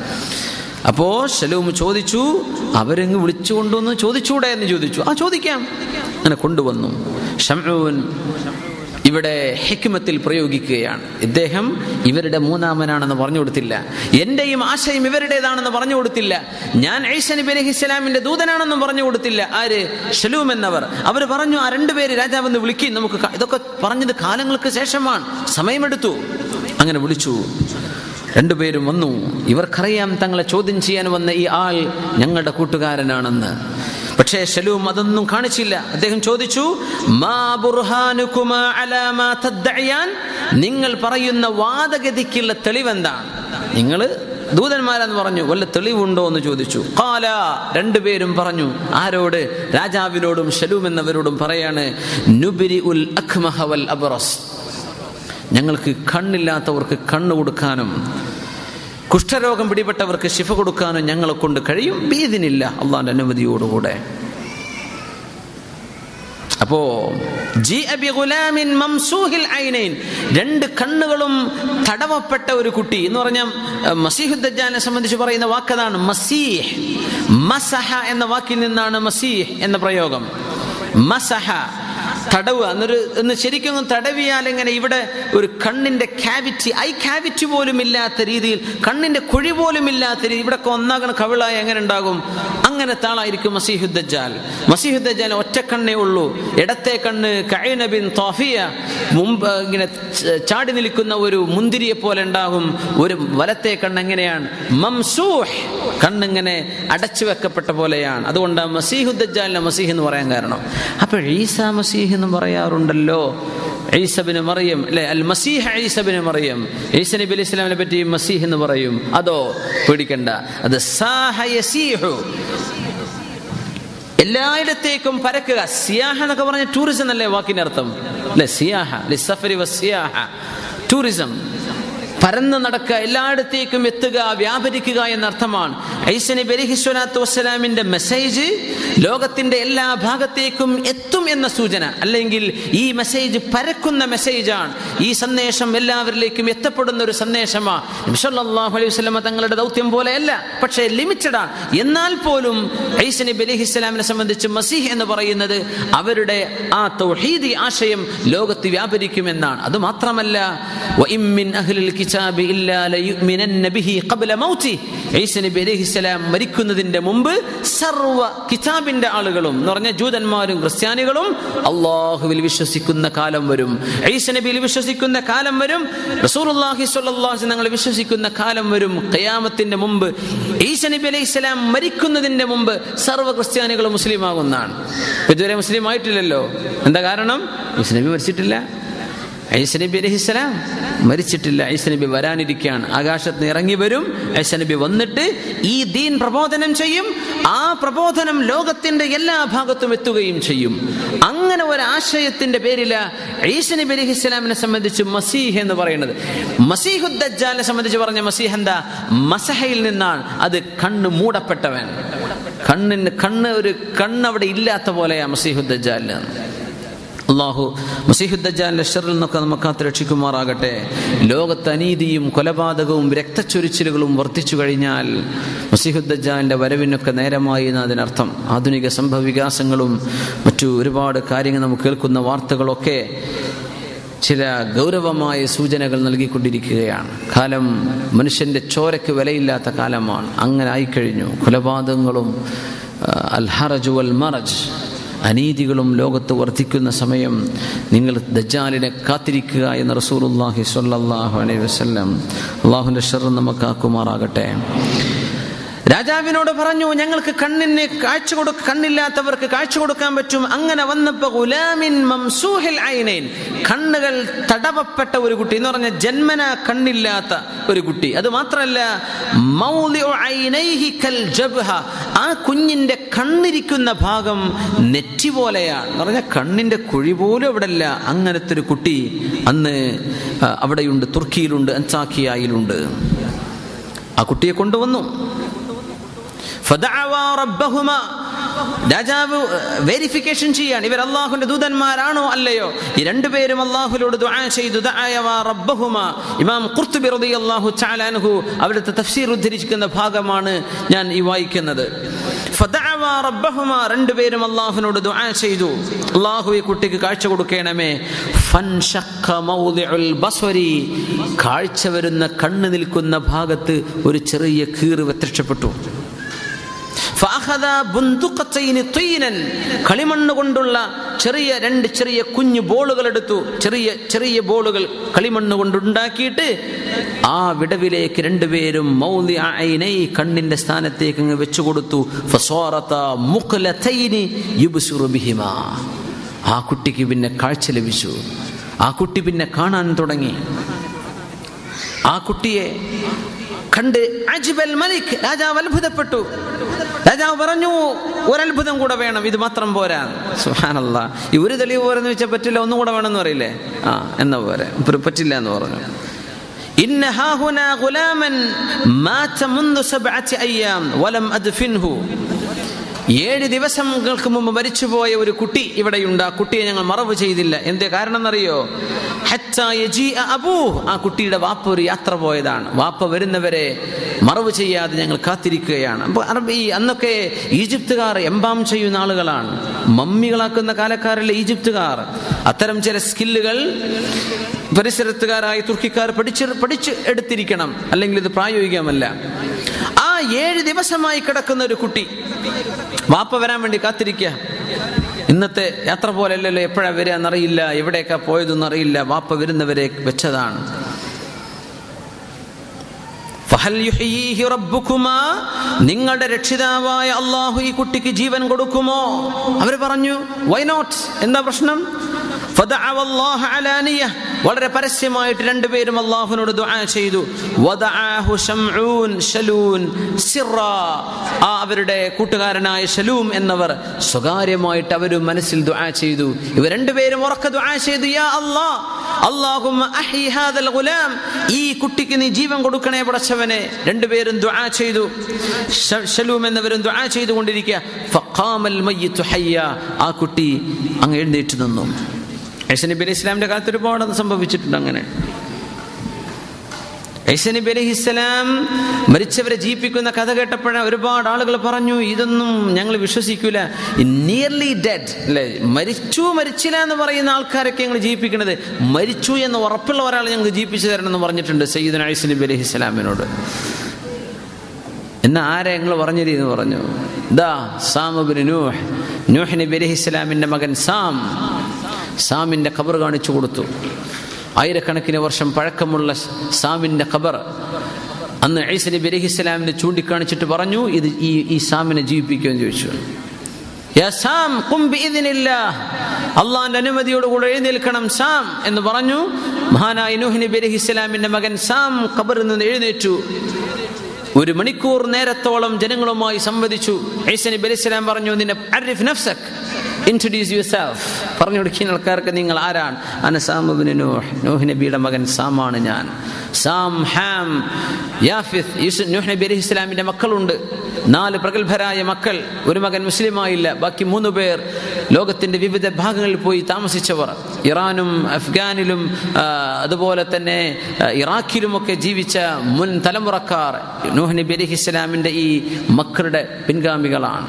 Speaker 1: അപ്പോ ശലൂം ചോദിച്ചു, അവരെങ്ങ് വിളിച്ചുകൊണ്ടുവന്ന് ചോദിച്ചൂടെ എന്ന് ചോദിച്ചു. ആ ചോദിക്കാം. അങ്ങനെ കൊണ്ടുവന്നു. ശംഊൻ ഇവിടെ ഹിക്മത്തിൽ പ്രയോഗിക്കുകയാണ്. ഇദ്ദേഹം ഇവരുടെ മൂന്നാമനാണെന്ന് പറഞ്ഞു കൊടുത്തില്ല, എന്റെയും ആശയം ഇവരുടേതാണെന്ന് പറഞ്ഞു കൊടുത്തില്ല, ഞാൻ ഈസാ നബി അലൈഹിസ്സലാമിന്റെ ദൂതനാണെന്നും പറഞ്ഞു കൊടുത്തില്ല. ആര്? ശലൂം എന്നവർ. അവർ പറഞ്ഞു, ആ രണ്ടുപേര് രാജാവെന്ന് വിളിക്കും, നമുക്ക് ഇതൊക്കെ പറഞ്ഞത് കാലങ്ങൾക്ക് ശേഷമാണ്, സമയമെടുത്തു. അങ്ങനെ വിളിച്ചു. രണ്ടുപേരും വന്നു. ഇവർക്കറിയാം തങ്ങളെ ചോദ്യം ചെയ്യാൻ വന്ന ഈ ആൾ ഞങ്ങളുടെ കൂട്ടുകാരനാണെന്ന്. പക്ഷേ ശലൂം അതൊന്നും കാണിച്ചില്ല. അദ്ദേഹം ചോദിച്ചു, മാ ബുർഹാനുകുമാ അലാ മാ തദ്ദഇയാൻ, നിങ്ങൾ പറയുന്ന വാദഗതിക്കുള്ള തെളിവെന്താണ്? നിങ്ങൾ ദൂതന്മാരെന്ന് പറഞ്ഞു, വല്ല തെളിവുണ്ടോ എന്ന് ചോദിച്ചു. ഖാല, രണ്ടുപേരും പറഞ്ഞു. ആരോട്? രാജാവിനോടും ശലൂം എന്നവരോടും പറയാണ്, നുബ്രിഉൽ അക്മഹ വൽ അബ്റസ്, ഞങ്ങൾക്ക് കണ്ണില്ലാത്തവർക്ക് കണ്ണ് കൊടുക്കാനും കുഷ്ഠരോഗം പിടിപെട്ടവർക്ക് ശിഫ കൊടുക്കാനും ഞങ്ങളെ കൊണ്ട് കഴിയും, ബീദിനില്ല, അള്ളാന്റെ അനുമതിയോടുകൂടെ. അപ്പോ രണ്ട് കണ്ണുകളും തടവപ്പെട്ട ഒരു കുട്ടി എന്ന് പറഞ്ഞാൽ മസീഹു ദജ്ജാലിനെ സംബന്ധിച്ച് പറയുന്ന വാക്കതാണ് മസീഹ്. മസഹ എന്ന വാക്കിൽ നിന്നാണ് മസീഹ് എന്ന പ്രയോഗം. മസഹ തടവ് എന്നൊരു എന്ന് ശരിക്കും തടവിയാൽ എങ്ങനെ ഇവിടെ ഒരു കണ്ണിന്റെ ക്യാവിറ്റി, ഐ ക്യാവിറ്റി പോലും ഇല്ലാത്ത രീതിയിൽ, കണ്ണിന്റെ കുഴി പോലും ഇല്ലാത്ത രീതി, ഇവിടെ ഒന്നാകണ കവിളായി എങ്ങനെ ഉണ്ടാകും? അങ്ങനെ താളായിരിക്കും മസീഹു ദജ്ജാൽ. മസീഹു ദജ്ജാൽ ഒറ്റ കണ്ണേ ഉള്ളൂ. ഇടത്തെ കണ്ണ് കഅന ബിൻ താഫിയ, മുമ്പ് ഇങ്ങനെ ചാടി നിൽക്കുന്ന ഒരു മുന്തിരിയെ പോലെ ഉണ്ടാകും. ഒരു വലത്തെ കണ്ണ് എങ്ങനെയാണ്? മംസൂഹ്, കണ്ണിങ്ങനെ അടച്ചു വെക്കപ്പെട്ട പോലെയാണ്. അതുകൊണ്ടാണ് മസീഹു ദജ്ജാലിനെ മസീഹ് എന്ന് പറയാൻ കാരണം. അപ്പോൾ ഈസാ മസീഹ് എന്നും പറയാറുണ്ടല്ലോ. ഈസ ഇബ്നു മറിയം അല്ലെ, അൽ മസീഹ് ഈസ ഇബ്നു മറിയം. ഈസാ നബി അലൈഹി സ്വലാമിനെ പറ്റി മസീഹ് എന്ന് പറയും. അതോ പേടിക്കണ്ട, അത് സാഹ യസീഹു, എല്ലായിടത്തേക്കും പരക്കുക. സിയാഹ എന്നൊക്കെ പറഞ്ഞ ടൂറിസം അല്ലേ വാക്കിന്റെ അർത്ഥം അല്ലെ? സിയാഹ ലിസ്സഫരി വസ്സിയാഹ, ടൂറിസം, പരന്ന് നടക്കുക, എല്ലായിടത്തേക്കും എത്തുക, വ്യാപരിക്കുക എന്നർത്ഥമാണ്. ഈസാ നബി അലൈഹി സ്വലാത്തു വസ്സലാമിന്റെ മെസ്സേജ് ലോകത്തിന്റെ എല്ലാ ഭാഗത്തേക്കും എത്തും എന്ന സൂചന, അല്ലെങ്കിൽ ഈ മെസ്സേജ് പരക്കുന്ന മെസ്സേജാണ്. ഈ സന്ദേശം എല്ലാവരിലേക്കും എത്തപ്പെടുന്ന ഒരു സന്ദേശമാണ്. നബി സല്ലല്ലാഹു അലൈഹി വസല്ലം തങ്ങളുടെ ദൗത്യം പോലെയല്ല, പക്ഷേ ലിമിറ്റഡ് ആണ്. എന്നാൽ പോലും ഈസാ നബി അലൈഹി സ്വലാമിനെ സംബന്ധിച്ച് മസീഹ് എന്ന് പറയുന്നത് അവരുടെ ആ തൗഹീദി ആശയം ലോകത്ത് വ്യാപരിക്കുമെന്നാണ്. അത് മാത്രമല്ല, വഇം മിൻ അഹ്ലിൽ കിതാബി ഇല്ലാ ലയുഅ്മിനന്ന ബിഹി ഖബ്ല മൗതി, ഈസാ നബി അലൈഹിസ്സലാം മരിക്കുന്നതിന്റെ മുമ്പ് സർവ്വ കിതാബിന്റെ ആളുകളും എന്ന് പറഞ്ഞ ജൂതന്മാരും ക്രിസ്ത്യാനികളും അല്ലാഹുവിൽ വിശ്വസിക്കുന്ന കാലം വരും, ഈസാ നബിയിൽ വിശ്വസിക്കുന്ന കാലം വരും, റസൂലുള്ളാഹി സ്വല്ലല്ലാഹു അലൈഹി വസല്ലം വിശ്വസിക്കുന്ന കാലം വരും. ഖിയാമത്തിന്റെ മുമ്പ്, ഈസാ നബി അലൈഹിസ്സലാം മരിക്കുന്നതിന്റെ മുമ്പ് സർവ്വ ക്രിസ്ത്യാനികളും മുസ്ലിം ആകുന്നതാണ്. ഇതുവരെ മുസ്ലിം ആയിട്ടില്ലല്ലോ. എന്താ കാരണം? ഈസാ നബി മരിച്ചിട്ടില്ല. ഈസാ നബി അലൈഹിസ്സലാം മരിച്ചിട്ടില്ല. ഈസാ നബി വരാനിരിക്കുകയാണ്. ആകാശത്ത് നിന്ന് ഇറങ്ങി വരും. ഈസാ നബി വന്നിട്ട് ഈ ദീൻ പ്രബോധനം ചെയ്യും. ആ പ്രബോധനം ലോകത്തിന്റെ എല്ലാ ഭാഗത്തും എത്തുകയും ചെയ്യും. അങ്ങനെ ഒരു ആശയത്തിന്റെ പേരില ഈസാ നബി അലൈഹിസ്സലാമിനെ സംബന്ധിച്ച് മസീഹ് എന്ന് പറയുന്നത്. മസീഹു ദജ്ജാലിനെ സംബന്ധിച്ച് പറഞ്ഞ മസീഹ് എന്താ? മസഹയിൽ നിന്നാണ്. അത് കണ്ണ് മൂടപ്പെട്ടവൻ, കണ്ണിന് കണ്ണ് ഒരു കണ്ണ് അവിടെ ഇല്ലാത്ത പോലെയാ മസീഹു ദജ്ജാലിന്. അള്ളാഹു മസീഹു ദജ്ജാലിന്റെ ശർറിൽ നിന്നൊക്കെ നമുക്ക് കാത്ത് രക്ഷിക്കുമാറാകട്ടെ. ലോകത്ത് അനീതിയും കൊലപാതകവും രക്തച്ചൊരിച്ചിലുകളും വർദ്ധിച്ചു കഴിഞ്ഞാൽ മസീഹു ദജ്ജാലിന്റെ വരവിനൊക്കെ നേരമായി എന്ന് അതിനർത്ഥം. ആധുനിക സംഭവ വികാസങ്ങളും മറ്റു ഒരുപാട് കാര്യങ്ങൾ നമുക്ക് കേൾക്കുന്ന വാർത്തകളൊക്കെ ചില ഗൗരവമായ സൂചനകൾ നൽകിക്കൊണ്ടിരിക്കുകയാണ്. കാലം മനുഷ്യൻ്റെ ചോരയ്ക്ക് വിലയില്ലാത്ത കാലമാണ്. അങ്ങനെ ആയിക്കഴിഞ്ഞു. കൊലപാതകങ്ങളും അൽ ഹറജ് വൽ മറജ്, അനീതികളും ലോകത്ത് വർദ്ധിക്കുന്ന സമയം നിങ്ങൾ ദജ്ജാലിനെ കാത്തിരിക്കുക എന്ന് റസൂലുള്ളാഹി സ്വല്ലല്ലാഹു അലൈഹി വസല്ലം. അല്ലാഹുവിൻ്റെ ശർറ് നമുക്ക് ആക്കുമാറാകട്ടെ. രാജാവിനോട് പറഞ്ഞു, ഞങ്ങൾക്ക് കണ്ണിന് കാഴ്ച കൊടുക്ക കണ്ണില്ലാത്തവർക്ക് കാഴ്ച കൊടുക്കാൻ പറ്റും. അങ്ങനെ വന്നപ്പോൾ ഗുലാമിൻ മംസൂഹിൽ ഐനൈൻ, കണ്ണുകൾ തടവപ്പെട്ട ഒരു കുട്ടി എന്ന് പറഞ്ഞ ജന്മന കണ്ണില്ലാത്ത ഒരു കുട്ടി. അത് മാത്രമല്ല മൗദിഉ ഐനൈഹി കൽ ജബ്ഹ, ആ കുഞ്ഞിന്റെ കണ്ണിരിക്കുന്ന ഭാഗം നെറ്റി പോലെയാണ് എന്ന് പറഞ്ഞാൽ കണ്ണിന്റെ കുഴി പോലും അവിടെ ഇല്ല. അങ്ങനത്തെ ഒരു കുട്ടി അന്ന് അവിടെയുണ്ട്, തുർക്കിയിലുണ്ട്, അൻസാക്കിയയിലുണ്ട്. ആ കുട്ടിയെ കൊണ്ടുവന്നു. രാജാവ് വെരിഫിക്കേഷൻ ചെയ്യാൻ ഇവർ അള്ളാഹുവിന്റെ ദൂതന്മാരാണോ അല്ലയോ. ഈ രണ്ടുപേരും അള്ളാഹുവിനോട് ദുആ ചെയ്തു. ഇമാം ഖുർത്തുബി റളിയല്ലാഹു തആല അൻഹു അവിടുത്തെ തഫ്സീർ ഉദ്ധരിക്കുന്ന ഭാഗമാണ് ഞാൻ ഈ വായിക്കുന്നത്. രണ്ടുപേരും അള്ളാഹുവിനോട് ദുആ ചെയ്തു, അള്ളാഹു ഈ കുട്ടിക്ക് കാഴ്ച കൊടുക്കണമേ. കാഴ്ച വരുന്ന കണ്ണ് നിൽക്കുന്ന ഭാഗത്ത് ഒരു ചെറിയ കീറ് പ്രത്യക്ഷപ്പെട്ടു. കളിമണ്ണ് കൊണ്ടുള്ള ചെറിയ രണ്ട് ചെറിയ കുഞ്ഞു ബോളുകൾ എടുത്തു. ചെറിയ ചെറിയ ബോളുകൾ കളിമണ്ണ് കൊണ്ടുണ്ടാക്കിയിട്ട് ആ വിടവിലേക്ക് രണ്ടുപേരും മൗദി ഐനൈ, കണ്ണിന്റെ സ്ഥാനത്തേക്ക് അങ്ങ് വെച്ചു കൊടുത്തു. ആ കുട്ടിക്ക് പിന്നെ കാഴ്ച ലഭിച്ചു. ആ കുട്ടി പിന്നെ കാണാൻ തുടങ്ങി. ആ കുട്ടിയെ കണ്ട് അജ്ബൽ മലിക്, രാജാവ് അത്ഭുതപ്പെട്ടു. രാജാവ് പറഞ്ഞു, ഒരത്ഭുതം കൂടെ വേണം, ഇത് മാത്രം പോരാ. സുബ്ഹാനല്ലാഹ്, ഈ ഒരു തെളിവ് പോരെന്ന് വെച്ചാൽ പറ്റില്ല, ഒന്നും കൂടെ വേണമെന്ന് പറയില്ലേ? ആ എന്നാ പോരെ, പറ്റില്ല എന്ന് പറഞ്ഞു. ഇന്ന ഹാഹുനാ ഗുലാമൻ മാത മുൻദു സബ്അത്തി അയ്യാം വലം അദ്ഫിൻഹു, ഏഴ് ദിവസങ്ങൾക്ക് മുമ്പ് മരിച്ചുപോയ ഒരു കുട്ടി ഇവിടെയുണ്ട്. ആ കുട്ടിയെ ഞങ്ങൾ മറവ് ചെയ്തില്ല. എന്തേ കാരണം എന്നറിയോ? ഹത്താ യജീഅ അബൂഹ്, ആ കുട്ടിയുടെ വാപ്പ ഒരു യാത്ര പോയതാണ്. വാപ്പ വരുന്നവരെ മറവ് ചെയ്യാതെ ഞങ്ങൾ കാത്തിരിക്കുകയാണ്. അപ്പോൾ അറബി അന്നൊക്കെ ഈജിപ്തുകാർ എംബാം ചെയ്യുന്ന ആളുകളാണ്, മമ്മികളാക്കുന്ന കാലക്കാരല്ലേ ഈജിപ്തുകാർ. അത്തരം ചില സ്കില്ലുകൾ പരിസരത്തുകാരായ തുർക്കിക്കാർ പഠിച്ച് പഠിച്ച് എടുത്തിരിക്കണം, അല്ലെങ്കിൽ ഇത് പ്രായോഗികമല്ല. ആ ഏഴ് ദിവസമായി കിടക്കുന്ന ഒരു കുട്ടി വാപ്പ വരാൻ വേണ്ടി കാത്തിരിക്കുക. ഇന്നത്തെ യാത്ര പോലെയല്ലല്ലോ, എപ്പോഴാ വരികയെന്നറിയില്ല, എവിടേക്കാ പോയതെന്നറിയില്ല. വാപ്പ വരുന്നവരെ വെച്ചതാണ്. നിങ്ങളുടെ രക്ഷിതാവായ അള്ളാഹു ഈ കുട്ടിക്ക് ജീവൻ കൊടുക്കുമോ? അവർ പറഞ്ഞു, വൈ നോട്ട്, എന്താ പ്രശ്നം? വളരെ പരസ്യമായിട്ട് രണ്ടുപേരും അള്ളാഹുവിനോട് ദുആ ചെയ്തു. അവരുടെ കൂട്ടുകാരനായ ശലൂം എന്നവർ സ്വകാര്യമായിട്ട് അവരും മനസ്സിൽ ദുആ ചെയ്തു. ഇവർ രണ്ടുപേരും ഉറക്കെ ദുആ ചെയ്തു, യാ അല്ലാഹ്, അല്ലാഹുമ്മ അഹ്യി ഹാദൽ ഗുലാം, ഈ കുട്ടിക്ക് നീ ജീവൻ കൊടുക്കണേ പടച്ചവനെ. രണ്ടുപേരും ദുആ ചെയ്തു. ശലൂം എന്നവരും ദുആ ചെയ്തുകൊണ്ടിരിക്കുക. ഫഖാമൽ മയ്യിതു ഹയ്യ, ആ കുട്ടി അങ്ങ് എഴുന്നേറ്റ് നിന്നു. ഈസാ നബി അലൈഹി ഇസ്ലാമിന്റെ കാലത്ത് ഒരുപാട് സംഭവിച്ചിട്ടുണ്ട്. അങ്ങനെ ഈസാ നബി അലൈഹിസ്സലാം മരിച്ചവരെ ജീവിപ്പിക്കുന്ന കഥ കേട്ടപ്പോഴ ഒരുപാട് ആളുകൾ പറഞ്ഞു, ഇതൊന്നും ഞങ്ങൾ വിശ്വസിക്കൂല. നിയർലി ഡെഡ് അല്ലേ, മരിച്ചു മരിച്ചില്ല എന്ന് പറയുന്ന ആൾക്കാരൊക്കെ ഞങ്ങൾ ജീവിപ്പിക്കുന്നത്, മരിച്ചു എന്ന് ഉറപ്പുള്ള ഒരാൾ ഞങ്ങൾ ജീവിപ്പിച്ചു തരണം എന്ന് പറഞ്ഞിട്ടുണ്ട് സയ്യിദുനാ ഈസാ നബി അലൈഹിസ്സലാമിനോട്. എന്നാ ആരെ ഞങ്ങൾ പറഞ്ഞത് എന്ന് പറഞ്ഞു, ദാ സാം ഇബ്നു നൂഹ്, നൂഹ് നബി അലൈഹിസ്സലാമിന്റെ മകൻ സാം, സാമിന്റെ ഖബർ കാണിച്ചു കൊടുത്തു. ആയിരക്കണക്കിന് വർഷം പഴക്കമുള്ള സാമിന്റെ ഖബർ അന്ന് ഈസാ നബി അലൈഹിസ്സലാമിനെ ചൂണ്ടിക്കാണിച്ചിട്ട് പറഞ്ഞു, ഇത് ഈ ഈ സാമിനെ ജീവിപ്പിക്കുമെന്ന് ചോദിച്ചു. യാ സാം ഖും ബിഇദ്നില്ലാഹ്, അള്ളാഹിന്റെ അനുമതിയോടുകൂടെ എഴുന്നേൽക്കണം സാം എന്ന് പറഞ്ഞു. മഹാനായ നൂഹ് നബി അലൈഹിസ്സലാമിന്റെ മകൻ സാം ഖബറിൽ നിന്ന് എഴുന്നേറ്റു. ഒരു മണിക്കൂർ നേരത്തോളം ജനങ്ങളുമായി സംവദിച്ചു. ഈസാ നബി അലൈഹിസ്സലാം പറഞ്ഞു, നിന്നെ അരിഫ് നഫ്സക്, ഇൻട്രൊഡ്യൂസ് യുവർസെൽഫ്, പറഞ്ഞു കൊടുക്കുന്ന ആൾക്കാർക്ക് നിങ്ങൾ ആരാണ്? അന സാം ഇബ്നു നൂഹ്, നൂഹ് നബിയുടെ മകൻ സാമാണ് ഞാൻ. സാം, ഹാം, യാഫിത്ത്, നൂഹ് നബി അലൈഹി ഇസ്ലാമിന്റെ മക്കളുണ്ട്, നാല് പ്രഗത്ഭരായ മക്കൾ. ഒരു മകൻ മുസ്ലിമായില്ല, ബാക്കി മൂന്ന് പേർ ലോകത്തിന്റെ വിവിധ ഭാഗങ്ങളിൽ പോയി താമസിച്ചവർ. ഇറാനും അഫ്ഗാനിലും അതുപോലെ തന്നെ ഇറാഖിലുമൊക്കെ ജീവിച്ച മുൻ തലമുറക്കാർ നൂഹ് നബി അലൈഹി ഇസ്ലാമിന്റെ ഈ മക്കളുടെ പിൻഗാമികളാണ്.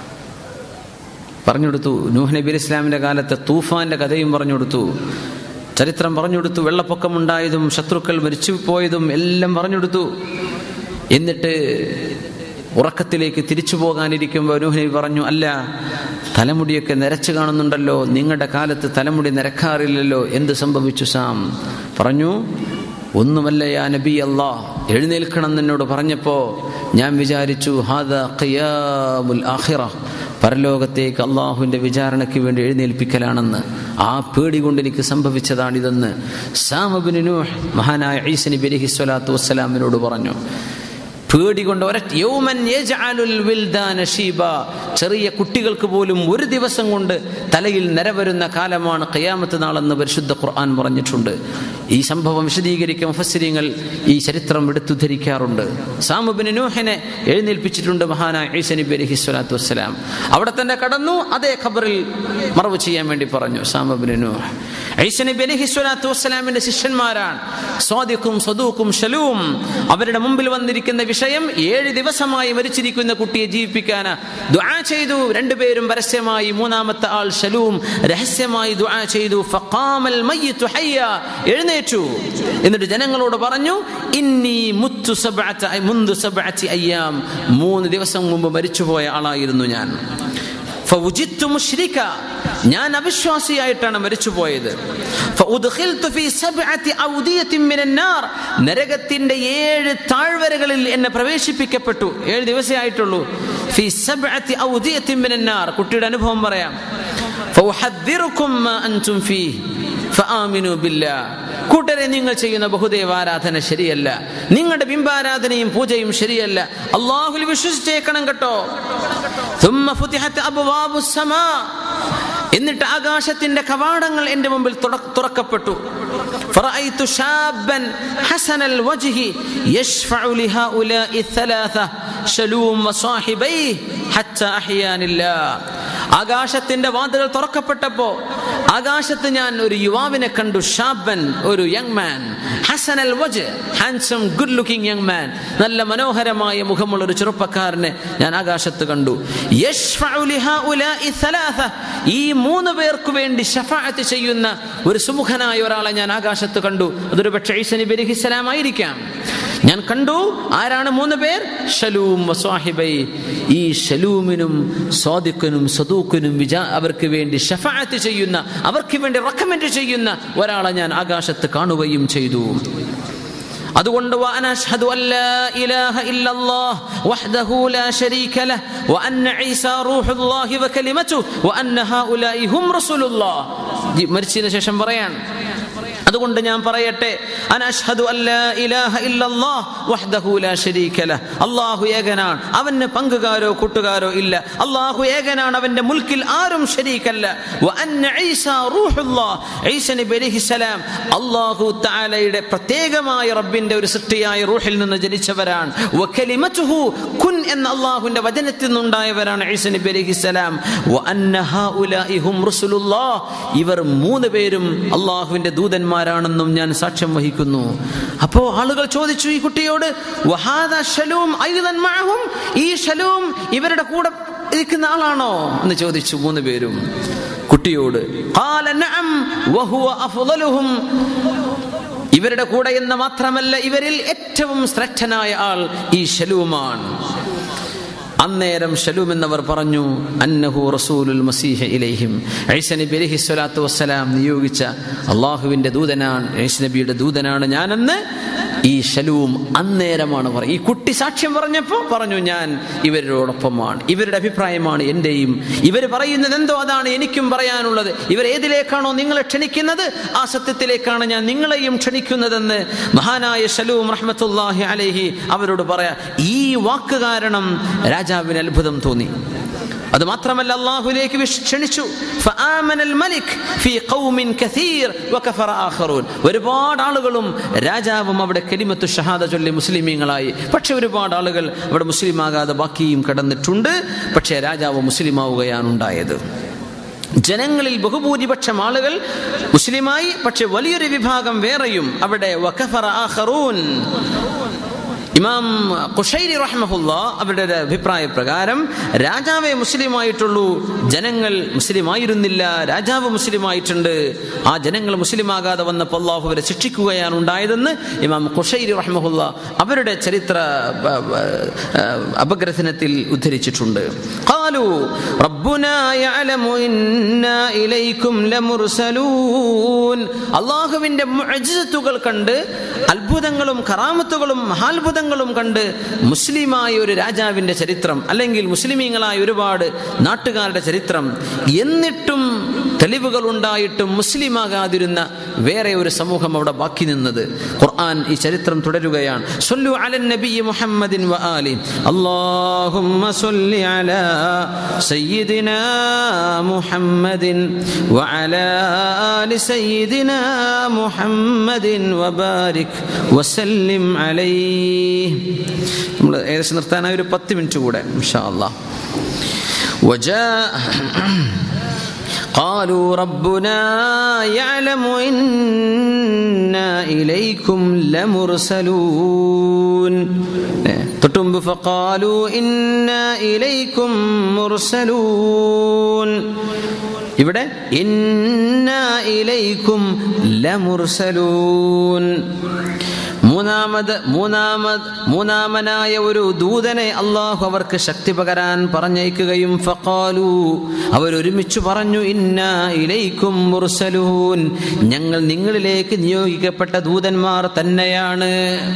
Speaker 1: പറഞ്ഞു കൊടുത്തു. നൂഹ് നബി അലൈഹി ഇസ്ലാമിന്റെ കാലത്തെ തൂഫാന്റെ കഥയും പറഞ്ഞു കൊടുത്തു. ചരിത്രം പറഞ്ഞുകൊടുത്തു. വെള്ളപ്പൊക്കമുണ്ടായതും ശത്രുക്കൾ മരിച്ചു പോയതും എല്ലാം പറഞ്ഞുകൊടുത്തു. എന്നിട്ട് ഉറക്കത്തിലേക്ക് തിരിച്ചു പോകാനിരിക്കുമ്പോൾ നൂഹ് നബി പറഞ്ഞു, അല്ല, തലമുടിയൊക്കെ നിരച്ചു കാണുന്നുണ്ടല്ലോ, നിങ്ങളുടെ കാലത്ത് തലമുടി നിരക്കാറില്ലല്ലോ, എന്ത് സംഭവിച്ചു സാം? പറഞ്ഞു, ഒന്നുമല്ല യാ നബി അല്ലാഹ്, എഴുന്നേൽക്കണം എന്നോട് പറഞ്ഞപ്പോ ഞാൻ വിചാരിച്ചു ഹാദാ ഖിയാമുൽ ആഖിറ, പരലോകത്തേക്ക് അള്ളാഹുവിന്റെ വിചാരണയ്ക്ക് വേണ്ടി എഴുന്നേൽപ്പിക്കലാണെന്ന്. ആ പേടി കൊണ്ട് എനിക്ക് സംഭവിച്ചതാണിതെന്ന് സാം ഇബ്നു നൂഹ് മഹാനായ ഈസാ നബി അലൈഹി സ്വലാത്തു വസ്സലാമിനോട് പറഞ്ഞു. പേടി കൊണ്ട് ഒരൊറ്റ യൗമൻ യജ്അലുൽ വിൽദാന ശീബ, ചെറിയ കുട്ടികൾക്ക് പോലും ഒരു ദിവസം കൊണ്ട് തലയിൽ നിരവരുന്ന കാലമാണ് ഖിയാമത്ത് നാളെന്ന് പരിശുദ്ധ ഖുർആൻ പറഞ്ഞിട്ടുണ്ട്. ഈ സംഭവം വിശദീകരിക്കാൻ മുഫസ്സിരീങ്ങൾ ഈ ചരിത്രം എടുത്തുദ്ധരിക്കാറുണ്ട്. സാം ഇബ്നു നൂഹിനെ എഴുന്നേൽപ്പിച്ചിട്ടുണ്ട് മഹാനായ ഈസാ നബി അലൈഹി സ്വലാത്തു വസ്സലാം. അവിടെ തന്നെ കടന്നു, അതേ ഖബറിൽ മറവ് ചെയ്യാൻ വേണ്ടി പറഞ്ഞു സാം ഇബ്നു നൂഹ്. ഈസാ നബി അലൈഹി സ്വലാത്തു വസ്സലാമിന്റെ ശിഷ്യന്മാരാണ് സ്വാദിഖും സദൂഖും ശലൂം. അവരുടെ മുമ്പിൽ വന്നിരിക്കുന്ന വിഷയം ഏഴ് ദിവസമായി മരിച്ചിരിക്കുന്ന കുട്ടിയെ ജീവിപ്പിക്കാന് ദുആ ചെയ്തു. രണ്ടുപേരും പരസ്യമായി, മൂന്നാമത്തെ ആൾ ശലൂം രഹസ്യമായി ദുആ ചെയ്തു. ഫഖാമൽ മയ്യിതു ഹയ്യ, എഴുന്നേറ്റു. എന്നിട്ട് ജനങ്ങളോട് പറഞ്ഞു, ഇന്നി മുത്തു സബ്അത മുൻദു സബ്അതി അയ്യാം, മൂന്ന് ദിവസം മുമ്പ് മരിച്ചുപോയ ആളായിരുന്നു ഞാൻ. ഫവുജിത്തു മുശ്രിക, ഞാൻ അവിശ്വാസിയായിട്ടാണ് മരിച്ചുപോയത്. ഫഉദ്ഖിൽതു ഫീ സബ്അതി ഔദിയത്തിൻ മിനൻ നാർ, നരകത്തിന്റെ ഏഴ് താഴ്വരകളിൽ എന്നെ പ്രവേശിപ്പിക്കപ്പെട്ടു. ഏഴ് ദിവസേ ആയിട്ടുള്ളൂ. ഫീ സബ്അതി ഔദിയത്തിൻ മിനൻ നാർ, കുട്ടിയുടെ അനുഭവം പറയാം. ഫഉഹദ്ദിറുകും മാ അൻതും ഫീഹി ഫആമിനു ബില്ലാഹ്, കൂട്ടരെ നിങ്ങൾ ചെയ്യുന്ന ബഹുദൈവാരാധന ശരിയല്ല, നിങ്ങളുടെ ബിംബാരാധനയും പൂജയും ശരിയല്ല, അല്ലാഹുവിൽ വിശ്വസിച്ചേക്കണം കേട്ടോ. ثم فتحت أبواب السماء, എന്നിട്ട് ആകാശത്തിന്റെ കവാടങ്ങൾ എൻ്റെ മുമ്പിൽ തുറക്കപ്പെട്ടു. فرأيت شابا حسن الوجه يشفع لهؤلاء الثلاثة شلوم وصاحبيه حتى أحيان الله. ആകാശത്തിന്റെ വാതിലുകൾ തുറക്കപ്പെട്ടപ്പോ ആകാശത്ത് ഞാൻ ഒരു യുവാവിനെ കണ്ടു. ഷാബൻ, ഒരു യങ് മാൻ. ഹസൻ അൽ വജ്, handsome good looking young man, നല്ല മനോഹരമായ മുഖമുള്ള ഒരു ചെറുപ്പക്കാരനെ ഞാൻ ആകാശത്ത് കണ്ടു. യശ്ഫഉ ലിഹൗലാഇ സലാസ, ഈ മൂന്ന് പേർക്ക് വേണ്ടി ശഫാഅത്ത് ചെയ്യുന്ന ഒരു സുമുഖനായ ഒരാളെ ഞാൻ ആകാശത്ത് കണ്ടു. അതൊരു പക്ഷേ ഈസാ നബി അലൈഹിസ്സലാം ആയിരിക്കാം. ഞാൻ കണ്ടു. ആരാണ് മൂന്ന് പേർ? ശലൂം വസ്വാഹിബൈ, ഈ ശലൂമിനും സ്വാദിഖിനും സദൂഖിനും വിജാ അവർക്ക് വേണ്ടി ശഫാഅത്ത് ചെയ്യുന്ന, അവർക്ക് വേണ്ടി റെക്കമെൻഡ് ചെയ്യുന്ന ഒരാളെ ഞാൻ ആകാശത്ത് കാണുകയും ചെയ്തു. അതുകൊണ്ട് വഅന അശ്ഹദു അല്ലാ ഇലാഹ ഇല്ലല്ലാഹ് വഹ്ദഹു ലാ ശരീക ലഹ് വഅന്ന ഈസാ റൂഹുല്ലാഹി വകലിമതുഹു വഅന്ന ഹൗലാഇ ഹും റസൂലുള്ളാഹ്. മരിച്ചതിന് ശേഷം പറയാൻ, അതുകൊണ്ട് ഞാൻ പറയട്ടെ, അന അശ്ഹദു അല്ലാ ഇലാഹ ഇല്ലല്ലാഹ് വഹ്ദഹു ലാ ശരീക ലഹ്, അല്ലാഹു ഏകനാണ്, അവന് പങ്കുകാരോ കൂട്ടുകാരോ ഇല്ല. അല്ലാഹു ഏകനാണ്, അവന്റെ മുൽക്കിൽ ആരും ശരീക്കല്ല. വഅന്ന ഈസാ റൂഹുല്ലാഹ്, ഈസാ നബി അലൈഹിസ്സലാം അല്ലാഹു തആലയുടെ പ്രത്യേകമായ റബ്ബിന്റെ ഒരു സൃഷ്ടിയായ റൂഹിൽ നിന്ന് ജനിച്ചവരാണ്. വകലിമതുഹു, കുൻ എന്ന അല്ലാഹുവിന്റെ വചനത്തിൽ നിന്നുണ്ടായവരാണ് ഈസാ നബി അലൈഹിസ്സലാം. വഅന്ന ഹൗലാഇ ഹും റസൂലുള്ളാഹ്, ഇവർ മൂന്ന് പേരും അല്ലാഹുവിന്റെ ദൂതന്മാർ ാണെന്നും ഞാൻ സാക്ഷ്യം വഹിക്കുന്നു. അപ്പോ ആളുകൾ ചോദിച്ചു ഈ കുട്ടിയോട്, വഹാദാ ശലൂം അയ്ദൻ മഅഹും, ഈ ശലൂം ഇവരുടെ കൂടെ ഇരിക്കുന്ന ആളാണോ എന്ന് ചോദിച്ചു മൂന്ന് പേരും കുട്ടിയോട്. ഖാല നഅം വഹുവ അഫ്ളലുഹും, ഇവരുടെ കൂടെ എന്ന് മാത്രമല്ല ഇവരിൽ ഏറ്റവും ശ്രേഷ്ഠനായ ആൾ ഈ ശലൂമാണ്. അന്നേരം ശലൂം എന്നവർ പറഞ്ഞു, അന്നഹു റസൂലുൽ മസീഹ് ഇലൈഹിം, ഈസാ നബി അലൈഹി സ്വലാത്തു വസ്സലാം നിയോഗിച്ച അള്ളാഹുവിന്റെ ദൂതനാണ്, ഈസാ നബിയുടെ ദൂതനാണ് ഞാനെന്ന് ഈ ശലൂം അന്നേരമാണ് പറയും. ഈ കുട്ടി സാക്ഷ്യം പറഞ്ഞപ്പോ പറഞ്ഞു, ഞാൻ ഇവരോടൊപ്പമാണ്, ഇവരുടെ അഭിപ്രായമാണ് എന്റെയും, ഇവർ പറയുന്നത് എന്തോ അതാണ് എനിക്കും പറയാനുള്ളത്. ഇവർ ഏതിലേക്കാണോ നിങ്ങളെ ക്ഷണിക്കുന്നത് ആ സത്യത്തിലേക്കാണ് ഞാൻ നിങ്ങളെയും ക്ഷണിക്കുന്നതെന്ന് മഹാനായ ശലൂം റഹ്മത്തുള്ളാഹി അലൈഹി അവരോട് പറയാ. ഈ വാക്ക് കാരണം രാജാവിന് അത്ഭുതം തോന്നി. അത് മാത്രമല്ല അല്ലാഹുവിലേക്ക് ക്ഷണിച്ചു. ഫആമനൽ മലിക് ഫീ ഖൗമിൻ കസീർ വകഫറ ആഖറൂൻ, ഒരുപാട് ആളുകളും രാജാവും അവിടെ കലിമത്തു ഷഹാദ ചൊല്ലി മുസ്ലിമീങ്ങളായി. പക്ഷെ ഒരുപാട് ആളുകൾ അവിടെ മുസ്ലിമാകാതെ ബാക്കിയും കടന്നിട്ടുണ്ട്. പക്ഷേ രാജാവ് മുസ്ലിമാവുകയാണ് ഉണ്ടായത്. ജനങ്ങളിൽ ബഹുഭൂരിപക്ഷം ആളുകൾ മുസ്ലിമായി, പക്ഷെ വലിയൊരു വിഭാഗം വേറെയും അവിടെ വകഫറ ആഖറൂൻ, ഇമാം ഖുശൈരി റഹ്മഹുല്ലാ അവരുടെ അഭിപ്രായ പ്രകാരം രാജാവേ മുസ്ലിമായിട്ടുള്ളൂ, ജനങ്ങൾ മുസ്ലിമായിരുന്നില്ല. രാജാവ് മുസ്ലിമായിട്ടുണ്ട്, ആ ജനങ്ങൾ മുസ്ലിമാകാതെ വന്നപ്പോൾ അല്ലാഹു അവരെ ശിക്ഷിക്കുകയാണ് ഉണ്ടായതെന്ന് ഇമാം ഖുശൈരി റഹ്മഹുല്ലാ അവരുടെ ചരിത്ര അപഗ്രഥനത്തിൽ ഉദ്ധരിച്ചിട്ടുണ്ട്. ഖാലു റബ്ബുനാ യഅലമു ഇന്നാ ഇലൈക്കും ലമുർസലൂൻ. അല്ലാഹുവിന്റെ മുഅ്ജിസത്തുകൾ കണ്ട്, അത്ഭുതങ്ങളും കറാമത്തുകളും മഹാത്ഭുതങ്ങളും കണ്ട് മുസ്ലിമായ ഒരു രാജാവിന്റെ ചരിത്രം, അല്ലെങ്കിൽ മുസ്ലിമീങ്ങളായ ഒരുപാട് നാട്ടുകാരുടെ ചരിത്രം, എന്നിട്ടും തെളിവുകൾ ഉണ്ടായിട്ടും മുസ്ലിമാകാതിരുന്ന വേറെ ഒരു സമൂഹം അവിടെ ബാക്കി നിന്നത്. ഖുർആൻ ഈ ചരിത്രം തുടരുകയാണ്. സ്വല്ലു അലൻ നബി മുഹമ്മദിൻ വ ആലി അല്ലാഹുമ്മ സ്വല്ലി അലാ സയ്യിദിനാ മുഹമ്മദിൻ വ അലാ ആലി സയ്യിദിനാ മുഹമ്മദിൻ വ ബാരിക് വസല്ലിം അലൈഹി. നമ്മൾ ഏകദേശം നിർത്താനായി ഒരു പത്ത് മിനിറ്റ് കൂടെ ഇൻഷാ അല്ലാഹ്. വജാ قالوا ربنا يعلم إنا إليكم لمرسلون. തൊട്ടുമ്പ് فقالوا إنا إليكم مرسلون. ഇവിടെ إنا إليكم لمرسلون. മൂന്നാമത് മൂന്നാമത് മൂന്നാമനായ ഒരു ദൂതനെ അല്ലാഹു അവർക്ക് ശക്തി പകരാൻ പറഞ്ഞയക്കുകയും ഫഖാലു അവരൊരുമിച്ച് പറഞ്ഞു ഇന്നാ ഇലൈക്കും മുർസലൂൻ, ഞങ്ങൾ നിങ്ങളിലേക്ക് നിയോഗിക്കപ്പെട്ട ദൂതന്മാർ തന്നെയാണ്.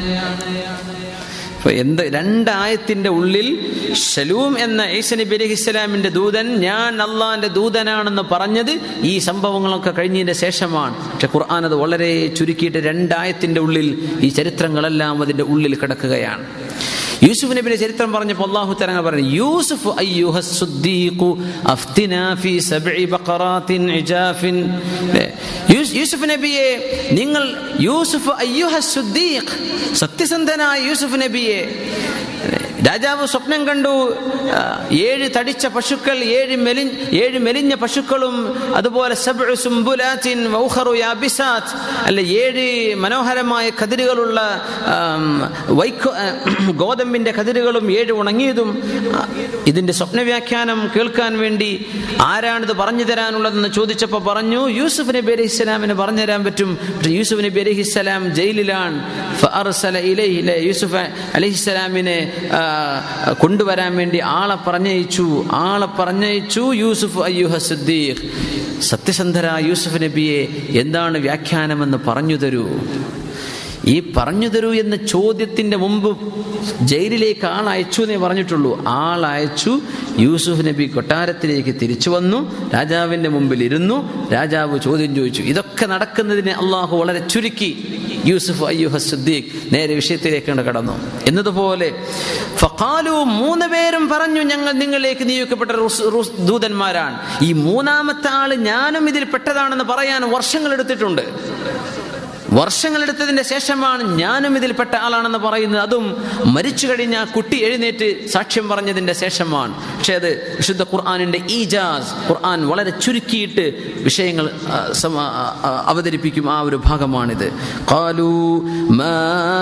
Speaker 1: എന്ത് രണ്ടായത്തിന്റെ ഉള്ളിൽ ശലൂം എന്ന ഈസാ നബി അലൈഹിസ്സലാമിന്റെ ദൂതൻ ഞാൻ അള്ളാന്റെ ദൂതനാണെന്ന് പറഞ്ഞത് ഈ സംഭവങ്ങളൊക്കെ കഴിഞ്ഞതിന്റെ ശേഷമാണ്. പക്ഷെ ഖുർആൻ അത് വളരെ ചുരുക്കിയിട്ട് രണ്ടായത്തിന്റെ ഉള്ളിൽ ഈ ചരിത്രങ്ങളെല്ലാം അതിന്റെ ഉള്ളിൽ കിടക്കുകയാണ്. യൂസുഫ് നബിയുടെ ചരിത്രം പറഞ്ഞപ്പോൾ അല്ലാഹു തആല പറഞ്ഞു യൂസുഫ് അയ്യുഹസ് സുദ്ദീഖു അഫ്തിനാ ഫീ സബ്ഇ ബഖറാത്തിൻ ഇജാഫിൻ. യൂസുഫ് നബിയെ നിങ്ങൾ, യൂസുഫ് അയ്യുഹസ് സുദ്ദീഖ്, സത്യസന്ധനായ യൂസുഫ് നബിയെ. രാജാവ് സ്വപ്നം കണ്ടു, ഏഴ് തടിച്ച പശുക്കൾ, ഏഴ് മെലി ഏഴ് മെലിഞ്ഞ പശുക്കളും അതുപോലെ സബ്ഉ സുംബുലാത്തിൻ വൗഖറു യാബിസാത്ത്, അല്ല ഏഴ് മനോഹരമായ കതിരുകളുള്ള വൈക്കോ ഗോതമ്പിന്റെ കതിരുകളും ഏഴ് ഉണങ്ങിയതും. ഇതിന്റെ സ്വപ്നവ്യാഖ്യാനം കേൾക്കാൻ വേണ്ടി ആരാണിത് പറഞ്ഞു തരാനുള്ളതെന്ന് ചോദിച്ചപ്പോൾ പറഞ്ഞു യൂസുഫ് നബി അലൈഹി ഇസ്ലാമിന് പറഞ്ഞു തരാൻ പറ്റും. യൂസുഫ് നബി അലൈഹി ഇസ്ലാം ജയിലിലാണ്. ഫഅർസല ഇലൈഹി, യൂസുഫ് അലൈഹി ഇസ്ലാമിനെ കൊണ്ടുവരാൻ വേണ്ടി ആളെ പറഞ്ഞയച്ചു ആളെ പറഞ്ഞയച്ചു യൂസുഫ് അയ്യുഹ സിദ്ദീഖ്, സത്യസന്ധരായ യൂസുഫ് നബിയെ എന്താണ് വ്യാഖ്യാനമെന്ന് പറഞ്ഞു തരൂ. ഈ പറഞ്ഞു തരൂ എന്ന ചോദ്യത്തിന്റെ മുമ്പ് ജയിലിലേക്ക് ആളയച്ചു എന്നേ പറഞ്ഞിട്ടുള്ളൂ. ആളയച്ചു. യൂസുഫ് നബി കൊട്ടാരത്തിലേക്ക് തിരിച്ചു വന്നു, രാജാവിന്റെ മുമ്പിൽ ഇരുന്നു. രാജാവ് ചോദ്യം ചോദിച്ചു. ഇതൊക്കെ നടക്കുന്നതിന് അള്ളാഹു വളരെ ചുരുക്കി. യൂസുഫ് അയ്യുഹ സിദ്ദീഖ് നേരെ വിഷയത്തിലേക്ക് കടന്നു. എന്നതുപോലെ ഫഖാലു, മൂന്ന് പേരും പറഞ്ഞു ഞങ്ങൾ നിങ്ങളിലേക്ക് നിയോഗിക്കപ്പെട്ട ദൂതന്മാരാണ്. ഈ മൂന്നാമത്തെ ആള് ഞാനും ഇതിൽ പെട്ടതാണെന്ന് പറയാൻ വർഷങ്ങൾ എടുത്തിട്ടുണ്ട്. വർഷങ്ങളെടുത്തതിന്റെ ശേഷമാണ് ഞാനും ഇതിൽപ്പെട്ട ആളാണെന്ന് പറയുന്നത്. അതും മരിച്ചു കഴിഞ്ഞ കുട്ടി എഴുന്നേറ്റ് സാക്ഷ്യം പറഞ്ഞതിന്റെ ശേഷമാണ്. പക്ഷെ അത് വിശുദ്ധ ഖുർആനിന്റെ ഈജാസ്, ഖുർആൻ വളരെ ചുരുക്കിയിട്ട് വിഷയങ്ങൾ അവതരിപ്പിക്കും ആ ഒരു ഭാഗമാണിത്. ഖാലൂ മാ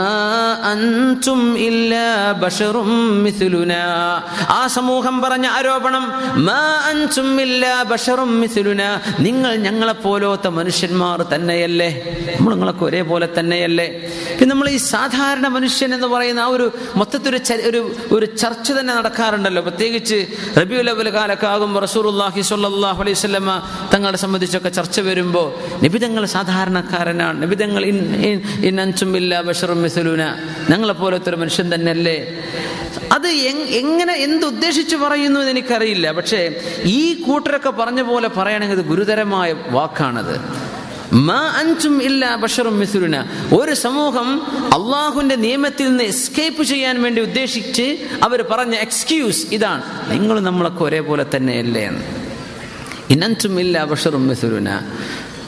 Speaker 1: അൻതും ഇല്ലാ ബശറും മിസ്ലുനാ. ആ സമൂഹം പറഞ്ഞ ആരോപണം മാ അൻതും ഇല്ലാ ബശറും മിസ്ലുനാ, നിങ്ങൾ ഞങ്ങളെപ്പോലത്തെ മനുഷ്യന്മാർ തന്നെയല്ലേ, നമ്മൾ നിങ്ങളെ ഒരേപോലെ തന്നെയല്ലേ. പിന്നെ നമ്മൾ ഈ സാധാരണ മനുഷ്യൻ എന്ന് പറയുന്ന ആ ഒരു മൊത്തത്തിൽ ഒരു ഒരു ചർച്ച തന്നെ നടക്കാറുണ്ടല്ലോ. പ്രത്യേകിച്ച് റബീഉൽ അവ്വൽ കാലൊക്കെ ആകുമ്പോൾ റസൂലുള്ളാഹി സ്വല്ലല്ലാഹു അലൈഹി വസല്ലമ തങ്ങളെ സംബന്ധിച്ചൊക്കെ ചർച്ച വരുമ്പോൾ നബിതങ്ങൾ സാധാരണക്കാരനാണ്, നബിതങ്ങൾ ഇൻ അൻതും ഇല്ലാ ബശറും മിസ്ലുനാ, ഞങ്ങളെ പോലത്തെ ഒരു മനുഷ്യൻ തന്നെയല്ലേ. അത് എങ്ങനെ എന്തുദ്ദേശിച്ച് പറയുന്നു എന്ന് എനിക്കറിയില്ല. പക്ഷേ ഈ കൂട്ടരൊക്കെ പറഞ്ഞ പോലെ പറയുകയാണെങ്കിൽ അത് ഗുരുതരമായ വാക്കാണത്. മാ അൻതും ഇല്ലാ ബശറും മിസ്ലുനാ. ഒരു സമൂഹം അള്ളാഹുവിന്റെ നിയമത്തിൽ നിന്ന് എസ്കേപ്പ് ചെയ്യാൻ വേണ്ടി ഉദ്ദേശിച്ച് അവർ പറഞ്ഞ എക്സ്ക്യൂസ് ഇതാണ്, നിങ്ങൾ നമ്മളൊക്കെ ഒരേപോലെ തന്നെയല്ലേ എന്ന്. ഇൻ അൻതും ഇല്ലാ ബശറും മിസ്ലുനാ. അപ്പൊ നമ്മൾ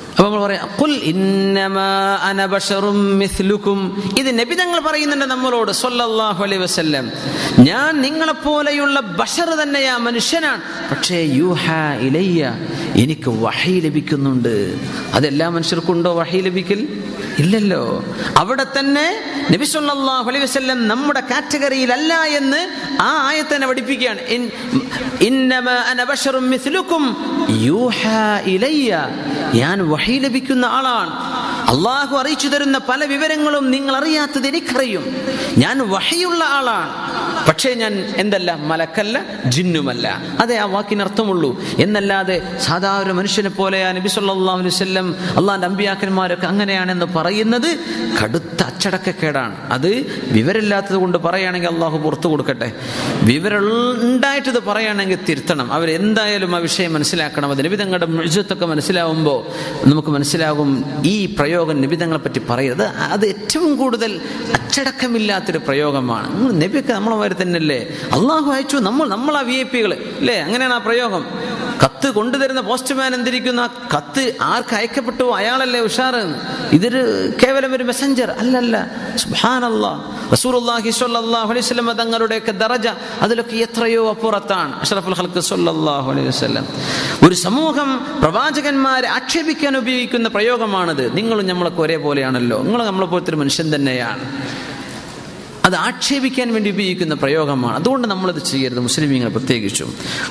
Speaker 1: പറയാം, ഖുൽ ഇന്നമാ അന ബശറും മിസ്ലുക്കും. ഇത് നബി തങ്ങൾ പറയുന്നുണ്ട് നമ്മളോട് സല്ലല്ലാഹു അലൈഹി വസല്ലം, ഞാൻ നിങ്ങളെപ്പോലെയുള്ള ബശർ തന്നെയാ, മനുഷ്യനാണ്. പക്ഷേ യൂഹാ ഇലയ്യ, എനിക്ക് വഹി ലഭിക്കുന്നുണ്ട്. അതെല്ലാ മനുഷ്യർക്കുണ്ടോ വഹി ലഭിക്കൽ? ഇല്ലല്ലോ. അവിടെ തന്നെ നബി സല്ലല്ലാഹു അലൈഹി വസല്ലം നമ്മുടെ കാറ്റഗറിയിലല്ല എന്ന് ആ ആയത്ത് തന്നെ പഠിപ്പിക്കുകയാണ്. ഇന്നമാ അന ബശറും മിസ്ലുക്കും യൂഹാ ഇലയ്യ, ഞാൻ വഹി ലഭിക്കുന്ന ആളാണ്. അള്ളാഹു അറിയിച്ചു തരുന്ന പല വിവരങ്ങളും നിങ്ങൾ അറിയാത്തത് എനിക്കറിയും. ഞാൻ വഹിയുള്ള ആളാണ്. പക്ഷേ ഞാൻ എന്തല്ല, മലക്കല്ല, ജിന്നുമല്ല. അതേ ആ വാക്കിനർത്ഥമുള്ളൂ. എന്നല്ലാതെ സാധാരണ മനുഷ്യനെ പോലെയാ നബി സല്ലല്ലാഹു അലൈഹി വസല്ലം, അള്ളാഹുവിന്റെ അമ്പിയാക്കന്മാരൊക്കെ അങ്ങനെയാണെന്ന് പറയുന്നത് കടുത്ത അച്ചടക്കക്കേടാണ്. അത് വിവരമില്ലാത്തത് കൊണ്ട് പറയുകയാണെങ്കിൽ അള്ളാഹു പുറത്തു കൊടുക്കട്ടെ. വിവരം ഉണ്ടായിട്ടത് പറയുകയാണെങ്കിൽ തിരുത്തണം. അവരെന്തായാലും ആ വിഷയം മനസ്സിലാക്കണം. അത് നബി തങ്ങളുടെ മുഅ്ജിസത്തൊക്കെ മനസ്സിലാവുമ്പോൾ നമുക്ക് മനസ്സിലാകും ഈ പ്രയോഗം നബി തങ്ങളെ പറ്റി പറയുന്നത് അത് ഏറ്റവും കൂടുതൽ അച്ചടക്കമില്ലാത്തൊരു പ്രയോഗമാണ്. നബിയൊക്കെ നമ്മളെ തന്നെയല്ലേ, അള്ളാഹു അയച്ചു, നമ്മൾ നമ്മളാ വി ഐ പികൾ അല്ലേ? അങ്ങനെയാണ് ആ പ്രയോഗം. കത്ത് കൊണ്ടുതരുന്ന പോസ്റ്റ്മാൻ എന്തിരിക്കുന്ന കത്ത് ആർക്ക് അയക്കപ്പെട്ടു അയാളല്ലേ ഉഷാറ്. ഇതൊരു കേവലം ഒരു മെസ്സഞ്ചർ അല്ലല്ല. സുബ്ഹാനല്ലാഹ്, റസൂലുള്ളാഹി സ്വല്ലല്ലാഹു അലൈഹി വസല്ലം തങ്ങളുടെയൊക്കെ ദറജ അതിലൊക്കെ എത്രയോ അപ്പുറത്താണ്. അഷ്റഫുൽ ഖൽഖ് സ്വല്ലല്ലാഹു അലൈഹി വസല്ലം. ഒരു സമൂഹം പ്രവാചകന്മാരെ ആക്ഷേപിക്കാൻ ഉപയോഗിക്കുന്ന പ്രയോഗമാണത്. നിങ്ങളും നമ്മളൊക്കെ ഒരേപോലെയാണല്ലോ, നിങ്ങൾ നമ്മളെ പോലത്തെ ഒരു മനുഷ്യൻ തന്നെയാണ്. അത് ആക്ഷേപിക്കാൻ വേണ്ടി ഉപയോഗിക്കുന്ന പ്രയോഗമാണ്. അതുകൊണ്ട് നമ്മളത് ചെയ്യരുത്, മുസ്ലിമീങ്ങൾ പ്രത്യേകിച്ചും.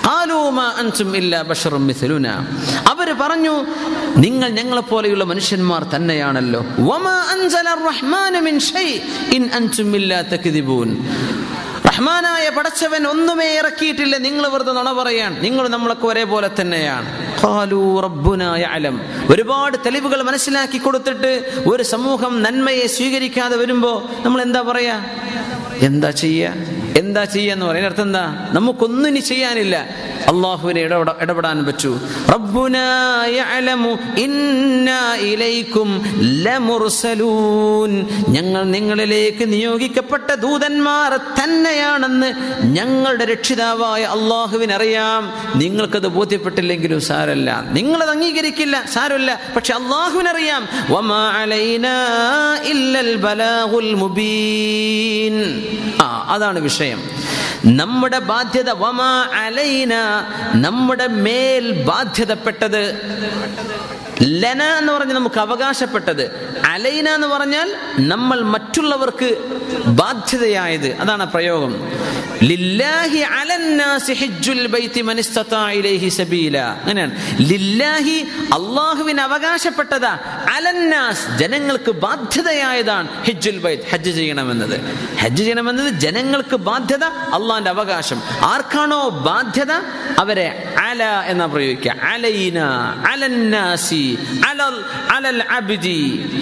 Speaker 1: അവര് പറഞ്ഞു, നിങ്ങൾ ഞങ്ങളെപ്പോലെയുള്ള മനുഷ്യന്മാർ തന്നെയാണല്ലോ. റഹ്മാനായ പടച്ചവൻ ഒന്നുമേ ഇറക്കിയിട്ടില്ല, നിങ്ങൾ വെറുതെ നുണ പറയാൻ, നിങ്ങൾ നമ്മളൊക്കെ ഒരേപോലെ തന്നെയാണ്. ഒരുപാട് തെളിവുകൾ മനസ്സിലാക്കി കൊടുത്തിട്ട് ഒരു സമൂഹം നന്മയെ സ്വീകരിക്കാതെ വരുമ്പോ നമ്മൾ എന്താ പറയാ, എന്താ ചെയ്യാ എന്താ ചെയ്യാന്ന് പറയുന്ന അർത്ഥം എന്താ? നമുക്കൊന്നും ഇനി ചെയ്യാനില്ല. അള്ളാഹുവിനെ ഇടപെടാ ഇടപെടാൻ പറ്റൂ. റബ്ബുനാ യഅലമു ഇന്നാ ഇലൈക്കും ലമുർസലൂൻ, ഞങ്ങൾ നിങ്ങളിലേക്ക് നിയോഗിക്കപ്പെട്ട ദൂതന്മാർ തന്നെയാണെന്ന് ഞങ്ങളുടെ രക്ഷിതാവായ അള്ളാഹുവിനറിയാം. നിങ്ങൾക്കത് ബോധ്യപ്പെട്ടില്ലെങ്കിലും സാരല്ല, നിങ്ങളത് അംഗീകരിക്കില്ല, സാരമില്ല. പക്ഷെ അള്ളാഹുവിനറിയാം. വമാ അലൈനാ ഇല്ലൽ ബലാഗുൽ മുബീൻ. ആ അതാണ് വിഷയം. നമ്മുടെ ബാധ്യത, വമാ അലൈന, നമ്മുടെ മേൽ ബാധ്യതപ്പെട്ടത്. ലന എന്ന് പറഞ്ഞാൽ നമുക്ക് അവകാശപ്പെട്ടത്, അലൈന എന്ന് പറഞ്ഞാൽ നമ്മൾ മറ്റുള്ളവർക്ക് ബാധ്യതയായത്. അതാണ് പ്രയോഗം. ലില്ലാഹി അലന്നാസി ഹിജ്ജുൽ ബൈത്തി മൻ ഇസ്തതാഅ ഇലൈഹി സബീല. അങ്ങനെയാണ്. ലില്ലാഹി അല്ലാഹുവിന് അവകാശപ്പെട്ടതാ, അലന്നാസ് ജനങ്ങൾക്ക് ബാധ്യതയായതാണ് ഹിജ്ജുൽ ബൈത്ത്, ഹജ്ജ് ചെയ്യണമെന്നത്. ഹജ്ജ് ചെയ്യണമെന്നത് ജനങ്ങൾക്ക് ബാധ്യത, അള്ളാന്റെ അവകാശം. ആർക്കാണോ ബാധ്യത അവരെ അല എന്നാ പ്രയോഗിക്കുക. അലൈന, അലന്നാസി, അലൽ അലൽ അബ്ദി.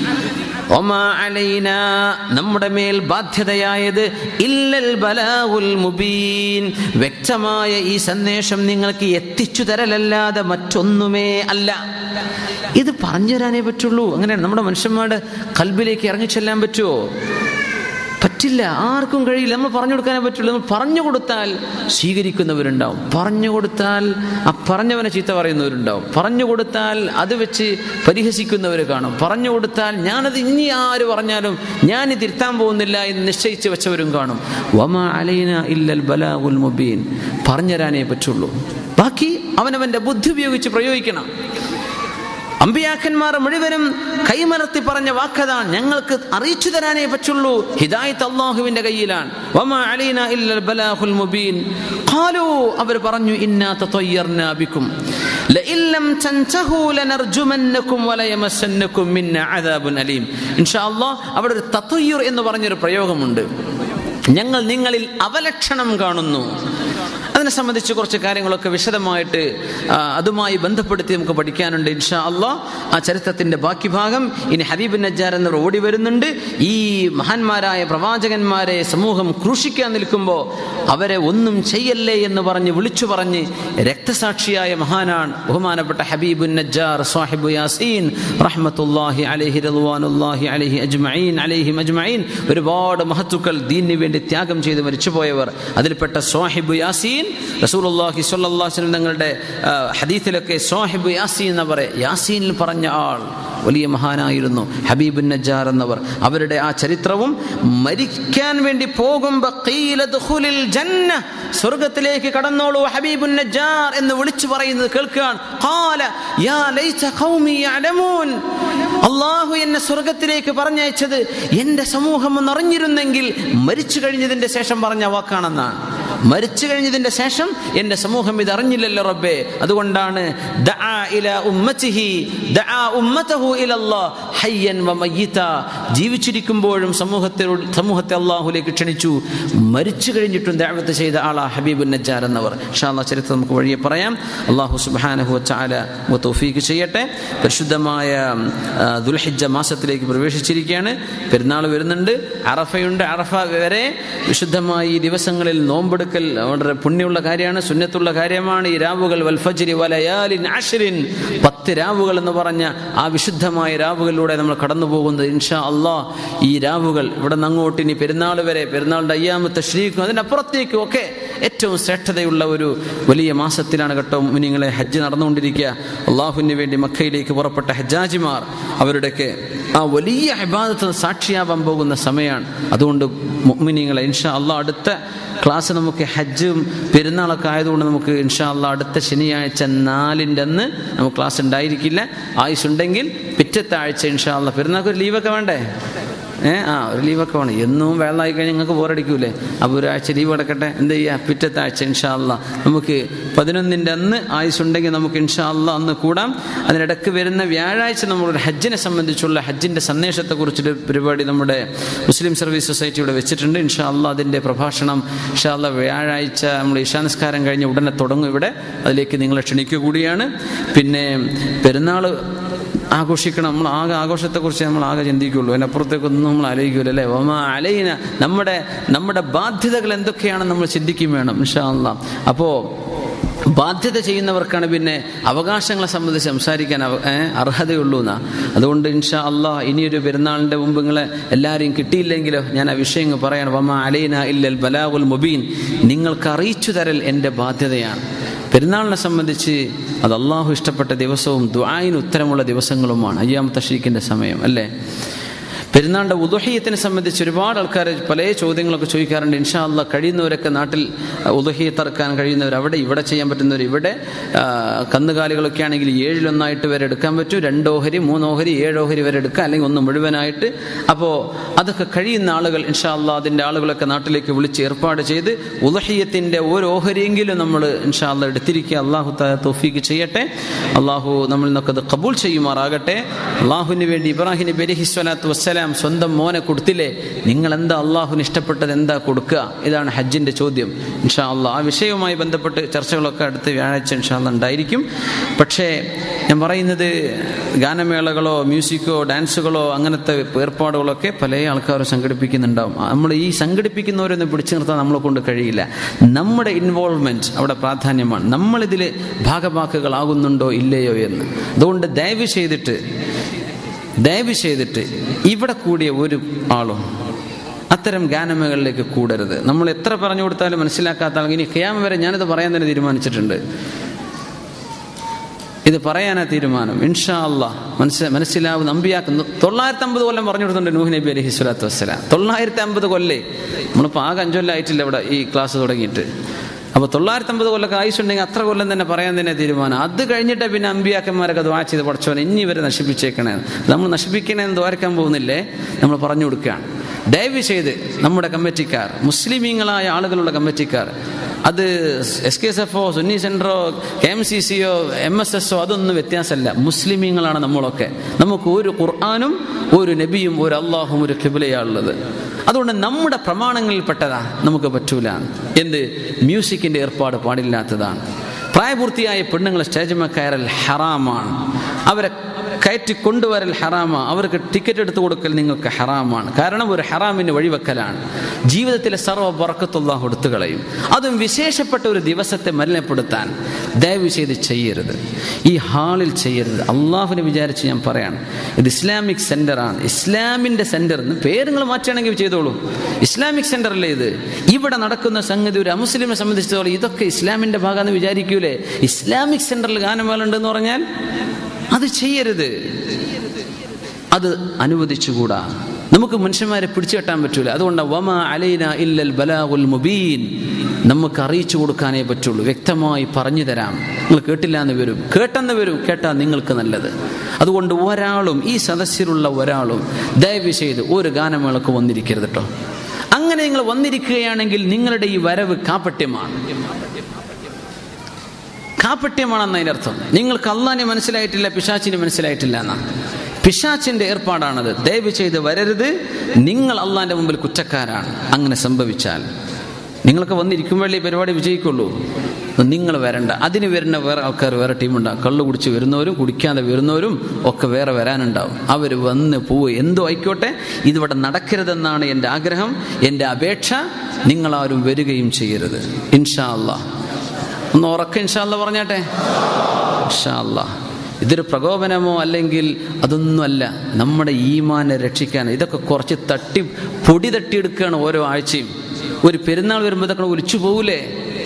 Speaker 1: വമാ അലൈനാ, നമ്മുടെ മേൽ ബാധ്യതയായത് ഇല്ലൽ ബലാഗുൽ മുബീൻ, വ്യക്തമായ ഈ സന്ദേശം നിങ്ങൾക്ക് എത്തിച്ചു തരലല്ലാതെ മറ്റൊന്നുമേ അല്ല. ഇത് പറഞ്ഞു തരാനേ പറ്റുള്ളൂ. അങ്ങനെയാണ്. നമ്മുടെ മനുഷ്യന്മാരുടെ കൽബിലേക്ക് ഇറങ്ങിച്ചെല്ലാൻ പറ്റുമോ? പറ്റില്ല, ആർക്കും കഴിയില്ല. നമ്മൾ പറഞ്ഞു കൊടുക്കാനേ പറ്റുള്ളൂ. നമ്മൾ പറഞ്ഞു കൊടുത്താൽ സ്വീകരിക്കുന്നവരുണ്ടാവും, പറഞ്ഞു കൊടുത്താൽ ആ പറഞ്ഞവനെ ചീത്ത പറയുന്നവരുണ്ടാവും, പറഞ്ഞു കൊടുത്താൽ അത് വെച്ച് പരിഹസിക്കുന്നവർ കാണും, പറഞ്ഞു കൊടുത്താൽ ഞാനത് ഇനി ആര് പറഞ്ഞാലും ഞാൻ ഇത് തിരുത്താൻ പോകുന്നില്ല എന്ന് നിശ്ചയിച്ച് വെച്ചവരും കാണും. വമാ അലൈന ഇല്ലൽ ബലാഗുൽ മുബീൻ, പറഞ്ഞുതരാനേ പറ്റുള്ളൂ. ബാക്കി അവനവന്റെ ബുദ്ധി ഉപയോഗിച്ച് പ്രയോഗിക്കണം. അമ്പിയാക്കന്മാർ മുഴുവനും കൈമലർത്തി പറഞ്ഞ വാക്കതാണ്, ഞങ്ങൾക്ക് അറിയിച്ചു തരാനേ പറ്റുള്ളൂ. ഹിദായത്ത് അല്ലാഹുവിന്റെ കയ്യിലാണ്. വമാ അലൈനാ ഇല്ലൽ ബലാഗുൽ മുബീൻ. ഖാലൂ, അവർ പറഞ്ഞു, ഇന്നാ തതയ്യർനാ ബിക്കും ലഇൻ ലം തൻതഹൂ ലനർജുമന്നകും വലയമസ്സന്നകും മിന്നാ അദാബുൻ അലീം. ഇൻഷാ അല്ലാഹ് അവിടെ ഒരു തതയ്യുർ എന്ന് പറഞ്ഞൊരു പ്രയോഗമുണ്ട്. ഞങ്ങൾ നിങ്ങളിൽ അവലക്ഷണം കാണുന്നു. അതിനെ സംബന്ധിച്ച് കുറച്ച് കാര്യങ്ങളൊക്കെ വിശദമായിട്ട് അതുമായി ബന്ധപ്പെടുത്തി നമുക്ക് പഠിക്കാനുണ്ട് ഇൻഷാ അല്ലാഹ്. ആ ചരിത്രത്തിന്റെ ബാക്കി ഭാഗം ഇനി ഹബീബ് നജ്ജാർ എന്നവർ ഓടി വരുന്നുണ്ട്. ഈ മഹാന്മാരായ പ്രവാചകന്മാരെ സമൂഹം ക്രൂശിക്കാൻ നിൽക്കുമ്പോൾ അവരെ ഒന്നും ചെയ്യല്ലേ എന്ന് പറഞ്ഞ് വിളിച്ചു പറഞ്ഞ് രക്തസാക്ഷിയായ മഹാനാണ് ബഹുമാനപ്പെട്ട ഹബീബ് നജ്ജാർ സാഹിബ് യാസീൻ റഹ്മത്തുള്ളാഹി അലൈഹി റളിവാനുള്ളാഹി അലൈഹി അജ്മഈൻ അലൈഹിം അജ്മഈൻ. ഒരുപാട് മഹത്തുക്കൾ ദീനിന് വേണ്ടി ത്യാഗം ചെയ്ത് മരിച്ചുപോയവർ. അതിൽപ്പെട്ട സാഹിബ് യാസീൻ റസൂലുള്ളാഹി സ്വല്ലല്ലാഹു അലൈഹി വസല്ലം തങ്ങളുടെ ഹദീസിലൊക്കെ സാഹിബ് യാസീൻ എന്ന് പറയും. യാസീനിൽ പറഞ്ഞ ആൾ വലിയ മഹാനായിരുന്നു ഹബീബുൻ നജ്ജാർ എന്നവർ. അവരുടെ ആ ചരിത്രവും മരിക്കാൻ വേണ്ടി പോകുമ്പോൾ ഖീല ദഖുലിൽ ജന്ന, സ്വർഗ്ഗത്തിലേക്ക് കടന്നോളൂ ഹബീബുൻ നജ്ജാർ എന്ന് വിളിച്ചു പറയുന്നത് കേൾക്കാൻ. ഖാല യാ ലൈത ഖൗമി യഅലമൂൻ, അല്ലാഹു എന്നെ സ്വർഗ്ഗത്തിലേക്ക് പറഞ്ഞയച്ചത് എൻ്റെ സമൂഹം ഒന്ന് അറിഞ്ഞിരുന്നെങ്കിൽ. മരിച്ചു കഴിഞ്ഞതിന്റെ ശേഷം പറഞ്ഞ വാക്കാണെന്നാണ്. മരിച്ചു കഴിഞ്ഞതിന്റെ ശേഷം എൻ്റെ സമൂഹം ഇത് അറിഞ്ഞില്ലല്ലോ റബ്ബേ. അതുകൊണ്ടാണ് ദഅ ഇലാ ഉമ്മതിഹി ദഅ ഉമ്മതഹു ഇലല്ലാഹ് ഹയ്യൻ വമയ്യിത, ജീവിച്ചിരിക്കുമ്പോഴും സമൂഹത്തെ സമൂഹത്തെ അല്ലാഹുവിലേക്ക് ക്ഷണിച്ചു, മരിച്ചു കഴിഞ്ഞിട്ടും ദഅവത്ത് ചെയ്ത ആളാ ഹബീബുൻ നജ്ജാർ എന്നവർ. ഇൻഷാ അല്ലാഹ് ചരിത്രം നമുക്ക് വഴിയെ പറയാം. അല്ലാഹു സുബ്ഹാനഹു വ തആല തൗഫീഖ് ചെയ്യട്ടെ. പരിശുദ്ധമായ ദുൽഹിജ്ജ മാസത്തിലേക്ക് പ്രവേശിച്ചിരിക്കുകയാണ്. പെരുന്നാൾ വരുന്നുണ്ട്, അറഫയുണ്ട്. അറഫ വരെ വിശുദ്ധമായ ഈ ദിവസങ്ങളിൽ നോമ്പെടുക്കൽ വളരെ പുണ്യമുള്ള കാര്യമാണ്, സുന്നത്തുള്ള കാര്യമാണ്. ഈ രാവുകൾ വൽ ഫജ്രി വലയാലിൻ അശ്റിൻ, പത്ത് രാവുകൾ എന്ന് പറഞ്ഞ ആ വിശുദ്ധമായ രാവുകളിലൂടെ നമ്മൾ കടന്നു പോകുന്നത്. ഇൻഷാ അല്ലാഹ് ഈ രാവുകൾ ഇവിടെ നിന്ന് അങ്ങോട്ട് ഇനി പെരുന്നാൾ വരെ, പെരുന്നാളിന്റെ അയ്യാമത്തെ ശ്രീക്കും അതിനപ്പുറത്തേക്കും ഒക്കെ ഏറ്റവും ശ്രേഷ്ഠതയുള്ള ഒരു വലിയ മാസത്തിലാണ് കേട്ടോ മുഅ്മിനീങ്ങളെ ഹജ്ജ് നടന്നുകൊണ്ടിരിക്കുക. അള്ളാഹുവിന് വേണ്ടി മക്കയിലേക്ക് പുറപ്പെട്ട ഹജ്ജാജിമാർ അവരുടെയൊക്കെ ആ വലിയ ഇബാദത്ത് സാക്ഷിയാവാൻ പോകുന്ന സമയമാണ്. അതുകൊണ്ട് മുഅ്മിനീങ്ങളെ ഇൻഷാ അല്ലാഹ് അടുത്ത ക്ലാസ് നമുക്ക് ഹജ്ജും പെരുന്നാളൊക്കെ ആയതുകൊണ്ട് നമുക്ക് ഇൻഷാ അല്ലാഹ് അടുത്ത ശനിയാഴ്ച നാലിൻ്റെ അന്ന് നമുക്ക് ക്ലാസ് ഉണ്ടായിരിക്കില്ല. ആയുസുണ്ടെങ്കിൽ പിറ്റത്തെ ആഴ്ച ഇൻഷാ അല്ലാഹ്. പെരുന്നാൾക്ക് ഒരു ലീവൊക്കെ വേണ്ടേ? ഏഹ് ആ ഒരു ലീവൊക്കെ വേണം. എന്നും വെള്ളമായി കഴിഞ്ഞാൽ നിങ്ങൾക്ക് ബോറടിക്കൂലേ? അപ്പോൾ ഒരാഴ്ച ലീവ് കിടക്കട്ടെ. എന്ത് ചെയ്യുക, പിറ്റത്തെ ആഴ്ച ഇൻഷാ അല്ലാഹ് നമുക്ക് പതിനൊന്നിൻ്റെ അന്ന് ആയുസുണ്ടെങ്കിൽ നമുക്ക് ഇൻഷാ അല്ലാഹ് അന്ന് കൂടാം. അതിനിടയ്ക്ക് വരുന്ന വ്യാഴാഴ്ച നമ്മളൊരു ഹജ്ജിനെ സംബന്ധിച്ചുള്ള ഹജ്ജിൻ്റെ സന്ദേശത്തെക്കുറിച്ചൊരു പരിപാടി നമ്മുടെ മുസ്ലിം സർവീസ് സൊസൈറ്റിയുടെ വെച്ചിട്ടുണ്ട്. ഇൻഷാ അല്ലാഹ് അതിൻ്റെ പ്രഭാഷണം ഇൻഷാ അല്ലാഹ് വ്യാഴാഴ്ച നമ്മൾ ഇശാനിസ്കാരം കഴിഞ്ഞ് ഉടനെ തുടങ്ങും ഇവിടെ. അതിലേക്ക് നിങ്ങളെ ക്ഷണിക്കുക കൂടിയാണ്. പിന്നെ പെരുന്നാൾ ആഘോഷിക്കണം. നമ്മൾ ആകെ ആഘോഷത്തെക്കുറിച്ച് നമ്മൾ ആകെ ചിന്തിക്കുള്ളൂ, അതിനപ്പുറത്തേക്കൊന്നും നമ്മൾ ആലോചിക്കുമല്ലോ അല്ലേ? വമാ അലൈന, നമ്മുടെ നമ്മുടെ ബാധ്യതകൾ എന്തൊക്കെയാണെന്ന് നമ്മൾ ചിന്തിക്കും വേണം ഇൻഷാ അല്ലാഹ്. അപ്പോൾ ബാധ്യത ചെയ്യുന്നവർക്കാണ് പിന്നെ അവകാശങ്ങളെ സംബന്ധിച്ച് സംസാരിക്കാൻ അർഹതയുള്ളൂ എന്നാ. അതുകൊണ്ട് ഇൻഷാ അല്ലാഹ് ഇനിയൊരു പെരുന്നാളിൻ്റെ മുമ്പ് നിങ്ങളെ എല്ലാവരെയും കിട്ടിയില്ലെങ്കിലോ ഞാൻ ആ വിഷയങ്ങൾ പറയണം. വമാ അലൈന ഇല്ലൽ ബലാഗുൽ മുബീൻ, നിങ്ങൾക്ക് അറിയിച്ചു തരൽ എൻ്റെ ബാധ്യതയാണ്. പെരുന്നാളിനെ സംബന്ധിച്ച് അത് അള്ളാഹു ഇഷ്ടപ്പെട്ട ദിവസവും ദുആഇന് ഉത്തരമുള്ള ദിവസങ്ങളുമാണ് അയ്യാം തശ്രീഖിൻ്റെ സമയം അല്ലേ? പെരുന്നാളിൻ്റെ ഉദുഹിയത്തിനെ സംബന്ധിച്ച് ഒരുപാട് ആൾക്കാർ പല ചോദ്യങ്ങളൊക്കെ ചോദിക്കാറുണ്ട്. ഇൻഷാ അല്ലാഹ് കഴിയുന്നവരൊക്കെ നാട്ടിൽ ഉദുഹിയത്ത് ഇറക്കാൻ കഴിയുന്നവർ അവിടെ, ഇവിടെ ചെയ്യാൻ പറ്റുന്നവർ ഇവിടെ. കന്നുകാലികളൊക്കെ ആണെങ്കിൽ ഏഴിലൊന്നായിട്ട് വരെ എടുക്കാൻ പറ്റും. രണ്ടോഹരി, മൂന്നോഹരി, ഏഴോഹരി വരെ എടുക്കാം, അല്ലെങ്കിൽ ഒന്ന് മുഴുവനായിട്ട്. അപ്പോൾ അതൊക്കെ കഴിയുന്ന ആളുകൾ ഇൻഷാ അല്ലാഹ് അതിൻ്റെ ആളുകളൊക്കെ നാട്ടിലേക്ക് വിളിച്ച് ഏർപ്പാട് ചെയ്ത് ഉദുഹിയത്തിൻ്റെ ഒരു ഓഹരിയെങ്കിലും നമ്മൾ ഇൻഷാ അല്ലാഹ് എടുത്തിരിക്കുക. അള്ളാഹു തആല തൗഫീഖ് ചെയ്യട്ടെ. അള്ളാഹു നമ്മളിൽ നിന്നൊക്കെ അത് ഖബൂൽ ചെയ്യുമാറാകട്ടെ. അള്ളാഹുവിന് വേണ്ടി ഇബ്രാഹിം നബി അലൈഹി സ്വലാത്തു വസ്സലാം സ്വന്തം മോനെ കൊടുത്തില്ലേ? നിങ്ങൾ എന്താ അള്ളാഹുവിന് ഇഷ്ടപ്പെട്ടത്, എന്താ കൊടുക്കുക? ഇതാണ് ഹജ്ജിന്റെ ചോദ്യം. ഇൻഷാ അല്ലാഹ് ആ വിഷയവുമായി ബന്ധപ്പെട്ട് ചർച്ചകളൊക്കെ അടുത്ത വ്യാഴാഴ്ച ഇൻഷാ അല്ലാഹ് ഉണ്ടായിരിക്കും. പക്ഷേ ഞാൻ പറയുന്നത് ഗാനമേളകളോ മ്യൂസിക്കോ ഡാൻസുകളോ അങ്ങനത്തെ ഏർപ്പാടുകളൊക്കെ പല ആൾക്കാരും സംഘടിപ്പിക്കുന്നുണ്ടാവും. നമ്മൾ ഈ സംഘടിപ്പിക്കുന്നവരൊന്നും പിടിച്ചു നിർത്താൻ നമ്മളെ കൊണ്ട് കഴിയില്ല. നമ്മുടെ ഇൻവോൾവ്മെന്റ് അവിടെ പ്രാധാന്യമാണ്. നമ്മളിതിൽ ഭാഗവാക്കുകളാകുന്നുണ്ടോ ഇല്ലയോ എന്ന്. അതുകൊണ്ട് ദയവ് ചെയ്തിട്ട് ദയവ് ചെയ്തിട്ട് ഇവിടെ കൂടിയ ഒരു ആളും അത്തരം ഗാനമേളകളിലേക്ക് കൂടരുത്. നമ്മൾ എത്ര പറഞ്ഞു കൊടുത്താലും മനസ്സിലാക്കാത്ത ആൾ ഇനി ഖിയാമ വരെ ഞാനിത് പറയാൻ തന്നെ തീരുമാനിച്ചിട്ടുണ്ട്. ഇത് പറയാനാ തീരുമാനം. ഇൻഷാ അല്ലാഹ് മനസ്സി മനസ്സിലാവുന്ന അമ്പിയാക്കുന്നു. തൊള്ളായിരത്തി അമ്പത് കൊല്ലം പറഞ്ഞു കൊടുത്തിട്ടുണ്ട് നൂഹ് നബി അലൈഹി സ്വലാത്തു വസ്സലാം. തൊള്ളായിരത്തി അമ്പത് കൊല്ലേ. നമ്മളിപ്പോൾ ആകെ അഞ്ചൊല്ലായിട്ടില്ല ഇവിടെ ഈ ക്ലാസ് തുടങ്ങിയിട്ട്. അപ്പോൾ തൊള്ളായിരത്തി അമ്പത് കൊല്ലൊക്കെ ആയുസുണ്ടെങ്കിൽ അത്ര കൊല്ലം തന്നെ പറയാൻ തന്നെ തീരുമാനം. അത് കഴിഞ്ഞിട്ട് പിന്നെ അമ്പിയാക്കന്മാരൊക്കെ ദുആ ചെയ്ത് പഠിച്ചോനെ ഇനി ഇവരെ നശിപ്പിച്ചേക്കണേ, നമ്മൾ നശിപ്പിക്കണേന്ന് ദ്വാരക്കാൻ പോകുന്നില്ലേ, നമ്മൾ പറഞ്ഞു കൊടുക്കുകയാണ്. ദയവ് ചെയ്ത് നമ്മുടെ കമ്മിറ്റിക്കാർ, മുസ്ലിമീങ്ങളായ ആളുകളുള്ള കമ്മിറ്റിക്കാർ, അത് എസ് കെ എസ് എഫോ സുന്നി സെൻറ്ററോ കെ എം സി സിയോ എം എസ് എസോ അതൊന്നും വ്യത്യാസമല്ല. മുസ്ലിമീങ്ങളാണ് നമ്മളൊക്കെ. നമുക്ക് ഒരു ഖുർആനും ഒരു നബിയും ഒരു അള്ളാഹും ഒരു ഖിബ്ലയാണുള്ളത്. അതുകൊണ്ട് നമ്മുടെ പ്രമാണങ്ങളിൽപ്പെട്ടതാ നമുക്ക് പറ്റൂല. എന്ത് മ്യൂസിക്കിന്റെ ഏർപ്പാട് പാടില്ലാത്തതാണ്. പ്രായപൂർത്തിയായ പെണ്ണുങ്ങൾ സ്റ്റേജുമേ കയറൽ ഹറാമാണ്. അവരെ കയറ്റി കൊണ്ടുവരൽ ഹറാമാണ്, അവർക്ക് ടിക്കറ്റ് എടുത്തു കൊടുക്കൽ നിങ്ങൾക്ക് ഹറാമാണ്. കാരണം ഒരു ഹറാമിന് വഴിവെക്കലാണ്. ജീവിതത്തിലെ സർവ്വ ബറക്കത്തും അല്ലാഹു എടുത്തു കളയും. അതും വിശേഷപ്പെട്ട ഒരു ദിവസത്തെ മലിനപ്പെടുത്താൻ ദയവ് ചെയ്ത് ചെയ്യരുത്. ഈ ഹാളിൽ ചെയ്യരുത്. അള്ളാഹുവിനെ വിചാരിച്ച് ഞാൻ പറയാണ്, ഇത് ഇസ്ലാമിക് സെന്ററാണ്. ഇസ്ലാമിന്റെ സെന്റർ എന്ന് പേര് നിങ്ങൾ മാറ്റുകയാണെങ്കിൽ ചെയ്തോളൂ. ഇസ്ലാമിക് സെന്റർ അല്ലേ ഇത്? ഇവിടെ നടക്കുന്ന സംഗതി ഒരു അമുസ്ലിമിനെ സംബന്ധിച്ചിടത്തോളം ഇതൊക്കെ ഇസ്ലാമിന്റെ ഭാഗമെന്ന് വിചാരിക്കൂലേ? ഇസ്ലാമിക് സെന്ററിൽ ഗാനമേള ഉണ്ടെന്ന് പറഞ്ഞാൽ അത് ചെയ്യരുത്, അത് അനുവദിച്ചുകൂടാ. നമുക്ക് മനുഷ്യന്മാരെ പിടിച്ചു കെട്ടാൻ പറ്റൂല. അതുകൊണ്ട് വമാ അലൈന ഇല്ലൽ ബലാഗുൽ മുബീൻ, നമുക്ക് അറിയിച്ചു കൊടുക്കാനേ പറ്റുള്ളൂ, വ്യക്തമായി പറഞ്ഞു തരാം. നിങ്ങൾ കേട്ടില്ല എന്ന് വരും, കേട്ടെന്ന് വരും, കേട്ടാൽ നിങ്ങൾക്ക് നല്ലത്. അതുകൊണ്ട് ഒരാളും ഈ സദസ്സിലുള്ള ഒരാളും ദയവ് ചെയ്ത് ഒരു ഗാനമേളക്ക് വന്നിരിക്കരുത് കേട്ടോ. അങ്ങനെ നിങ്ങൾ വന്നിരിക്കുകയാണെങ്കിൽ നിങ്ങളുടെ ഈ വരവ് കാപട്യമാണ്. കാപട്യമാണെന്ന് അതിനർത്ഥം. നിങ്ങൾക്ക് അള്ളാഹിനെ മനസ്സിലായിട്ടില്ല, പിശാചിനെ മനസ്സിലായിട്ടില്ല എന്നാണ്. പിശാചിന്റെ ഏർപ്പാടാണത്. ദയവ് ചെയ്ത് വരരുത്. നിങ്ങൾ അള്ളാഹിന്റെ മുമ്പിൽ കുറ്റക്കാരാണ് അങ്ങനെ സംഭവിച്ചാൽ. നിങ്ങളൊക്കെ വന്നിരിക്കുമ്പോഴേ ഈ പരിപാടി വിജയിക്കുള്ളൂ. നിങ്ങൾ വരണ്ട. അതിന് വരുന്ന വേറെ ആൾക്കാർ, വേറെ ടീമുണ്ടാവും. കള്ളു കുടിച്ച് വരുന്നവരും കുടിക്കാതെ വരുന്നവരും ഒക്കെ വേറെ വരാനുണ്ടാവും. അവർ വന്ന് പോവുക എന്തോ ആയിക്കോട്ടെ, ഇതിവിടെ നടക്കരുതെന്നാണ് എൻ്റെ ആഗ്രഹം, എൻ്റെ അപേക്ഷ. നിങ്ങളാരും വരികയും ചെയ്യരുത്. ഇൻഷാ അല്ലാഹ്. ഒന്ന് ഉറക്ക ഇൻഷാ അല്ലാഹ് പറഞ്ഞാട്ടെ. ഇൻഷാ അല്ലാഹ്. ഇതൊരു പ്രകോപനമോ അല്ലെങ്കിൽ അതൊന്നുമല്ല, നമ്മുടെ ഈമാനെ രക്ഷിക്കാൻ. ഇതൊക്കെ കുറച്ച് തട്ടി പൊടി തട്ടിയെടുക്കുകയാണ് ഓരോ ആഴ്ചയും. ഒരു പെരുന്നാൾ വരുമ്പോൾ ഇതൊക്കെ ഒലിച്ചു പോകൂലേ?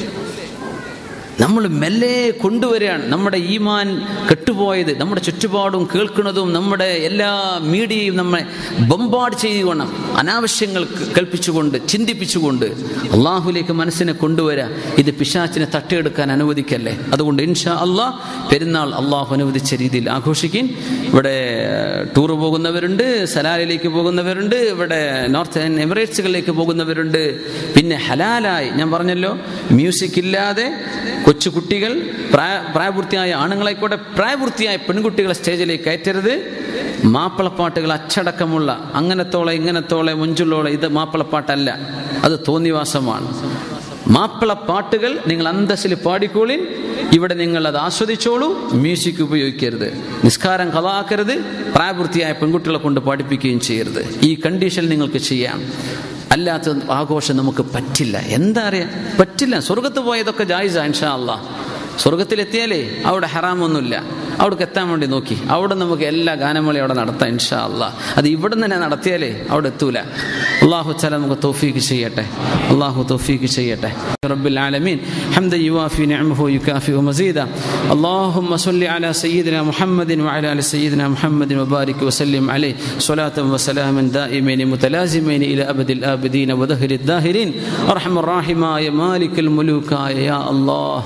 Speaker 1: നമ്മൾ മെല്ലെ കൊണ്ടുവരികയാണ്. നമ്മുടെ ഈമാൻ കെട്ടുപോയത് നമ്മുടെ ചുറ്റുപാടും കേൾക്കുന്നതും നമ്മുടെ എല്ലാ മീഡിയയും നമ്മെ ബംബാർഡ് ചെയ്യുകയാണ്. അനാവശ്യങ്ങൾ കൽപ്പിച്ചുകൊണ്ട് ചിന്തിപ്പിച്ചുകൊണ്ട് അള്ളാഹുലേക്ക് മനസ്സിനെ കൊണ്ടുവരിക. ഇത് പിശാചിനെ തട്ടിയെടുക്കാൻ അനുവദിക്കല്ലേ. അതുകൊണ്ട് ഇൻഷാ അള്ളാഹ് പെരുന്നാൾ അള്ളാഹു അനുവദിച്ച രീതിയിൽ ആഘോഷിക്കും. ഇവിടെ ടൂർ പോകുന്നവരുണ്ട്, സലാലിലേക്ക് പോകുന്നവരുണ്ട്, ഇവിടെ നോർത്ത് എമിറേറ്റ്സുകളിലേക്ക് പോകുന്നവരുണ്ട്. പിന്നെ ഹലാലായി ഞാൻ പറഞ്ഞല്ലോ, മ്യൂസിക് ഇല്ലാതെ കൊച്ചു കുട്ടികൾ, പ്രായ പ്രായപൂർത്തിയായ ആണുങ്ങളായിക്കോട്ടെ, പ്രായപൂർത്തിയായ പെൺകുട്ടികളെ സ്റ്റേജിലേക്ക് കയറ്റരുത്. മാപ്പിളപ്പാട്ടുകൾ അച്ചടക്കമുള്ള അങ്ങനത്തോളെ ഇങ്ങനത്തോളെ മുഞ്ചുള്ളോളെ, ഇത് മാപ്പിളപ്പാട്ടല്ല, അത് തോന്നിവാസമാണ്. മാപ്പിളപ്പാട്ടുകൾ നിങ്ങൾ അന്തസ്സിൽ പാടിക്കോളിൻ. ഇവിടെ നിങ്ങൾ അത് ആസ്വദിച്ചോളൂ. മ്യൂസിക് ഉപയോഗിക്കരുത്. നിസ്കാരം കളാക്കരുത്. പ്രായപൂർത്തിയായ പെൺകുട്ടികളെ കൊണ്ട് പാടിപ്പിക്കുകയും ചെയ്യരുത്. ഈ കണ്ടീഷൻ നിങ്ങൾക്ക് ചെയ്യാം. അല്ലാത്ത ആഘോഷം നമുക്ക് പറ്റില്ല. എന്താ അറിയാം, പറ്റില്ല. സ്വർഗത്ത് പോയതൊക്കെ ജായിസാ ഇൻഷാ അല്ലാഹ്. സ്വർഗത്തിലെത്തിയാലേ അവിടെ ഹറാമൊന്നുമില്ല. അവിടേക്ക് എത്താൻ വേണ്ടി നോക്കി അവിടെ നമുക്ക് എല്ലാ ഗാനമേളയും അവിടെ നടത്താം ഇൻഷാ അല്ലാഹ്. അത് ഇവിടെ തന്നെ നടത്തിയാലേ അവിടെ എത്തൂല. അല്ലാഹു തആല നമുക്ക് തൗഫീഖ് ചെയ്യട്ടെ. അല്ലാഹു തൗഫീഖ് ചെയ്യട്ടെ. റബ്ബിൽ ആലമീൻ ഹംദൻ യുവാഫി നിഅമഹു യുകാഫിഉ മസീദ. അല്ലാഹുമ്മ സ്വല്ലി അലാ സയ്യിദിനാ മുഹമ്മദിൻ വഅലാ ആലി സയ്യിദിനാ മുഹമ്മദിൻ വബാരിക് വസല്ലിം അലൈഹി സ്വലാത്തൻ വസലാമൻ ദായിമൈൻ മുതലാസിമൈൻ ഇലാ അബദിൽ ആബിദീൻ വദഹരിദ് ദാഹിരീൻ. അർഹമർ റഹീമായ മാലിക്കൽ മുലൂകായ യാ അല്ലാഹ്,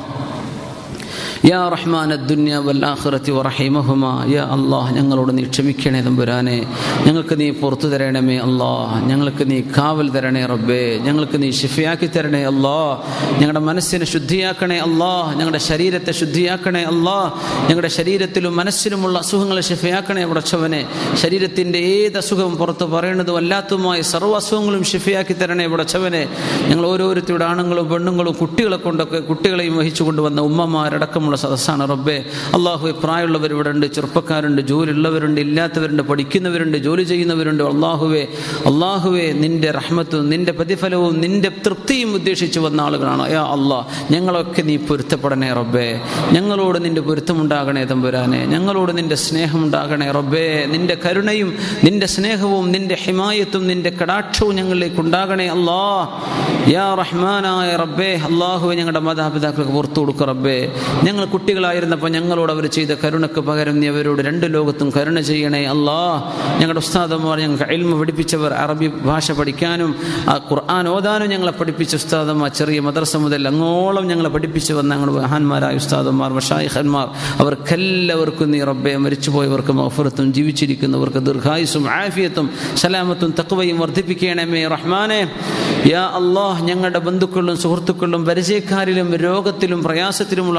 Speaker 1: യാ റഹ്മാന ദുനിയ വൽ ആഖിറതി വറഹീമഹുമാ. യാ അല്ലാഹ്, ഞങ്ങളോട് നീ ക്ഷമിക്കണേ തമ്പുരാനെ. ഞങ്ങൾക്ക് നീ പുറത്തു തരണമേ അല്ലാഹ്. ഞങ്ങൾക്ക് നീ കാവൽ തരണേ റബ്ബേ. ഞങ്ങൾക്ക് നീ ശിഫയാക്കി തരണേ അല്ലാഹ്. ഞങ്ങളുടെ മനസ്സിനെ ശുദ്ധിയാക്കണേ അല്ലാഹ്. ഞങ്ങളുടെ ശരീരത്തെ ശുദ്ധിയാക്കണേ അല്ലാഹ്. ഞങ്ങളുടെ ശരീരത്തിലും മനസ്സിലുമുള്ള അസുഖങ്ങളെ ശിഫയാക്കണേ പടച്ചവനെ. ശരീരത്തിൻ്റെ ഏത് അസുഖവും പുറത്ത് പറയുന്നതും അല്ലാത്തതുമായ സർവ്വ അസുഖങ്ങളും ശിഫയാക്കി തരണേ പടച്ചവനെ. ഞങ്ങൾ ഓരോരുത്തരുടെ ആണുങ്ങളും പെണ്ണുങ്ങളും കുട്ടികളെ കൊണ്ടൊക്കെ കുട്ടികളെയും വഹിച്ചു കൊണ്ടുവന്ന ഉമ്മമാരടക്കം സദസ്സാണ് റബ്ബേ. അള്ളാഹുവെ, പ്രായമുള്ളവർ ഇവിടെ ഉണ്ട്, ചെറുപ്പക്കാരുണ്ട്, ജോലി ഉള്ളവരുണ്ട്, ഇല്ലാത്തവരുണ്ട്, പഠിക്കുന്നവരുണ്ട്, ജോലി ചെയ്യുന്നവരുണ്ട്. അള്ളാഹുവെ അള്ളാഹുവെ നിന്റെ റഹ്മത്തും നിന്റെ പ്രതിഫലവും നിന്റെ തൃപ്തിയും ഉദ്ദേശിച്ച് വന്ന ആളുകളാണ്. യാ അള്ളാഹ്, ഞങ്ങളൊക്കെ നീ പൊരുത്തപ്പെടണേ റബ്ബേ. ഞങ്ങളോട് നിന്റെ പൊരുത്തമുണ്ടാകണേ തമ്പുരാനെ. ഞങ്ങളോട് നിന്റെ സ്നേഹമുണ്ടാകണേ റബ്ബേ. നിന്റെ കരുണയും നിന്റെ സ്നേഹവും നിന്റെ ഹിമായത്തും നിന്റെ കടാക്ഷവും ഞങ്ങളിലേക്ക് ഉണ്ടാകണേ അല്ലാഹ്. യാ റഹ്മാനായ റബ്ബേ, അള്ളാഹുവെ ഞങ്ങളുടെ മാതാപിതാക്കൾക്ക് പുറത്തു കൊടുക്കുക റബ്ബേ. ഞങ്ങൾ കുട്ടികളായിരുന്നപ്പോൾ ഞങ്ങളോട് അവർ ചെയ്ത കരുണക്ക് പകരം നീ അവരോട് രണ്ട് ലോകത്തും കരുണ ചെയ്യണേ അല്ലാഹ്. ഞങ്ങളുടെ ഉസ്താദന്മാർ, ഞങ്ങൾക്ക് ഇൽമ പഠിപ്പിച്ചവർ, അറബി ഭാഷ പഠിക്കാനും ഖുർആൻ ഓതാനും ഞങ്ങളെ പഠിപ്പിച്ച ഉസ്താദന്മാർ, ചെറിയ മദ്രസ മുതൽ അങ്ങോളം ഞങ്ങളെ പഠിപ്പിച്ചു വന്ന ഞങ്ങളുടെ മഹാന്മാരായ ഉസ്താദന്മാർ, മശായിഖന്മാർ, അവർക്കെല്ലാവർക്കും നീ റബ്ബെ മരിച്ചുപോയവർക്ക് മഗ്ഫിറത്തും ജീവിച്ചിരിക്കുന്നവർക്ക് ദീർഘായുസ്സും ആഫിയത്തും സലാമത്തും തഖ്വയും വർദ്ധിപ്പിക്കണമേ റഹ്മാനെ. യാ അല്ലാഹ്, ഞങ്ങളുടെ ബന്ധുക്കളിലും സുഹൃത്തുക്കളിലും പരിചയക്കാരിലും രോഗത്തിലും പ്രയാസത്തിലുമുള്ള ആളുകളുടെ പ്രയാസം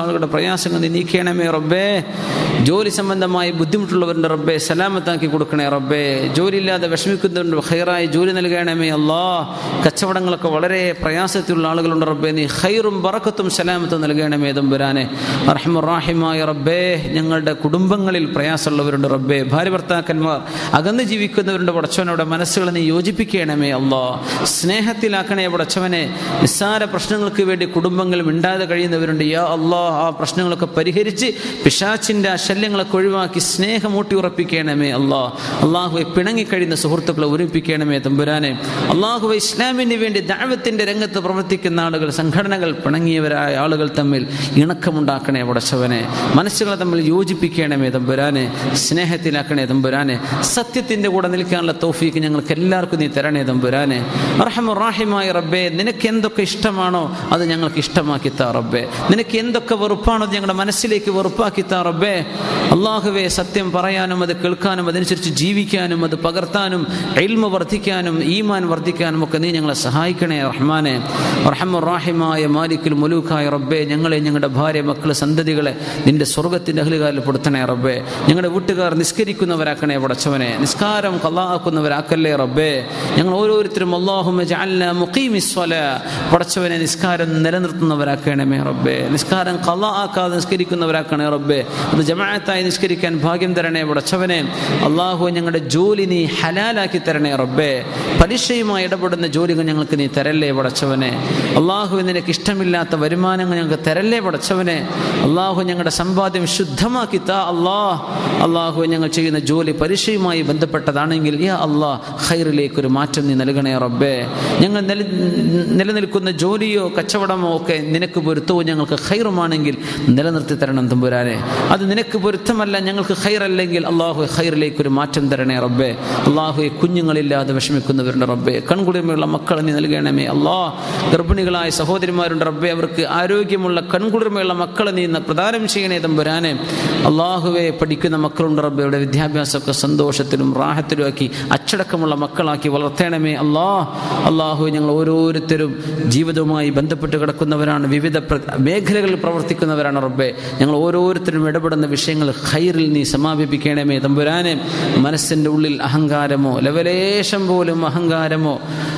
Speaker 1: പ്രയാസങ്ങൾ നീ നീക്കണമേ റബ്ബേ. ജോലി സംബന്ധമായി ബുദ്ധിമുട്ടുള്ളവരുടെ റബ്ബേ സലാമത്താക്കി കൊടുക്കണേ റബ്ബേ. ജോലിയില്ലാതെ വിഷമിക്കുന്നവരുണ്ട്, ഖൈറായി ജോലി നൽകണമേ അല്ലാ. കച്ചവടങ്ങളൊക്കെ വളരെ പ്രയാസത്തിലുള്ള ആളുകളുണ്ട് റബ്ബേ, നീ ഖൈറും ബറക്കത്തും സലാമത്തും നൽകണമേ തമ്പുരാനെ. റഹ്മാനിമായ റബ്ബേ, ഞങ്ങളുടെ കുടുംബങ്ങളിൽ പ്രയാസമുള്ളവരുണ്ട് റബ്ബേ, ഭാര്യ ഭർത്താക്കന്മാർ അകന്ന് ജീവിക്കുന്നവരുണ്ട് പടച്ചവനോടെ മനസ്സുകളെ നീ യോജിപ്പിക്കണമേ അല്ലാ. സ്നേഹത്തിലാക്കണേ പടച്ചവനെ. നിസ്സാര പ്രശ്നങ്ങൾക്ക് വേണ്ടി കുടുംബങ്ങൾ മിണ്ടാതെ കഴിയുന്നവരുണ്ട് യാ അല്ലാ. ആ പ്രശ്നങ്ങളൊക്കെ പരിഹരിച്ച് പിശാചിന്റെ ആ ശല്യങ്ങളൊക്കെ ഒഴിവാക്കി സ്നേഹം ഊട്ടി ഉറപ്പിക്കണമേ അല്ലാ. അള്ളാഹുവെ പിണങ്ങിക്കഴിയുന്ന സുഹൃത്തുക്കളെ ഒരുമിപ്പിക്കണമേ തമ്പുരാനെ. അള്ളാഹുവെ ഇസ്ലാമിന് വേണ്ടി ദഅവത്തിന്റെ രംഗത്ത് പ്രവർത്തിക്കുന്ന ആളുകൾ, സംഘടനകൾ, പിണങ്ങിയവരായ ആളുകൾ തമ്മിൽ ഇണക്കമുണ്ടാക്കണേ പടച്ചവനെ. മനസ്സുകളെ തമ്മിൽ യോജിപ്പിക്കണമേ തമ്പുരാനെ. സ്നേഹത്തിലാക്കണേ തമ്പുരാനെ. സത്യത്തിന്റെ കൂടെ നിൽക്കാനുള്ള തൗഫീക്ക് ഞങ്ങൾക്ക് എല്ലാവർക്കും നീ തരണേ തമ്പുരാനെ. റഹ്മാനിമായ റബ്ബേ, നിനക്ക് എന്തൊക്കെ ഇഷ്ടമാണോ അത് ഞങ്ങൾക്ക് ഇഷ്ടമാക്കി താ റബ്ബേ. നിനക്ക് എന്തൊക്കെ വെറുപ്പാണോ അത് ഞങ്ങളുടെ മനസ്സിലേക്ക് വെറുപ്പാക്കി താ റബ്ബേ. അള്ളാഹുവേ, സത്യം പറയാനും അത് കേൾക്കാനും അതനുസരിച്ച് ജീവിക്കാനും അത് പകർത്താനും ഇൽമ് വർദ്ധിക്കാനും ഈമാൻ വർദ്ധിക്കാനും ഒക്കെ നീ ഞങ്ങളെ സഹായിക്കണേ റഹ്മാനെ. റഹ്മാനിമായ മാലിക്കുൽ മുലൂക്കായ റബ്ബേ, ഞങ്ങളെ ഞങ്ങളുടെ ഭാര്യ മക്കള് സന്തതികളെ നിന്റെ സ്വർഗത്തിന്റെ അഹ്ലുകാരിൽ പെടുത്തണേ റബ്ബേ. ഞങ്ങളുടെ വീട്ടുകാർ നിസ്കരിക്കുന്നവരാക്കണേ പടച്ചവനെ. നിസ്കാരം ഖളാഅക്കുന്നവരാക്കല്ലേ റബ്ബേ. ഞങ്ങൾ ഓരോരുത്തരും അല്ലാഹുമ്മ ജഅൽനാ മുഖീമിസ്സലാ, പടച്ചവനെ നിസ്കാരം നിലനിർത്തുന്നവരാക്കണമേ റബ്ബേ. നിസ്കാരം ഖളാഅക്കാതെ നിസ്കരിക്കുന്നവരാക്കണേ റബ്ബേ. അത് ജമാഅത്തായി നിസ്കരിക്കാൻ ഭാഗ്യം തരണേ പടച്ചവനെ. അല്ലാഹു, ഞങ്ങളുടെ ജോലി നീ ഹലാലാക്കി തരണേ റബ്ബേ. പലിശയുമായി ഇടപെടുന്ന ജോലികൾ ഞങ്ങൾക്ക് നീ തരല്ലേ പടച്ചവനെ. അല്ലാഹു, നിനക്ക് ഇഷ്ടമില്ലാത്ത വരുമാനങ്ങൾ ഞങ്ങൾക്ക് തരല്ലേ പടച്ചവനെ. അല്ലാഹു, ഞങ്ങളുടെ സമ്പാദ്യം ശുദ്ധമാക്കി താ അല്ലാഹ്. അല്ലാഹു, ഞങ്ങൾ ചെയ്യുന്ന ജോലി പലിശയുമായി ബന്ധപ്പെട്ടതാണെങ്കിൽ യാ അല്ലാഹ് ഖൈറിലേക്കൊരു മാറ്റം നീ നൽകണേ റബ്ബേ. ഞങ്ങൾ നിലനിൽക്കുന്ന ജോലിയോ കച്ചവടമോ ഒക്കെ നിനക്ക് പൊരുത്തവും ഞങ്ങൾക്ക് ഖൈറുമാണെങ്കിൽ നിലനിർത്തി തരണം തമ്പുരാനെ. അത് നിനക്ക് പൊരുത്തമല്ല, ഞങ്ങൾക്ക് ഖൈറല്ലെങ്കിൽ അല്ലാഹു ഖൈറിലേക്കൊരു മാറ്റം തരണേ റബ്ബേ. അല്ലാഹു, കുഞ്ഞുങ്ങളില്ലാതെ വിഷമിക്കുന്നവരുണ്ട് റബ്ബേ, കൺകുളിർമയുള്ള മക്കളെ നീ നൽകണമേ അല്ലാഹ്. ഗർഭിണികളായ സഹോദരിമാരുണ്ട് റബ്ബേ, അവർക്ക് ആരോഗ്യമുള്ള കൺകുളിർമയുള്ള മക്കളെ നീ പ്രദാനം ചെയ്യണേ തമ്പുരാനെ. അല്ലാഹുവെ, പഠിക്കുന്ന മക്കളുണ്ട് റബ്ബേ, അവരുടെ വിദ്യാഭ്യാസമൊക്കെ സന്തോഷത്തിലും റാഹത്തിലും ആക്കി അച്ചടക്കമുള്ള മക്കളാക്കി വളർത്തണമേ അല്ലാഹ്. അല്ലാഹു, ഞങ്ങൾ ഓരോരുത്തരും ജീവിതവുമായി ബന്ധപ്പെട്ട് കിടക്കുന്നവരാണ്, വിവിധ മേഖലകളിൽ പ്രവർത്തിക്കുന്നവരാണ് റബ്ബേ. ഞങ്ങൾ ഓരോരുത്തരും ഇടപെടുന്ന വിഷയങ്ങൾ ഖൈറിൽ നീ സമാപിപ്പിക്കണമേ തമ്പുരാനെ. മനസ്സിൻ്റെ ഉള്ളിൽ അഹങ്കാരമോ ലവലേശം പോലും അഹങ്കാരമോ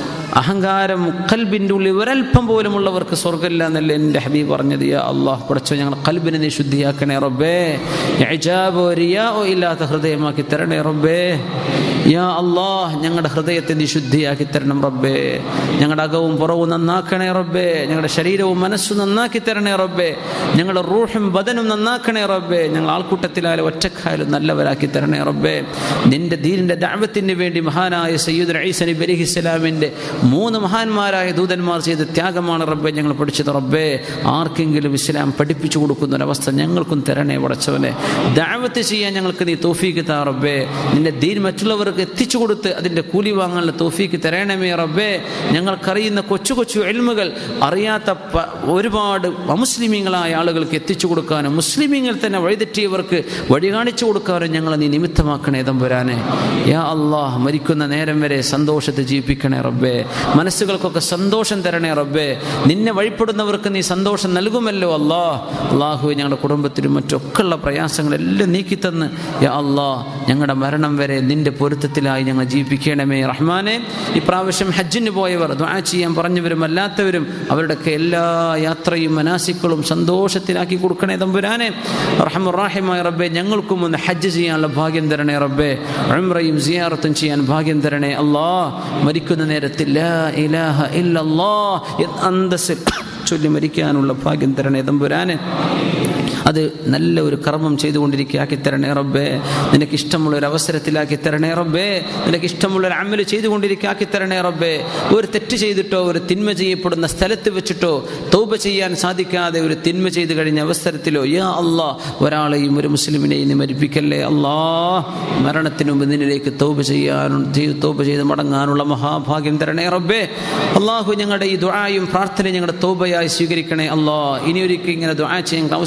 Speaker 1: അഹങ്കാരം ഖൽബിൻ്റെ ഉള്ളിൽ ഒരൽപ്പം പോലും ഉള്ളവർക്ക് സ്വർഗ്ഗമില്ല എന്നല്ലേ എൻ്റെ ഹബീബ് പറഞ്ഞത്. യാ അല്ലാഹ്, പഠിച്ചോ ഞങ്ങൾ ഖൽബിനെ നീ ശുദ്ധിയാക്കണേ റബ്ബേ. ഇജാബോ റിയാഓ ഇല്ലാത്ത ഹൃദയമാക്കി തരണേ റബ്ബേ. യാ അല്ലാഹ്, ഞങ്ങളുടെ ഹൃദയത്തെ നീ ശുദ്ധിയാക്കി തരണം റബ്ബേ. ഞങ്ങളുടെ അകവും പുറവും നന്നാക്കണേ റബ്ബേ. ഞങ്ങളുടെ ശരീരവും മനസ്സും നന്നാക്കി തരണേ റബ്ബേ. ഞങ്ങളുടെ റൂഹും ബദനും നന്നാക്കണേ റബ്ബേ. ഞങ്ങൾ ആൾക്കൂട്ടത്തിലായാലും ഒറ്റക്കായാലും നല്ലവരാക്കി തരണേ റബ്ബേ. നിന്റെ ദീനിന്റെ ദഅവത്തിന് വേണ്ടി മഹാനായ സയ്യിദുനാ ഈസാ നബി അലൈഹിസ്സലാമിന്റെ മൂന്ന് മഹാന്മാരായ ദൂതന്മാർ ചെയ്ത ത്യാഗമാണ് റബ്ബേ ഞങ്ങൾ പഠിച്ചത് റബ്ബേ. ആർക്കെങ്കിലും ഇസ്ലാം പഠിപ്പിച്ചു കൊടുക്കുന്ന ഒരവസ്ഥ ഞങ്ങൾക്കും തരണേ പടച്ചവനെ. ദഅവത്ത് ചെയ്യാൻ ഞങ്ങൾക്ക് നീ തൗഫീഖ് താ റബ്ബേ. നിന്റെ ദീൻ മറ്റുള്ളവർക്ക് എത്തിച്ചു കൊടുത്ത് അതിൻ്റെ കൂലി വാങ്ങാനുള്ള തൗഫീഖ് തരണമേ റബ്ബേ. ഞങ്ങൾക്കറിയുന്ന കൊച്ചു കൊച്ചു ഇൽമുകൾ അറിയാത്ത ഒരുപാട് അമുസ്ലിമീങ്ങളായ ആളുകൾക്ക് എത്തിച്ചു കൊടുക്കാനും മുസ്ലിമീങ്ങൾ തന്നെ വഴിതെറ്റിയവർക്ക് വഴി കാണിച്ചു കൊടുക്കാനും ഞങ്ങളെ നീ നിമിത്തമാക്കണേ തമ്പുരാനെ. യാ അല്ലാഹ്, മരിക്കുന്ന നേരം വരെ സന്തോഷത്തെ ജീവിപ്പിക്കണേ റബ്ബേ. മനസ്സുകൾക്കൊക്കെ സന്തോഷം തരണേ റബ്ബേ. നിന്നെ വഴിപ്പെടുന്നവർക്ക് നീ സന്തോഷം നൽകുമല്ലോ അല്ലാഹ്. അല്ലാഹു, ഞങ്ങളുടെ കുടുംബത്തിലും മറ്റൊക്കെയുള്ള പ്രയാസങ്ങളെല്ലാം നീക്കിത്തന്ന് യാ അല്ലാഹ് ഞങ്ങളുടെ മരണം വരെ നിന്റെ പൊരുത്തത്തിലായി ഞങ്ങൾ ജീവിപ്പിക്കണമേ റഹ്മാനെ. ഇപ്രാവശ്യം ഹജ്ജിന് പോയവർ, ദുആ ചെയ്യാൻ പറഞ്ഞവരും അല്ലാത്തവരും അവരുടെയൊക്കെ എല്ലാ യാത്രയും മനാസിക്കളും സന്തോഷത്തിലാക്കി കൊടുക്കണേ തമ്പുരാനെ. റഹ്മാനിമായ റബ്ബേ, ഞങ്ങൾക്കും ഒന്ന് ഹജ്ജ് ചെയ്യാനുള്ള ഭാഗ്യം തരണേ റബ്ബേ. ഉംറയും സിയാറത്തും ചെയ്യാൻ ഭാഗ്യം തരണേ അല്ലാഹ്. മരിക്കുന്ന നേരത്തിൽ ലാ ഇലാഹ ഇല്ലല്ലാഹ് എന്ന് അന്തസ്സിൽ ചൊല്ലി മരിക്കാനുള്ള ഭാഗ്യം തരണേ തമ്പുരാനെ. അത് നല്ല ഒരു കർമ്മം ചെയ്തുകൊണ്ടിരിക്കുകയാക്കി തരണേ റബ്ബേ. നിനക്ക് ഇഷ്ടമുള്ളൊരു അവസരത്തിലാക്കി തരണേ റബ്ബേ. നിനക്ക് ഇഷ്ടമുള്ളൊരു അമല് ചെയ്തുകൊണ്ടിരിക്കുകയാക്കി തരണേ റബ്ബേ. ഒരു തെറ്റ് ചെയ്തിട്ടോ ഒരു തിന്മ ചെയ്യപ്പെടുന്ന സ്ഥലത്ത് വെച്ചിട്ടോ തൗബ ചെയ്യാൻ സാധിക്കാതെ ഒരു തിന്മ ചെയ്ത് കഴിഞ്ഞ അവസരത്തിലോ യാ അല്ലാഹ് ഒരാളെയും ഒരു മുസ്ലിമിനെയും നീ മരിപ്പിക്കല്ലേ അല്ലാഹ്. മരണത്തിന് മുമ്പ് നിന്നിലേക്ക് തൗബ ചെയ്യാനും തൗബ ചെയ്ത് മടങ്ങാനുള്ള മഹാഭാഗ്യം തരണേ റബ്ബേ. അല്ലാഹു, ഞങ്ങളുടെ ഈ ദുആയും പ്രാർത്ഥനയും ഞങ്ങളുടെ തൗബയായി സ്വീകരിക്കണേ അല്ലാഹ്. ഇനിയൊരിക്കൽ ഇങ്ങനെ ദുആ ചെയ്യാൻ അവസരം കിട്ടി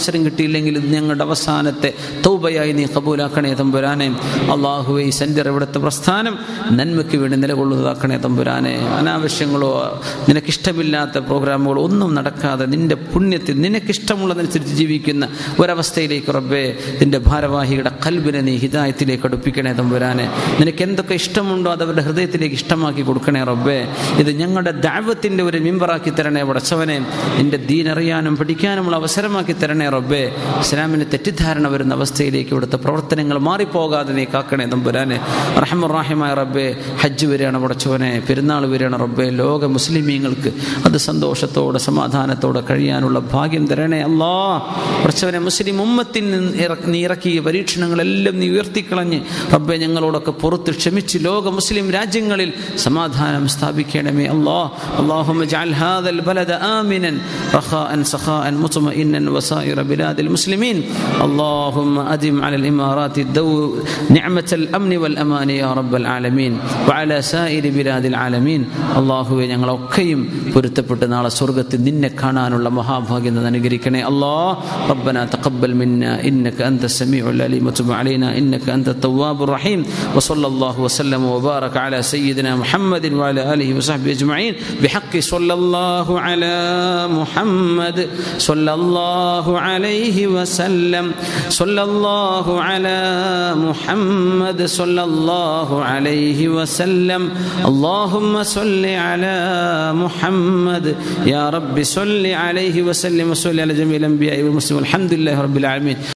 Speaker 1: കിട്ടിയില്ലെങ്കിൽ ഇത് ഞങ്ങളുടെ അവസാനത്തെ തൗബയായി നീ കബൂലാക്കണേ തമ്പുരാനെ. അള്ളാഹുവേ, ഈ സെന്റർ ഇവിടുത്തെ പ്രസ്ഥാനം നന്മയ്ക്ക് വേണ്ടി നിലകൊള്ളുന്നതാക്കണേ തമ്പുരാനെ. അനാവശ്യങ്ങളോ നിനക്കിഷ്ടമില്ലാത്ത പ്രോഗ്രാമുകളോ ഒന്നും നടക്കാതെ നിന്റെ പുണ്യത്തിൽ നിനക്കിഷ്ടമുള്ളതനുസരിച്ച് ജീവിക്കുന്ന ഒരവസ്ഥയിലേക്ക് റബ്ബേ നിന്റെ ഭാരവാഹിയുടെ ഖൽബിനെ നീ ഹിദായത്തിലേക്ക് അടുപ്പിക്കണേ തമ്പുരാനെ. നിനക്ക് എന്തൊക്കെ ഇഷ്ടമുണ്ടോ അത് അവരുടെ ഹൃദയത്തിലേക്ക് ഇഷ്ടമാക്കി കൊടുക്കണേ റബ്ബേ. ഇത് ഞങ്ങളുടെ ദഅവത്തിന്റെ ഒരു മിമ്പറാക്കി തരണേ പടച്ചവനെ. നിന്റെ ദീൻ അറിയാനും പഠിക്കാനുമുള്ള അവസരമാക്കി തരണേ റബ്ബേ. ഇസ്ലാമിന് തെറ്റിദ്ധാരണ വരുന്ന അവസ്ഥയിലേക്ക് ഇവിടുത്തെ പ്രവർത്തനങ്ങൾ മാറിപ്പോകാതെ നീ കാക്കണേ തമ്പുരാനെ. റഹ്മാനുറഹീമായ റബ്ബേ, ഹജ്ജ് വരികയാണ് പടച്ചവനെ, പെരുന്നാൾ വരികയാണ് റബ്ബേ. ലോക മുസ്ലിമീങ്ങൾക്ക് അത് സന്തോഷത്തോടെ സമാധാനത്തോടെ കഴിയാനുള്ള ഭാഗ്യം തരണേ അല്ലാ. പടച്ചവനെ, മുസ്ലിം ഉമ്മത്തിൽ നീ ഇറക്കിയ പരീക്ഷണങ്ങളെല്ലാം നീ ഉയർത്തിക്കളഞ്ഞ് റബ്ബേ ഞങ്ങളോടൊക്കെ പുറത്ത് ക്ഷമിച്ച് ലോക മുസ്ലിം രാജ്യങ്ങളിൽ സമാധാനം സ്ഥാപിക്കണമേ അല്ലാ. اللهم اجعل هذا البلد آمنا رخاء سخاء مطمئنا وسائر بلاد المسلمين. اللهم أدم على الإمارات الدو نعمة الأمن والأمان يا رب العالمين وعلى سائر بلاد العالمين. اللهم ഞങ്ങളൊക്കെയും പൊരുത്തപ്പെട്ട് നാളെ സ്വർഗ്ഗത്തിൽ നിന്നെ കാണാനുള്ള മഹാഭാഗ്യം അനുഗ്രഹിക്കണേ അല്ലാ. ربنا تقبل منا إنك أنت السميع العليم وتب علينا إنك أنت التواب الرحيم. وصلى الله وسلم وبارك على سيدنا محمد وعلى آله وصحبه أجمعين بحق صلى الله على محمد صلى الله عليه وسلم صلى الله على محمد صلى الله عليه وسلم. اللهم صل على محمد يا رب صل عليه وسلم وصل على جميع الأنبياء والمرسلين والحمد لله رب العالمين.